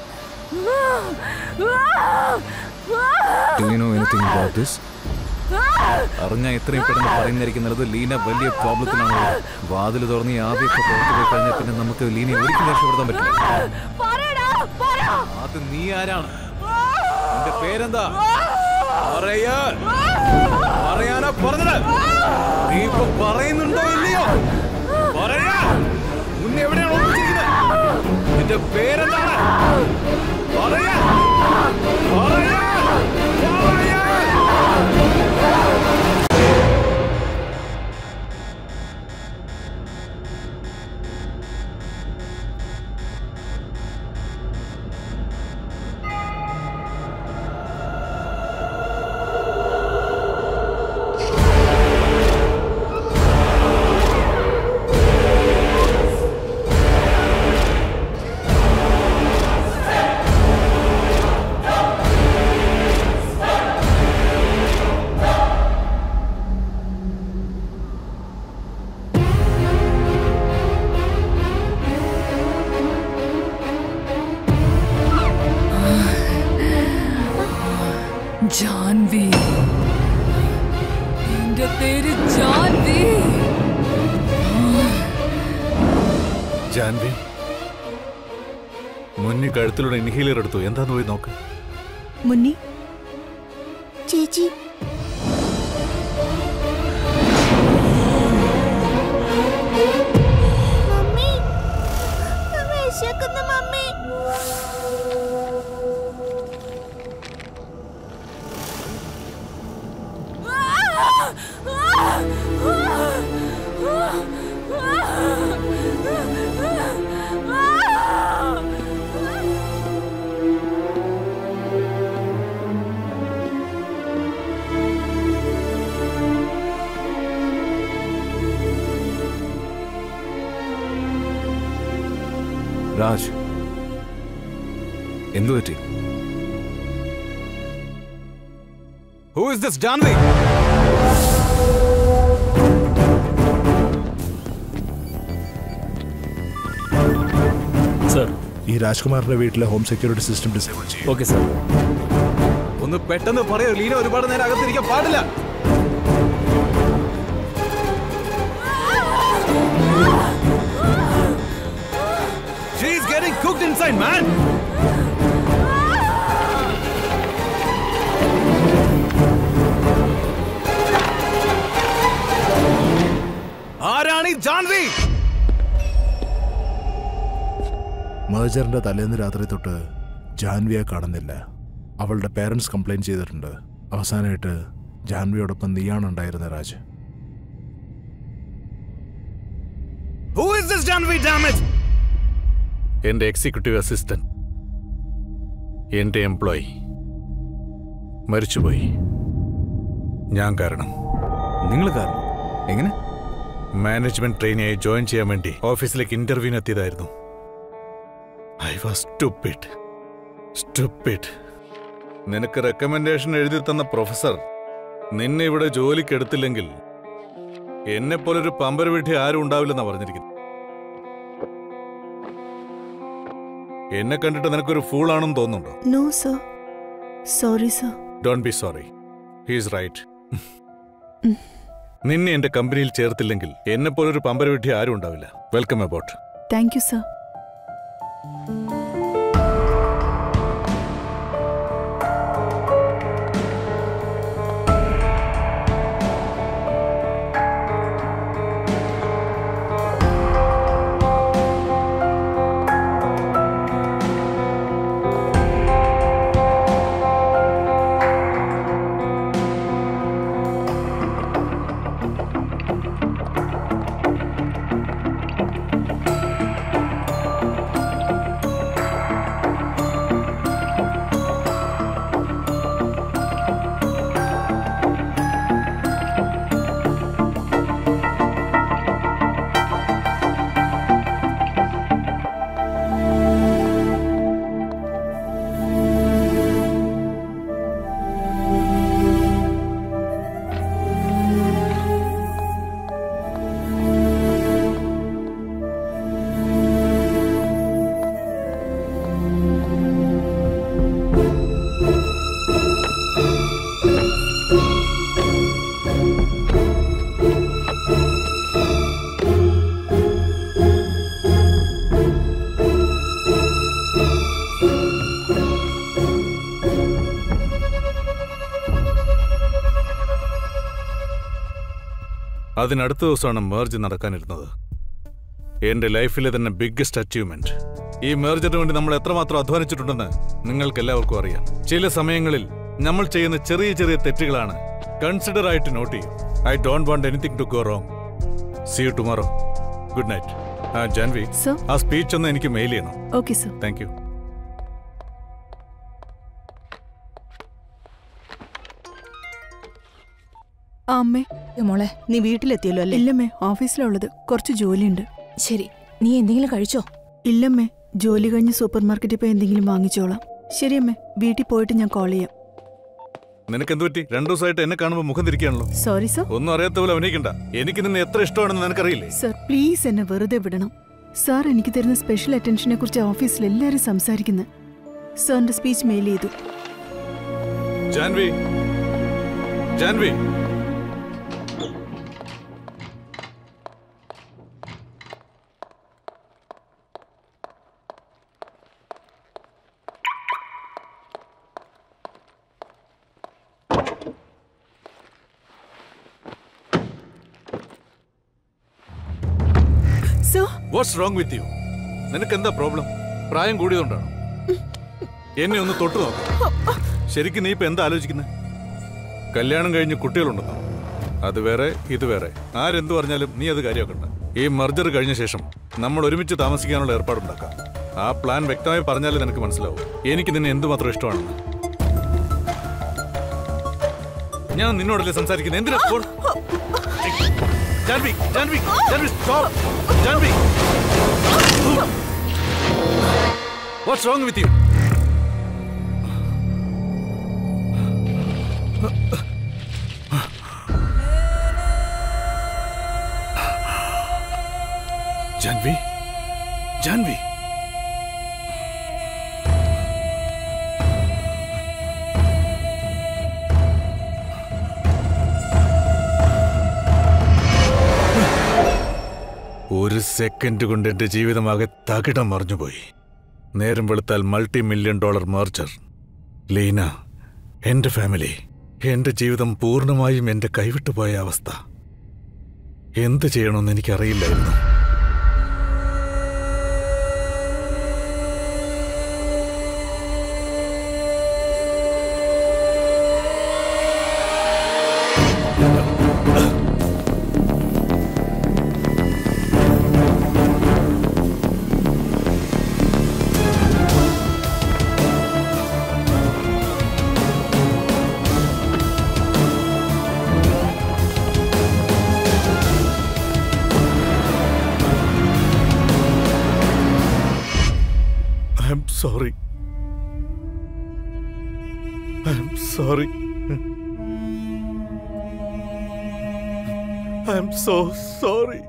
Do you know anything about this? അറിഞ്ഞാൽ എത്രയും പെട്ടെന്ന് പറയുന്നതായിരിക്കും നല്ലത്. ലീന വലിയ പ്രോബ്ലത്തിലാണ്. വാതിൽ തുറന്ന് ആദ്യമൊക്കെ പുറത്തു പോയി കഴിഞ്ഞാൽ പിന്നെ നമുക്ക് ലീനയെ ഒരിക്കലും രക്ഷപ്പെടുത്താൻ പറ്റില്ല. അത് നീ ആരാണ്? എന്റെ പേരെന്താ? പറയാനാ പറഞ്ഞത്. നീ ഇപ്പൊ പറയുന്നുണ്ടോ ഇല്ലയോ? പറയാ. മുന്നേ എവിടെയാണ് ഒപ്പിച്ചിരിക്കുന്നത്? നിന്റെ പേരെന്താണ്? പറയാ. പറയാ. പറയാ. ജാൻവി, എന്റെ പേര് ജാൻവി. ജാൻവി, മുന്നിൽ കഴുത്തിലൂടെ ഇൻഹീലർ എടുത്തു. എന്താന്ന് പോയി നോക്ക്. മുന്നി, ചേച്ചി, മമ്മി, വിശക്കുന്നു മമ്മി. രാജ്, എന്തു പറ്റി? Who is this Janvi? Sir. ഈ രാജ്കുമാറിന്റെ വീട്ടിലെ ഹോം സെക്യൂരിറ്റി സിസ്റ്റം ഡിസേബിൾ ചെയ്യും. Okay sir. ഒന്ന് പെട്ടെന്ന് പറയൂ, ലീന ഒരുപാട് നേരം അകത്തിരിക്കാൻ പാടില്ല. She is getting cooked inside, man. ആരാണ് ഈ ജാൻവി? മേജറിന്റെ തലേന്ന് രാത്രി തൊട്ട് ജാൻവിയെ കാണുന്നില്ല. അവളുടെ പേരൻസ് കംപ്ലൈന്റ് ചെയ്തിട്ടുണ്ട്. അവസാനമായിട്ട് ജാൻവിയോടൊപ്പം നീയാണ് ഉണ്ടായിരുന്നത് Raj. Who is this Janvi, damn it? എന്റെ എക്സിക്യൂട്ടീവ് അസിസ്റ്റന്റ്, എന്റെ എംപ്ലോയി മരിച്ചുപോയി. ഞാൻ കാരണം. നിങ്ങൾ കാരണം? എങ്ങനെ? മാനേജ്മെന്റ് ട്രെയിനിയായി ജോയിൻ ചെയ്യാൻ വേണ്ടി ഓഫീസിലേക്ക് ഇന്റർവ്യൂവിന് എത്തിയതായിരുന്നു. I was stupid. നിനക്ക് റെക്കമെൻഡേഷൻ എഴുതി തന്ന പ്രൊഫസർ നിന്നെ ഇവിടെ ജോലിക്ക് എടുത്തില്ലെങ്കിൽ എന്നെ പോലൊരു പമ്പര വീട്ടിൽ ആരും ഉണ്ടാവില്ലെന്നാ പറഞ്ഞിരിക്കുന്നു. എന്നെ കണ്ടിട്ട് നിനക്കൊരു ഫൂൾ ആണെന്ന് തോന്നുന്നുണ്ടോ? No sir, sorry sir. Don't be sorry, he is right. നിന്നെ എന്റെ കമ്പനിയിൽ ചേർത്തില്ലെങ്കിൽ എന്നെ പോലൊരു പമ്പര വീട്ടിൽ ആരും ഉണ്ടാവില്ല. Welcome about. Thank you sir. അതിനടുത്ത ദിവസമാണ് മേർജ് നടക്കാനിരുന്നത്. എന്റെ ലൈഫിലെ തന്നെ ബിഗ്ഗസ്റ്റ് അച്ചീവ്മെന്റ്. ഈ മേർജറിന് വേണ്ടി നമ്മൾ എത്രമാത്രം അധ്വാനിച്ചിട്ടുണ്ടെന്ന് നിങ്ങൾക്ക് എല്ലാവർക്കും അറിയാം. ചില സമയങ്ങളിൽ നമ്മൾ ചെയ്യുന്ന ചെറിയ ചെറിയ തെറ്റുകളാണ് കൺസിഡർ ആയിട്ട് നോട്ട് ചെയ്യും. I don't want anything to go wrong. See you tomorrow. Good night. Janvi, ആ സ്പീച്ച് ഒന്ന് എനിക്ക് മെയിൽ ചെയ്യണം. Okay sir. Thank you. അമ്മേ, മോളെ നീ വീട്ടിലെത്തിയല്ലോ അല്ലേ? ഇല്ലമ്മേ, ഓഫീസിലുള്ളത്. കുറച്ച് ജോലിയുണ്ട്. ശരി, നീ എന്തെങ്കിലും കഴിച്ചോ? ഇല്ലമ്മേ, ജോലി കഴിഞ്ഞ് സൂപ്പർ മാർക്കറ്റിൽ പോയി എന്തെങ്കിലും വാങ്ങിച്ചോളാം. ശരിയമ്മേ, വീട്ടിൽ പോയിട്ട് ഞാൻ കോൾ ചെയ്യാം. നിനക്ക് എന്ത് പറ്റി? 2 ദിവസമായിട്ട് എന്നെ കാണുമ്പോൾ മുഖം തിരിക്കുകയാണല്ലോ. Sorry sir. ഒന്നും അറിയാത്ത പോലെ അഭിനയിക്കണ്ട. എനിക്ക് നിന്നെ എത്ര ഇഷ്ടമാണെന്ന് നിനക്കറിയില്ലേ? സർ, പ്ലീസ് എന്നെ വെറുതെ വിടണം. സാർ എനിക്ക് തരുന്ന സ്പെഷ്യൽ അറ്റൻഷനെ കുറിച്ച് ഓഫീസിൽ എല്ലാവരും സംസാരിക്കുന്നത്. സാറിന്റെ സ്പീച്ച് മെയിൽ ചെയ്തു. Janvi, Janvi, what's wrong with you? നിനക്ക് എന്താ പ്രോബ്ലം? പ്രായം കൂടിയതുകൊണ്ടാണോ? എന്നെ ഒന്ന് തൊട്ടു നോക്കാം. ശരിക്കും നീ ഇപ്പൊ എന്താ ആലോചിക്കുന്നത്? കല്യാണം കഴിഞ്ഞ് കുട്ടികളുണ്ടെന്നോ? അത് വേറെ, ഇത് വേറെ. ആരെന്തു പറഞ്ഞാലും നീ അത് കാര്യമാക്കണ്ട. ഈ മർജർ കഴിഞ്ഞ ശേഷം നമ്മൾ ഒരുമിച്ച് താമസിക്കാനുള്ള ഏർപ്പാടുണ്ടാക്കാം. ആ പ്ലാൻ വ്യക്തമായി പറഞ്ഞാലേ നിനക്ക് മനസ്സിലാവും എനിക്ക് നിന്നെ എന്തുമാത്രം ഇഷ്ടമാണെന്ന്. ഞാൻ നിന്നോടല്ലേ സംസാരിക്കുന്നത്? എന്തിനാ? Janvi, Janvi, Janvi, stop. Janvi, What's wrong with you? Janvi? Janvi? ഒരു സെക്കൻഡ് കൊണ്ട് എന്റെ ജീവിതമാകെ തകിടം മറിഞ്ഞുപോയി. നേരം വെളുത്താൽ $multi-million മെർജർ. ലീന, എന്റെ ഫാമിലി, എന്റെ ജീവിതം പൂർണ്ണമായും എന്റെ കൈവിട്ടുപോയ അവസ്ഥ. എന്ത് ചെയ്യണമെന്ന് എനിക്കറിയില്ലായിരുന്നു. Sorry. I'm sorry. I'm so sorry.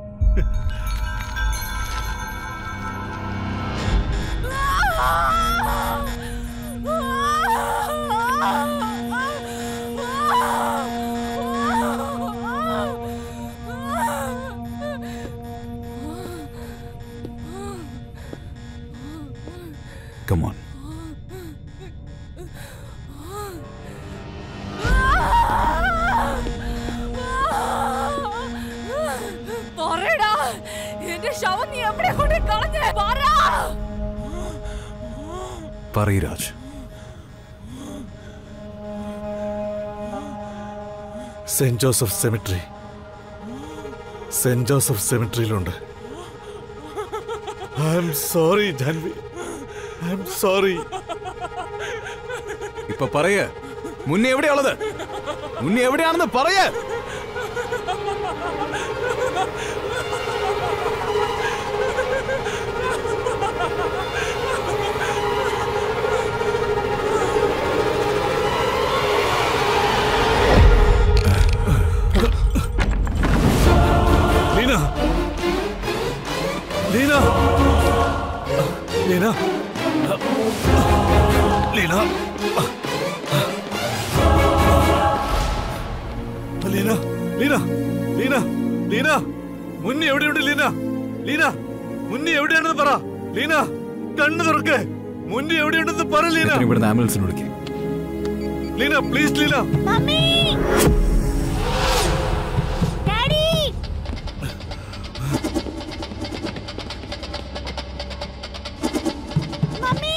Come on. പറയടാ, എന്റെ ശവം നീ എവിടെ കൊണ്ട് കളഞ്ഞേ? പറ. പറയ് Raj. Saint Joseph cemetery. Saint Joseph സെമിട്രിയിലുണ്ട്. I M sorry Janvi. I M sorry. ഇപ്പൊ പറയ, മുന്നേ എവിടെയുള്ളത്? മുന്നേ എവിടെയാണെന്ന് പറയ. ലീന, ലീന, ലീന, ലീന, ലീന, ലീന, ലീന, ലീന, മുന്നേ എവിടെയുണ്ട് ലീന? ലീന, മുന്നേ എവിടെയാണെന്ന് പറ. ലീന, കണ്ണു തുറക്ക്. മുന്നേ എവിടെയുണ്ടെന്ന് പറ ലീന. ഇവിടുന്ന് ആംബുലൻസിന് വിളിക്കാം. Leena, please Leena. Mummy, daddy, mummy,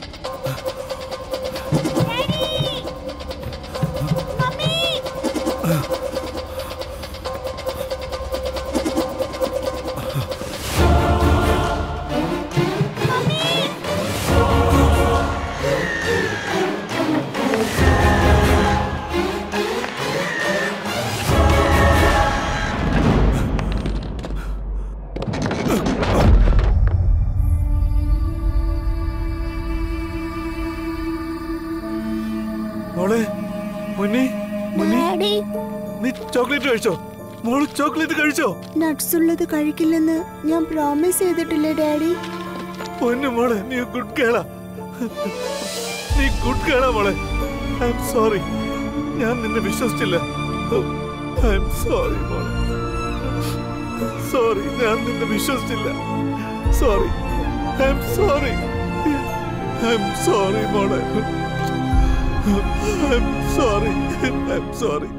daddy, mummy. മോളെ, മുന്നി, മുന്നി, ഡാഡി, നീ ചോക്ലേറ്റ് കഴിച്ചോ? മോള് ചോക്ലേറ്റ് കഴിച്ചോ? നട്ട്സ് ഉള്ളത് കഴിക്കില്ലെന്ന് ഞാൻ പ്രോമിസ് ചെയ്തിട്ടില്ലേ ഡാഡി? പൊന്നു മോളെ, നീ ഗുഡ് കേളാ. നീ ഗുഡ് കേളാ മോളെ. I M sorry. ഞാൻ നിന്നെ വിശ്വസിച്ചില്ല. ഐ എം സോറി മോളെ. സോറി, ഞാൻ നിന്നെ വിശ്വസിച്ചില്ല. Sorry. I M sorry. I M sorry മോളെ. I M sorry. I M sorry.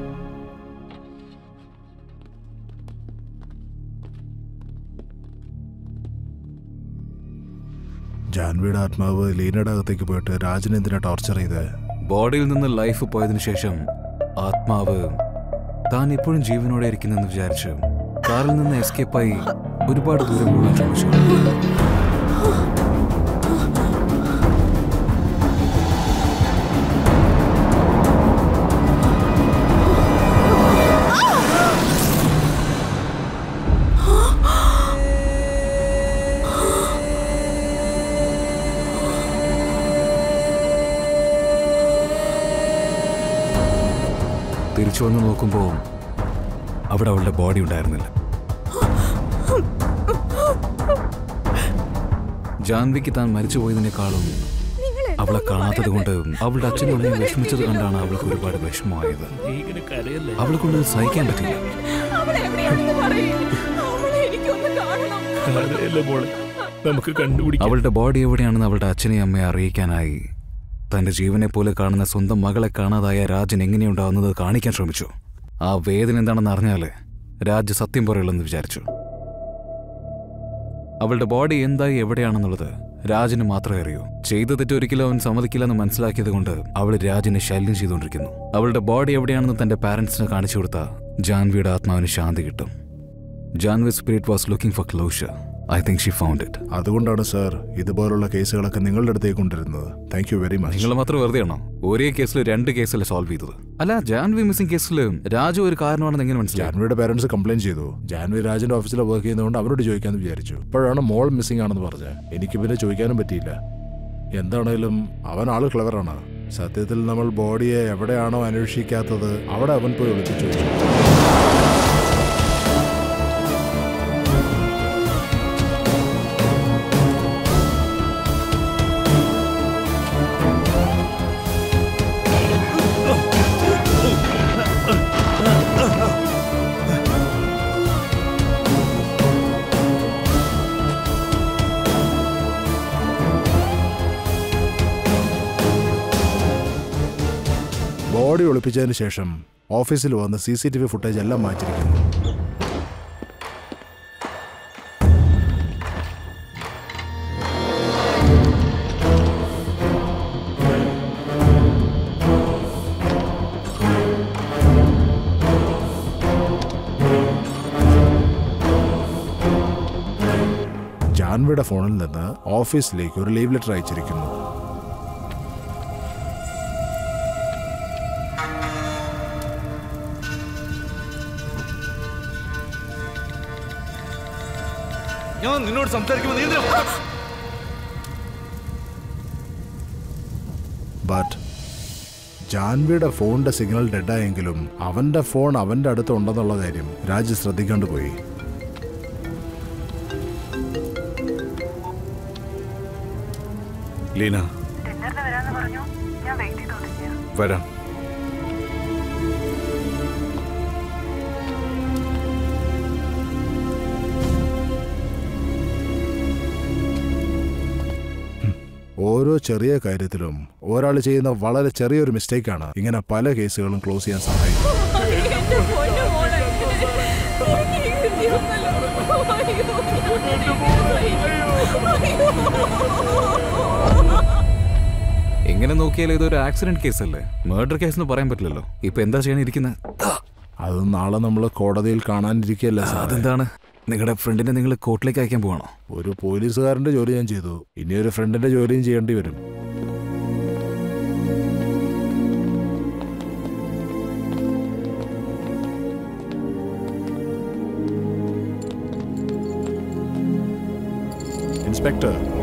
ജാൻവിയുടെ ആത്മാവ് ലീനയുടെ അകത്തേക്ക് പോയിട്ട് രാജനെ എന്തിനാ ടോർച്ചർ ചെയ്ത്? ബോഡിയിൽ നിന്ന് ലൈഫ് പോയതിനു ശേഷം ആത്മാവ് താൻ ഇപ്പോഴും ജീവനോടെ ഇരിക്കുന്നെന്ന് വിചാരിച്ചു കാറിൽ നിന്ന് എസ്കേപ്പായി ഒരുപാട് ദൂരം പോകാൻ ശ്രമിച്ചു. തിരിച്ചു വന്ന് നോക്കുമ്പോൾ അവിടെ അവളുടെ ബോഡി ഉണ്ടായിരുന്നില്ല. ജാൻവിക്ക് താൻ മരിച്ചുപോയതിനേക്കാളും അവളെ കാണാത്തത് കൊണ്ട് അവളുടെ അച്ഛനും അമ്മയും വിഷമിച്ചത് കണ്ടാണ് അവൾക്ക് ഒരുപാട് വിഷമമായത്. അവളെ കൊണ്ട് സഹിക്കാൻ പറ്റില്ല. അവളുടെ ബോഡി എവിടെയാണെന്ന് അവളുടെ അച്ഛനെയും അമ്മയെ അറിയിക്കാനായി തന്റെ ജീവനെ പോലെ കാണുന്ന സ്വന്തം മകളെ കാണാതായ രാജൻ എങ്ങനെയുണ്ടാവുന്നത് കാണിക്കാൻ ശ്രമിച്ചു. ആ വേദന എന്താണെന്ന് അറിഞ്ഞാല് രാജ് സത്യം പറയുള്ളെന്ന് വിചാരിച്ചു. അവളുടെ ബോഡി എന്തായി എവിടെയാണെന്നുള്ളത് രാജിന് മാത്രമേ അറിയൂ. ചെയ്ത തെറ്റൊരിക്കലും അവൻ സമ്മതിക്കില്ലെന്ന് മനസ്സിലാക്കിയത് കൊണ്ട് അവൾ രാജിനെ ശല്യം ചെയ്തുകൊണ്ടിരിക്കുന്നു. അവളുടെ ബോഡി എവിടെയാണെന്ന് തന്റെ പാരന്റ്സിന് കാണിച്ചു കൊടുത്ത ജാൻവിയുടെ ആത്മാവിന് ശാന്തി കിട്ടും. Janvi spirit was looking for closure. I think she found it. അതുകൊണ്ടാണ് സർ ഇതുപോലുള്ള കേസുകളൊക്കെ നിങ്ങളുടെ അടുത്തേക്ക് കൊണ്ടിരുന്നത്. Thank you very much. നിങ്ങൾ മാത്രം വെറുതെയാണോ ഒരേ കേസിൽ 2 കേസല്ലേ സോൾവ് ചെയ്തത്? അല്ല, ജാൻവി മിസ്സിംഗ് കേസിൽ രാജു ഒരു കാരണമാണെന്ന് എങ്ങനെ മനസ്സിലായി? ജാൻവിയുടെ പാരന്റ്സ് കംപ്ലൈന്റ് ചെയ്തു. ജാൻവി രാജിന്റെ ഓഫീസിൽ വർക്ക് ചെയ്യുന്നതുകൊണ്ട് അവരോട് ചോദിക്കാമെന്ന് വിചാരിച്ചു. അപ്പോഴാണ് മോൾ മിസ്സിംഗ് ആണെന്ന് പറഞ്ഞത്. എനിക്ക് പിന്നെ ചോദിക്കാനും പറ്റിയില്ല. എന്താണേലും അവൻ ആള് ക്ലെവറാണ്. സത്യത്തിൽ നമ്മൾ ബോഡിയെ എവിടെയാണോ അന്വേഷിക്കാത്തത് അവിടെ അവൻ പോയി ഒളിപ്പിച്ചു വെച്ചു. ബോഡി ഒളിപ്പിച്ചതിന് ശേഷം ഓഫീസിൽ വന്ന് CCTV ഫുട്ടേജ് എല്ലാം മാറ്റിയിരിക്കുന്നു. ജാൻവിയുടെ ഫോണിൽ നിന്ന് ഓഫീസിലേക്ക് ഒരു ലീവ് ലെറ്റർ അയച്ചിരിക്കുന്നു. ഞാൻ നിന്നോട് സംസാരിക്കുമ്പോൾ ബട്ട് ജാൻവിയുടെ ഫോണിന്റെ സിഗ്നൽ ഡെഡായെങ്കിലും അവന്റെ ഫോൺ അവന്റെ അടുത്ത് ഉണ്ടെന്നുള്ള കാര്യം രാജ് ശ്രദ്ധിക്കാണ്ട് പോയി. ലീന, വരാം. ഓരോ ചെറിയ കാര്യത്തിലും ഒരാൾ ചെയ്യുന്ന വളരെ ചെറിയൊരു മിസ്റ്റേക്കാണ് ഇങ്ങനെ പല കേസുകളും ക്ലോസ് ചെയ്യാൻ സഹായിക്കും. എങ്ങനെ നോക്കിയാലും ഇതൊരു ആക്സിഡന്റ് കേസല്ലേ, മർഡർ കേസ് എന്ന് പറയാൻ പറ്റില്ലല്ലോ. ഇപ്പൊ എന്താ ചെയ്യാനിരിക്കുന്നത്? അത് നാളെ നമ്മൾ കോടതിയിൽ കാണാനിരിക്കുകയല്ല. അതെന്താണ്? നിങ്ങളുടെ ഫ്രണ്ടിനെ നിങ്ങൾ കോർട്ടിലേക്ക് അയക്കാൻ പോവാണോ? ഒരു പോലീസുകാരന്റെ ജോലി ഞാൻ ചെയ്തു, ഇനി ഒരു ഫ്രണ്ടിന്റെ ജോലിയും ചെയ്യേണ്ടി വരും. ഇൻസ്പെക്ടർ,